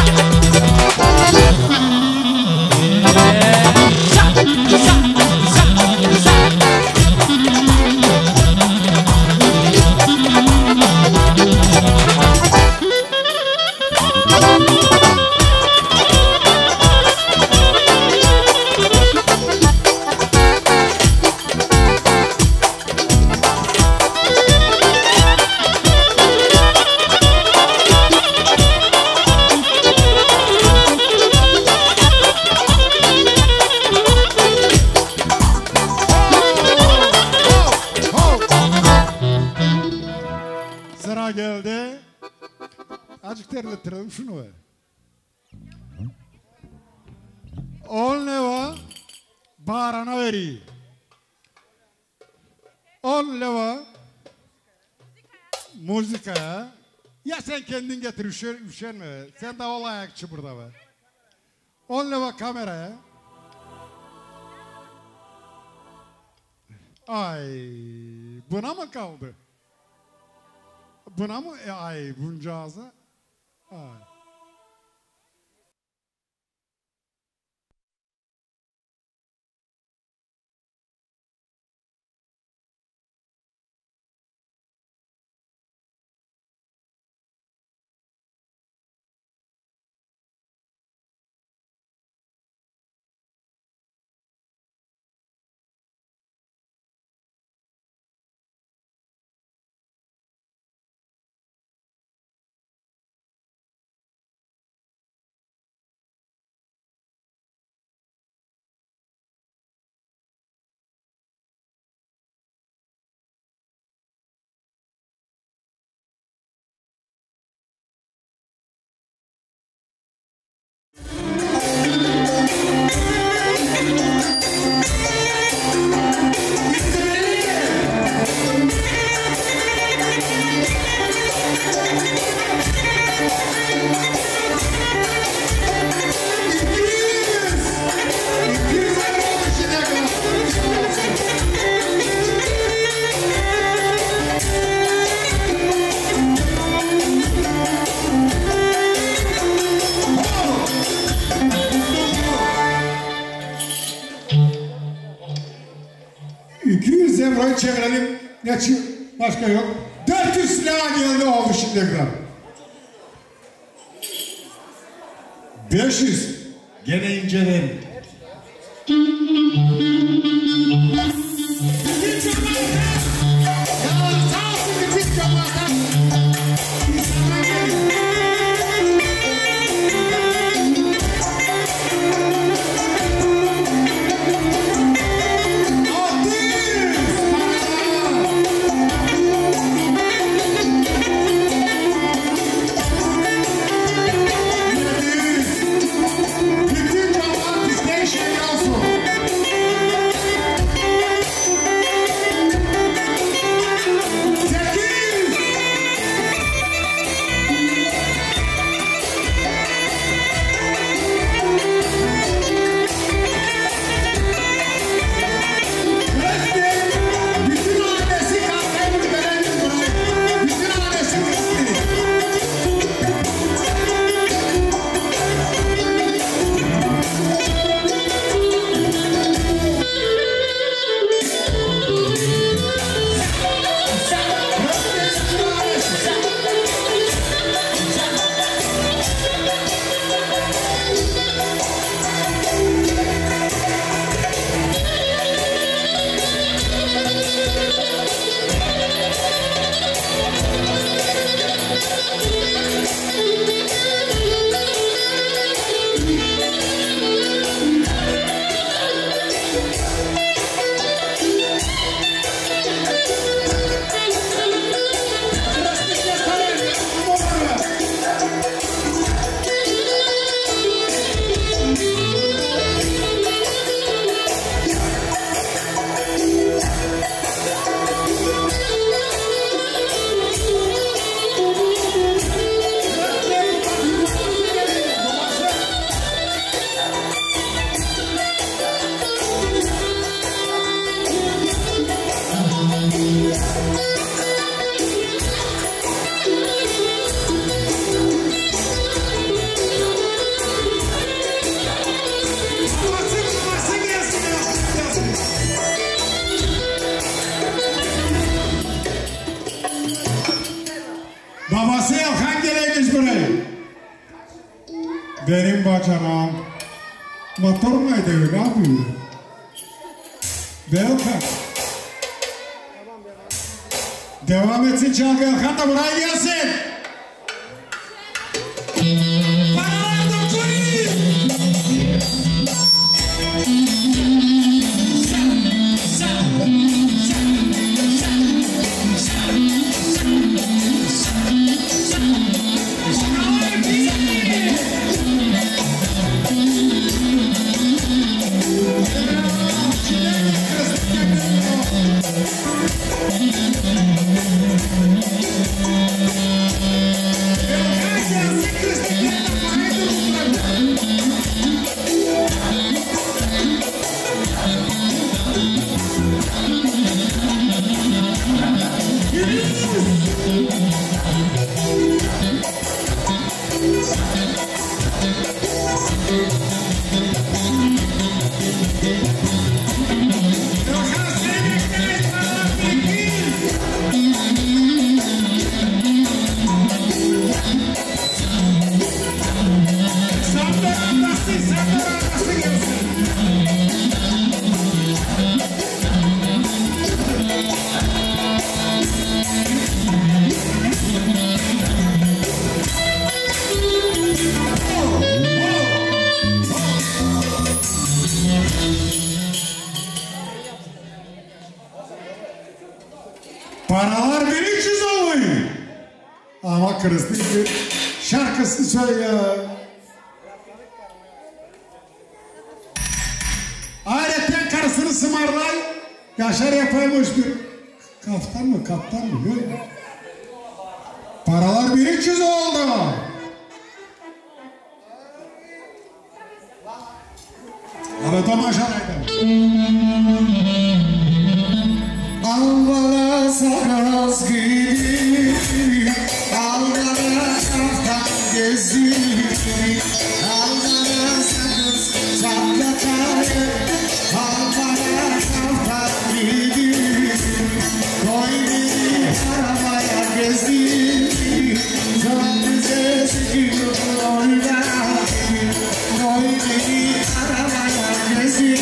Geldi. Azıcık terlettirelim şunu ver. On leva bağırana vereyim. On leva müzikaya. Ya sen kendin getir üşen, üşenme. Sen de ol ayakçı burada ver. On leva kameraya. Ay, buna mı kaldı? Buna mı? E, ay buncağıza. Ay. Zemra'yı çevirelim. Ne başka yok. dört yüz lira geldi oldu şimdiye kadar. beş yüz. Gene inceleyelim. Nasıl Yalkan geleymiş buraya? Benim bacanam. Motor muydu öyle abi? Yalkan. Devam etsin çalgı Yalkan da buraya gelsin. Paralar doktori. Paralar bin üç yüz oluyor. Ama Kristin bir şarkısı söyle. Ayrıca karısını sımarlay. Yaşar yapaymış bir kaftan mı kaptan mı? Yok. Paralar bin üç yüz oldu. Ama tam aşağıdaydı. Alvara sakaz gibi, Alvara kaftan gezi, Alvara sakız çatlatayım, Alvara kaftan gibi, koy beni arabaya gezi, çok güzel çıkıyor oynar, koy beni arabaya gezi,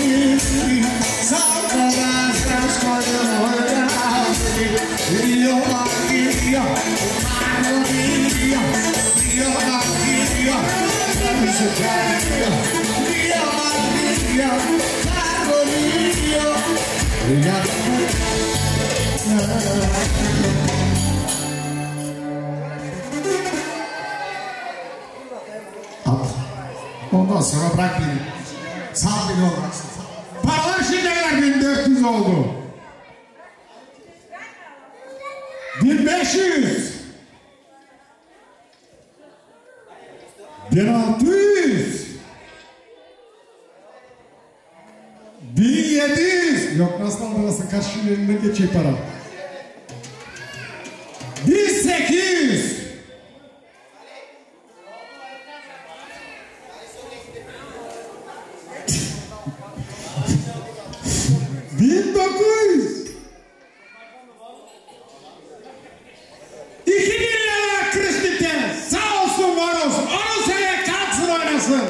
Salvara saç koydum oynar. Rio Maria, Maria, Rio Maria, Rio Maria, ondan sonra bırak beni. Sağ beni olacaksın. Paralar şimdiler bin dört yüz oldu. bin beş yüz. bin altı yüz. bin yedi yüz. Yok nasıl aldırasın kaç şirketinde geçiyor para. bin sekiz yüz. bin dokuz yüz. iki bin lira Kristin. Sağ olsun var olsun. Onu sene kalksın oynasın.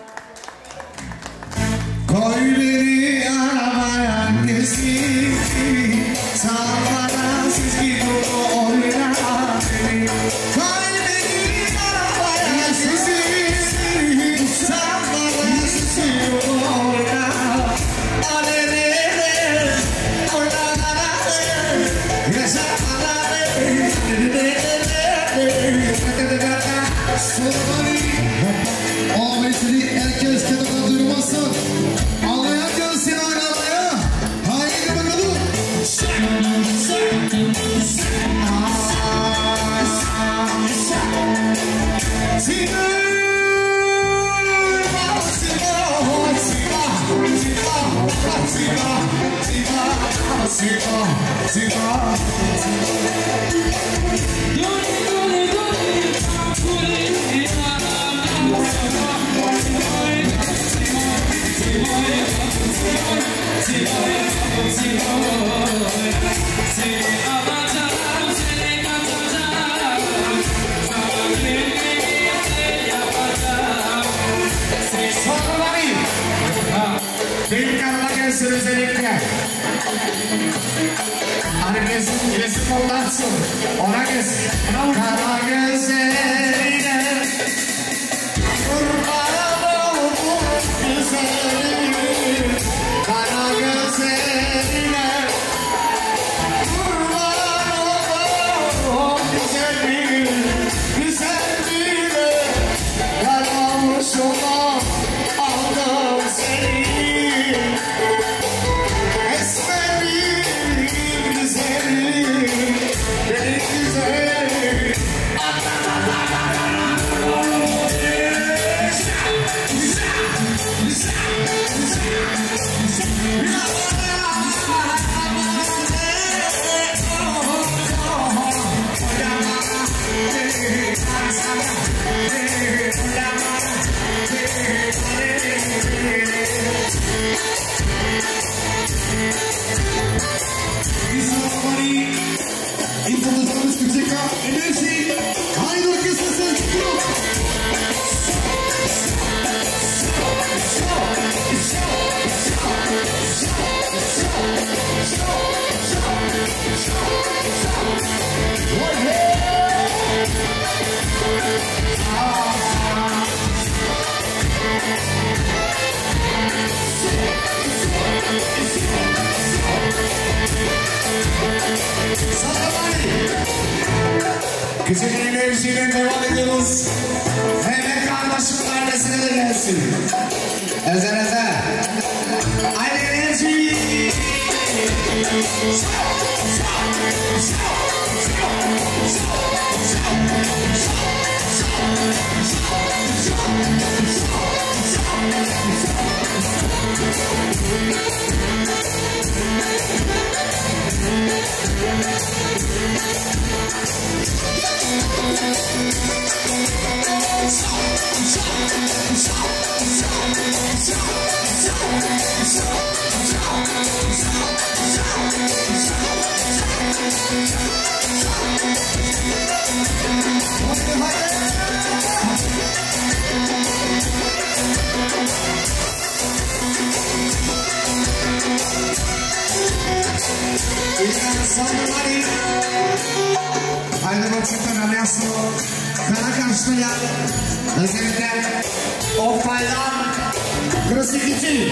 Koy beni arabaya gezi, Salvara siz gibi oynar. Koy beni arabaya gezi, Salvara siz gibi oynar. Alelele, oynanana, yaşanana, Ahmet'ini herkes kenara durmasın. Ağlayan gelsin oynamaya. Haydi bakalım. gelsin özellikle. Herkes resim ondansın. Ona gelsin. Kara gözlerine kurban oldum güzelim. Kara gözlerine kurban oldum güzelim. Güzelliğine yanılmışıma aldım seni. Esmerim güzelim, benim güzelim. Introduzamos música, energia, ai orquestra Santos. Küçük enerjiyle devam ediyoruz. Hemen kardeşim ailesine de gelsin. Ezer ezer. Aynı enerji. Haydi bakın anlayasın. Sana karşılayan özellikle Oktay'dan Kırısikici.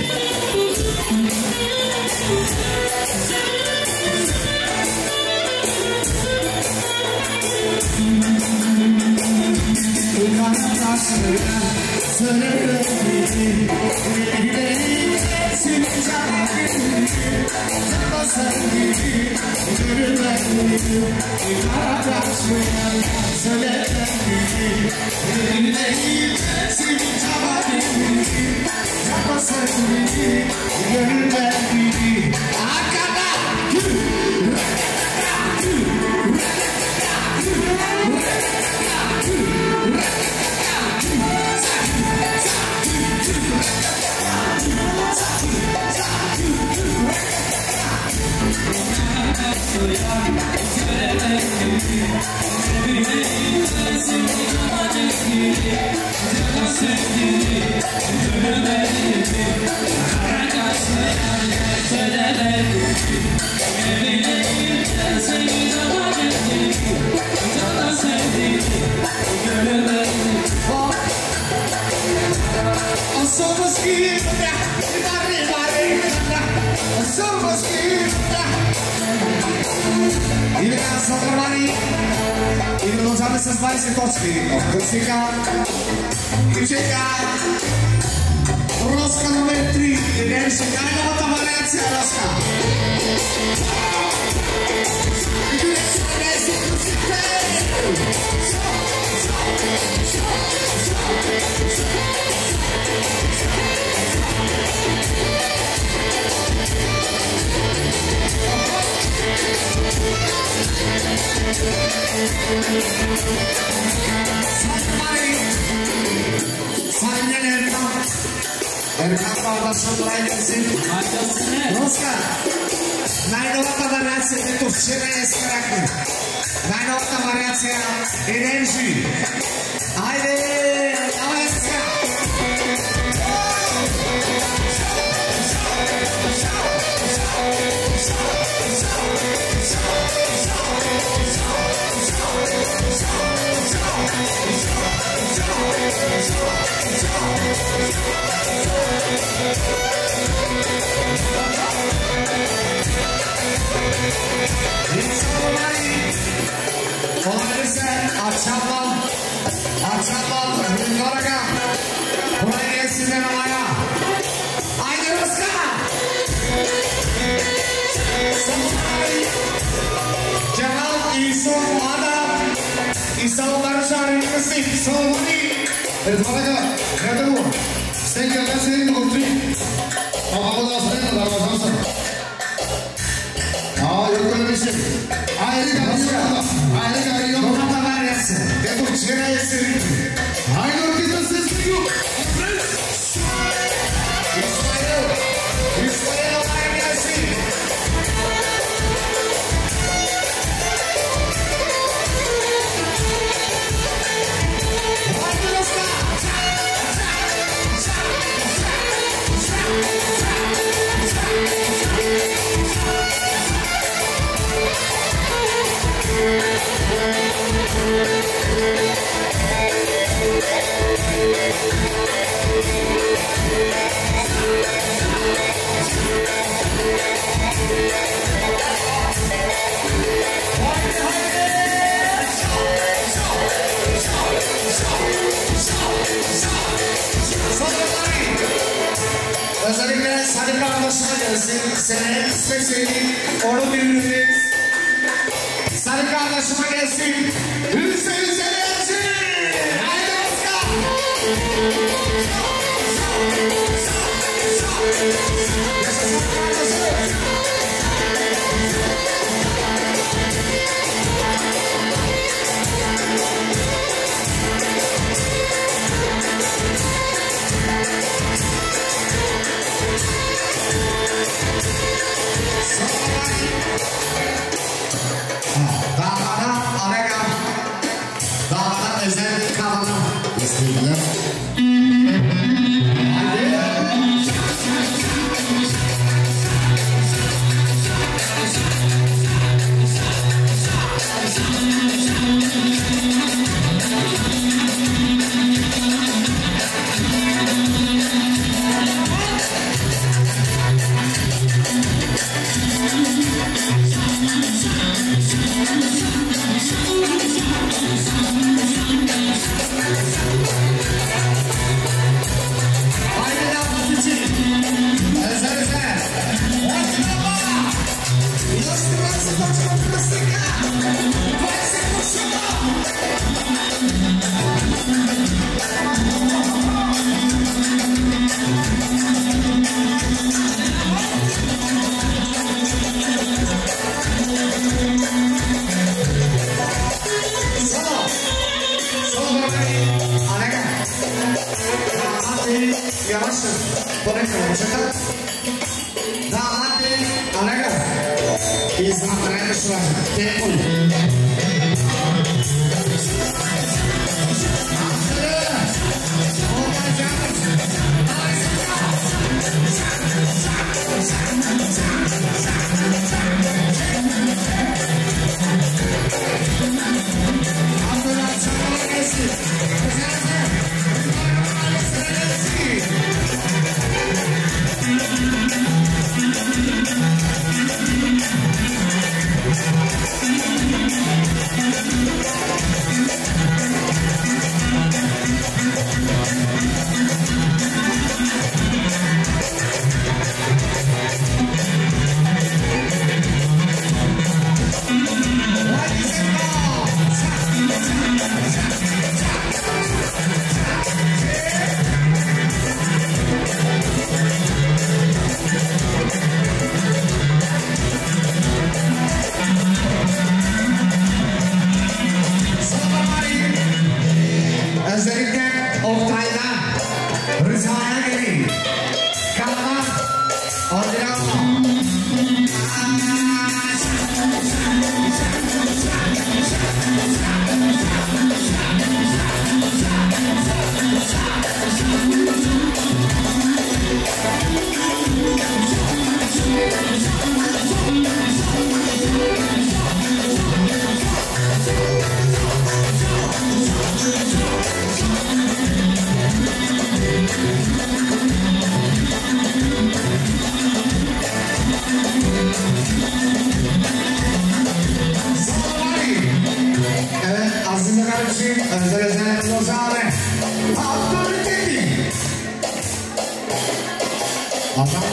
Bana karşılayan söylerim yüreğim seni canım sana sevgilim gönüllerim bana karşılayan söylerim yüreğim seni canım sana sevgilim gönüllerim Akada Somos quinta, mare mare, somos quinta. Ile są normalni, ile możemy se zwalić z koczki. Koczka, ucieka. Roska numer trzy, energia, najnowsza wariacja Roska. Sayın Erkan Erkan kardeşim buraya gelsin Roska najnowsza wariacja Turczyna jest charakter najnowsza wariacja energii Haydi dawaj Roska Maşallah. Yukarıga. Buraya gelsinler amaya. Haydi Rıska. Cemal İson Adam. İsa Barışar'ın kısım. Soluni. Evet Yukarıga. Nerede bu? Sen gelden senin mi kurtuyum? Ama bu da aslında kadar başlamışsın. Aa yok öyle bir şey. Ayrı gari yok burada. Ayrı gari yok. Yok ama var yansın. Dedim çiğne yesin. Aynı orkestra sesi yok. İsmail. İsmail olaya gelsin. Haydi Rıska. Özellikle Sadık arkadaşına gelsin. Senenin spesiyeli onu dinleriz. Sadık arkadaşıma gelsin. Hüseyin seni gelsin. Haydi Rıska. Yaşasın kardeşim. Dağlara araya dağlara özel kalanı istiyorlar. Haydi. Haydi lan için. Özel özel. Ortada bana. Yastık yastık yastık yastık ya. Bayse koşuyor. Solo. Solo bakayım. Anega. Hadi yavaşsın. Bırak yavaşsın. Daha hadi. Anega. İzin atlayın şuraya. Tempo.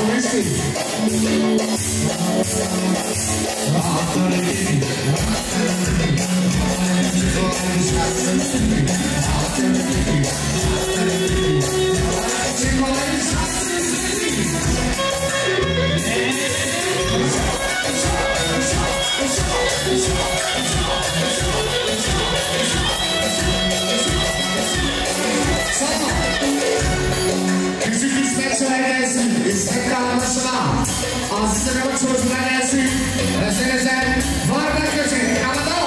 Küçük İsmetçiler gelsin, İsmet anlaşılan. Azizlere bak çocuklar gelsin. Özel özel var da köşe, Anadolu.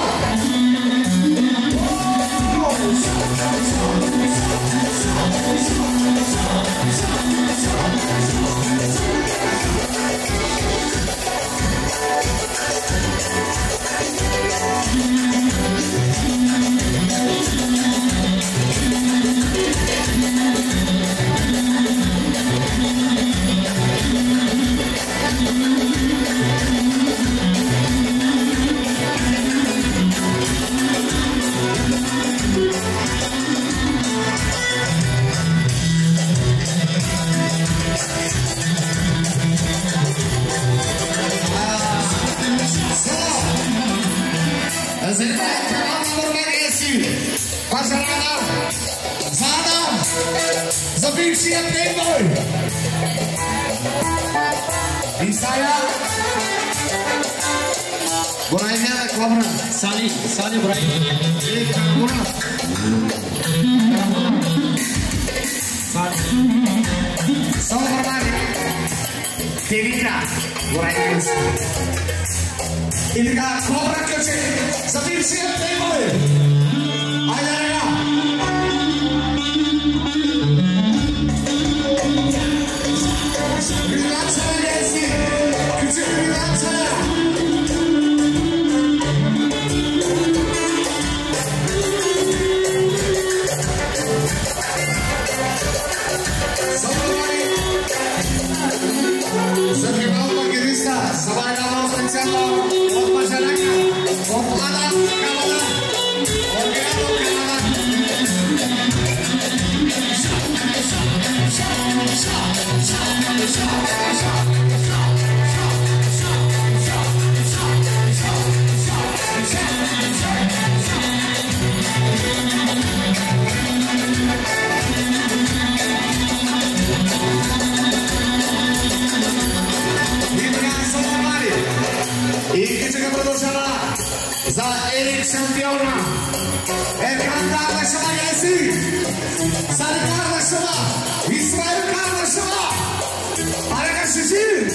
Özellikle kanallarına gelsin. Başarılar. Sağda. Zabirsiye Playboy. İsa'ya. Buraya ne kobra? Salih, Salih buraya. İyi kanalına. Son formali. Telika. Buraya gelsin. İlga kobra köşe. Zabirsiye Playboy. Aylarına. Ünlem sana gelsin. Küçük ünlem sana. Zakimal Bagirista, Sabay Namaos Pensando, Od Majalaka, Od Ada, Kalada, Od Gado, Kalada. İyi gece produksiyona za Erik şampiyona Erkan kardeşime gelsin. Sarı kardeşime, İsmail kardeşime. Harika sizi.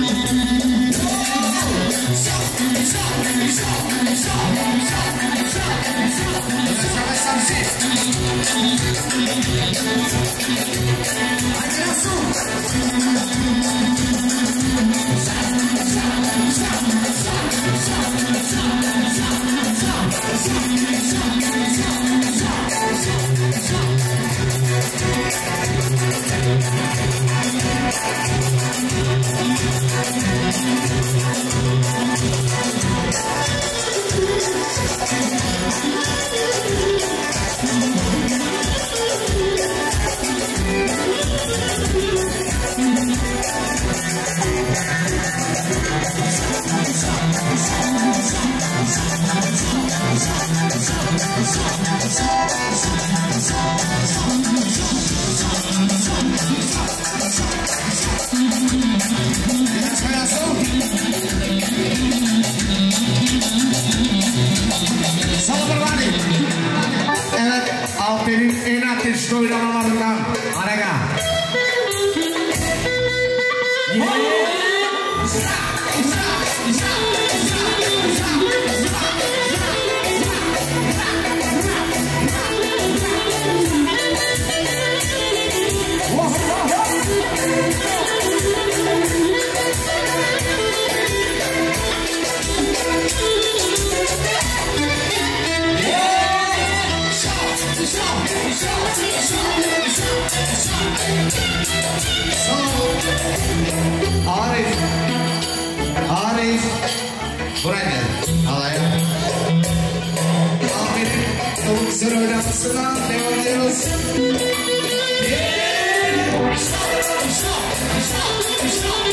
Evet, Alper'in en ateşli oynamalarından Arega. Arif, Arif, buraya gel, alaya. Aferin, tavuk sıra oynamasından devam ediyoruz. Stop, stop, stop, stop.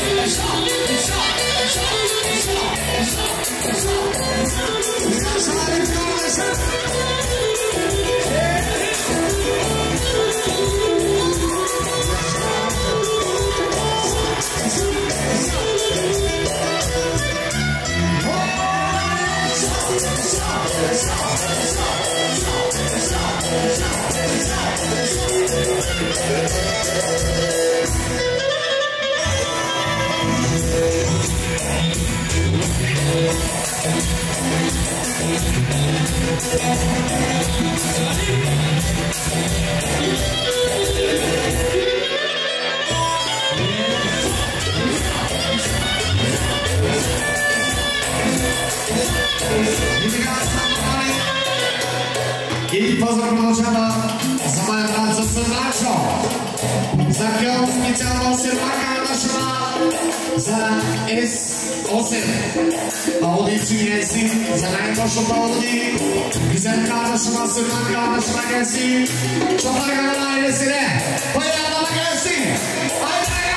И поздравляем за моя братца Сыначо, за Кел специально Сервака нашего, за эс осем, аудиции Эси, за най-точната ауди, Гизерка нашего, Сервака нашего Геси, Чопарка на Есире, Пайда на Геси, Пайда!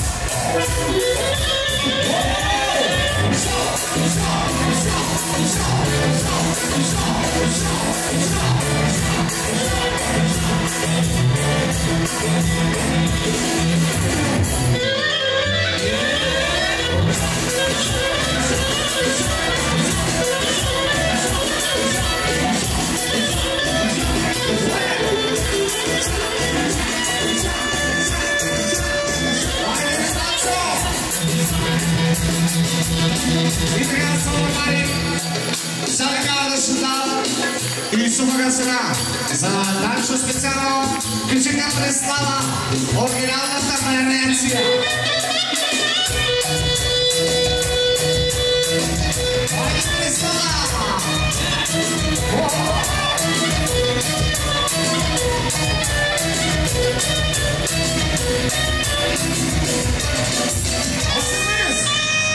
И сумага сега за нашу специално кричека представа оригиналната вариация. Айде представа! Осемис!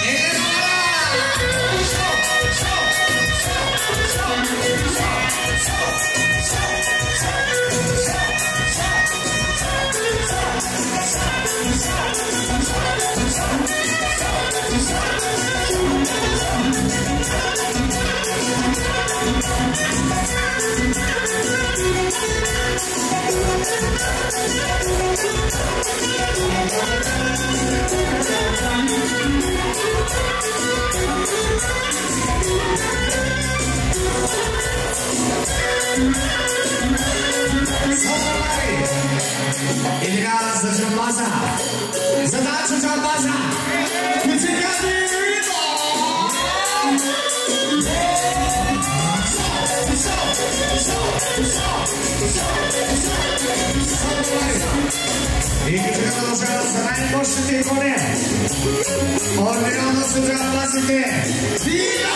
Illegal za Jambaza, zadача Jambaza, кричека Дивидо! И кричека продължава за най-мощните икони. Оригинално са Jamбазите. Вино!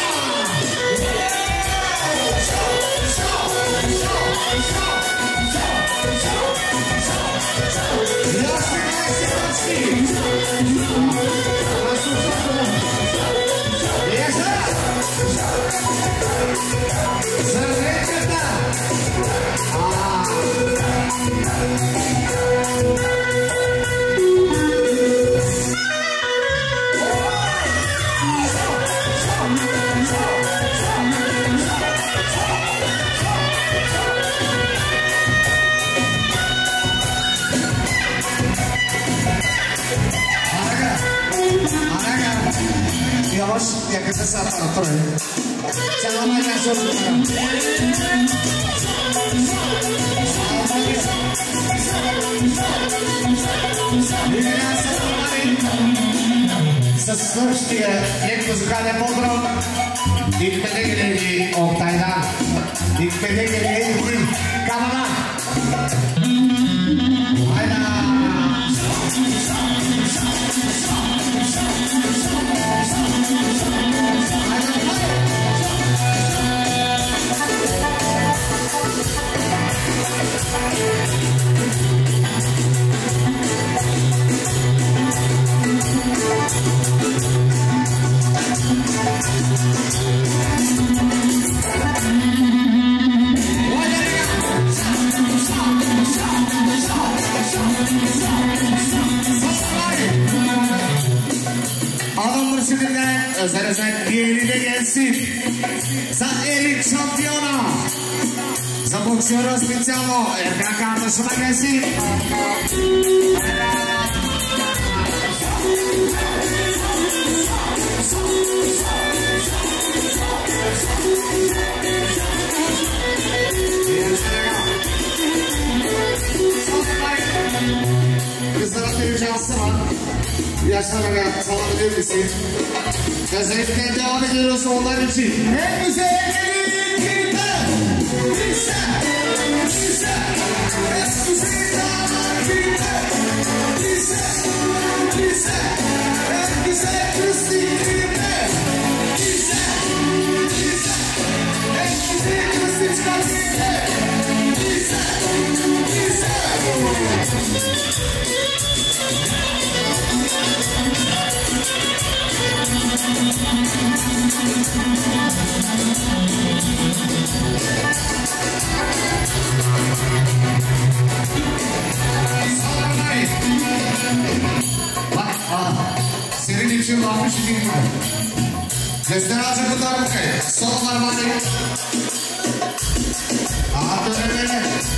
Yavaş yakasa sapar otur. Sen ona yaşa С следващия лек музикален поздрав и петте хиляди от Тайдан и петте хиляди от Канада. Айда! Adam Mürşidinden özel özel yerine gelsin. Za elit şampiyona. Za boksera specjalno Erkan kardeşime gelsin. yaşamaya sağlayabilir misin? Özellikle devam ediyoruz onlar için. En güzel gelin birlikte. Lise, lise, en güzel damat birlikte. Lise, lise, en güzel kız birlikte. Lise, lise, en güzel kız birlikte. Lise, lise. Bak, aa, senin için varmış bir gibi. Göster azıcık bu darbukayı. Sol parmağını. Aa, döne döne.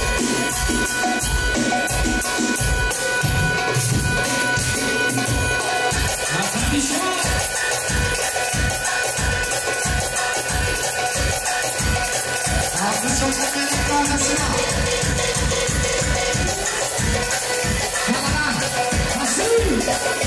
Ağzı çok önemli kardeşine. Yalan. Nasıl?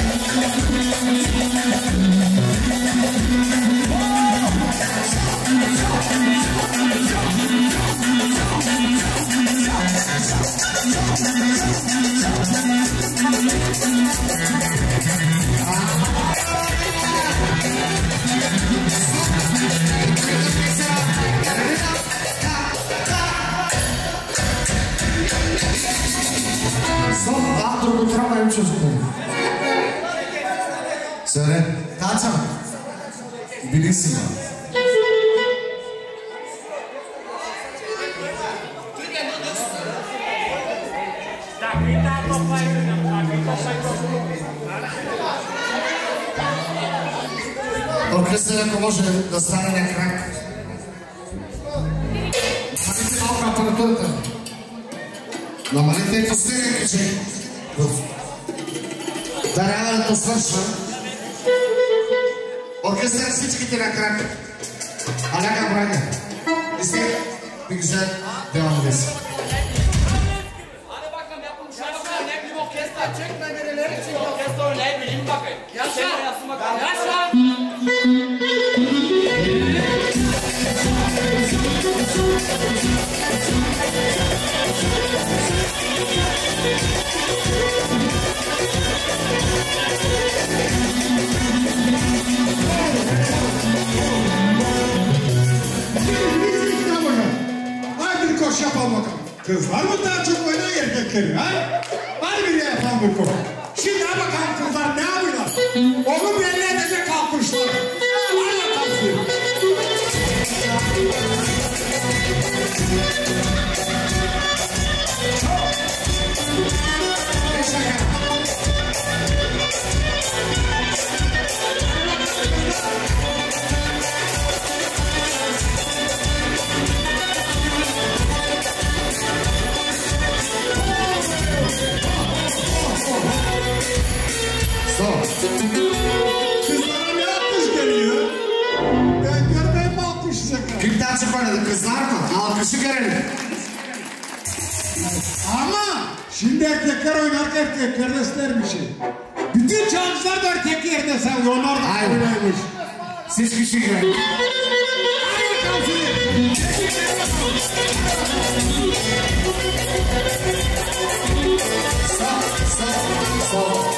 Son, ah dur götüremayım çocukları. Söyle. Kaçam. Bilirsin ya. Orkestra ako može da stane na krak. Намалите малко апаратурата. Намалите и постигайки, че даряването свършва. Оркестър всичките на крак. Аляка Браня. И сега би güzel devam edesin. Hadi bakalım yapalım. Şöyle bakalım. Ne bileyim orkestra çekme nereleri için orkestra ne bileyim bakayım. Yaşa. Yaşa bakalım. Yaşa. Hadi bir koş yapalım bakalım. Kızlar mı daha çok oynar erkekleri ha? Hadi bir yapalım bir koş. Şimdi ha bakalım kızlar ne yapıyorlar? Onu belli edecek kalkmışlar. Hadi bakalım. Kızlara ne alkış geliyor? Ben görmeyeyim mi alkış sakın? Kimden çıkmadı kızlar mı? Alkışı görelim. Ama şimdi erkekler oynarken erkekler de ister bir şey. Bütün çalgıcılar da erkek yerine sallıyor. Onlar da Aynen. oynaymış. Siz kişi görelim. Hadi bakalım şimdi. Sağ, sağ, sol.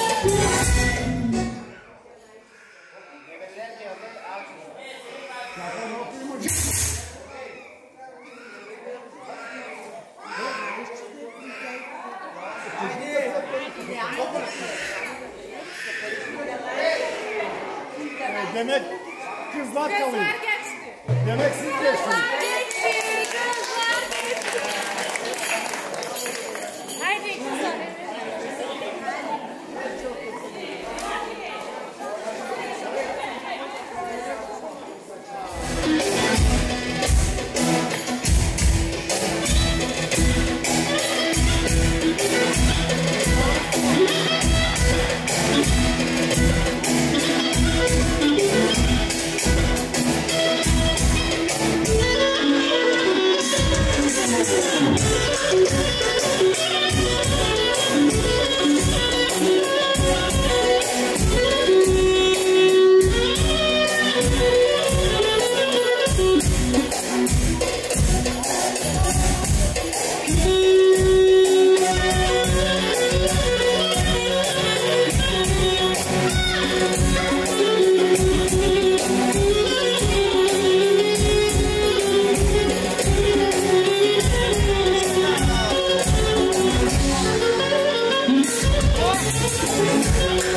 Demek kızlar kalıyor. Kızlar geçti. Demek siz geçtiniz. Kızlar geçti. Kızlar geçti. Haydi kızlar. Sağ, Thank you.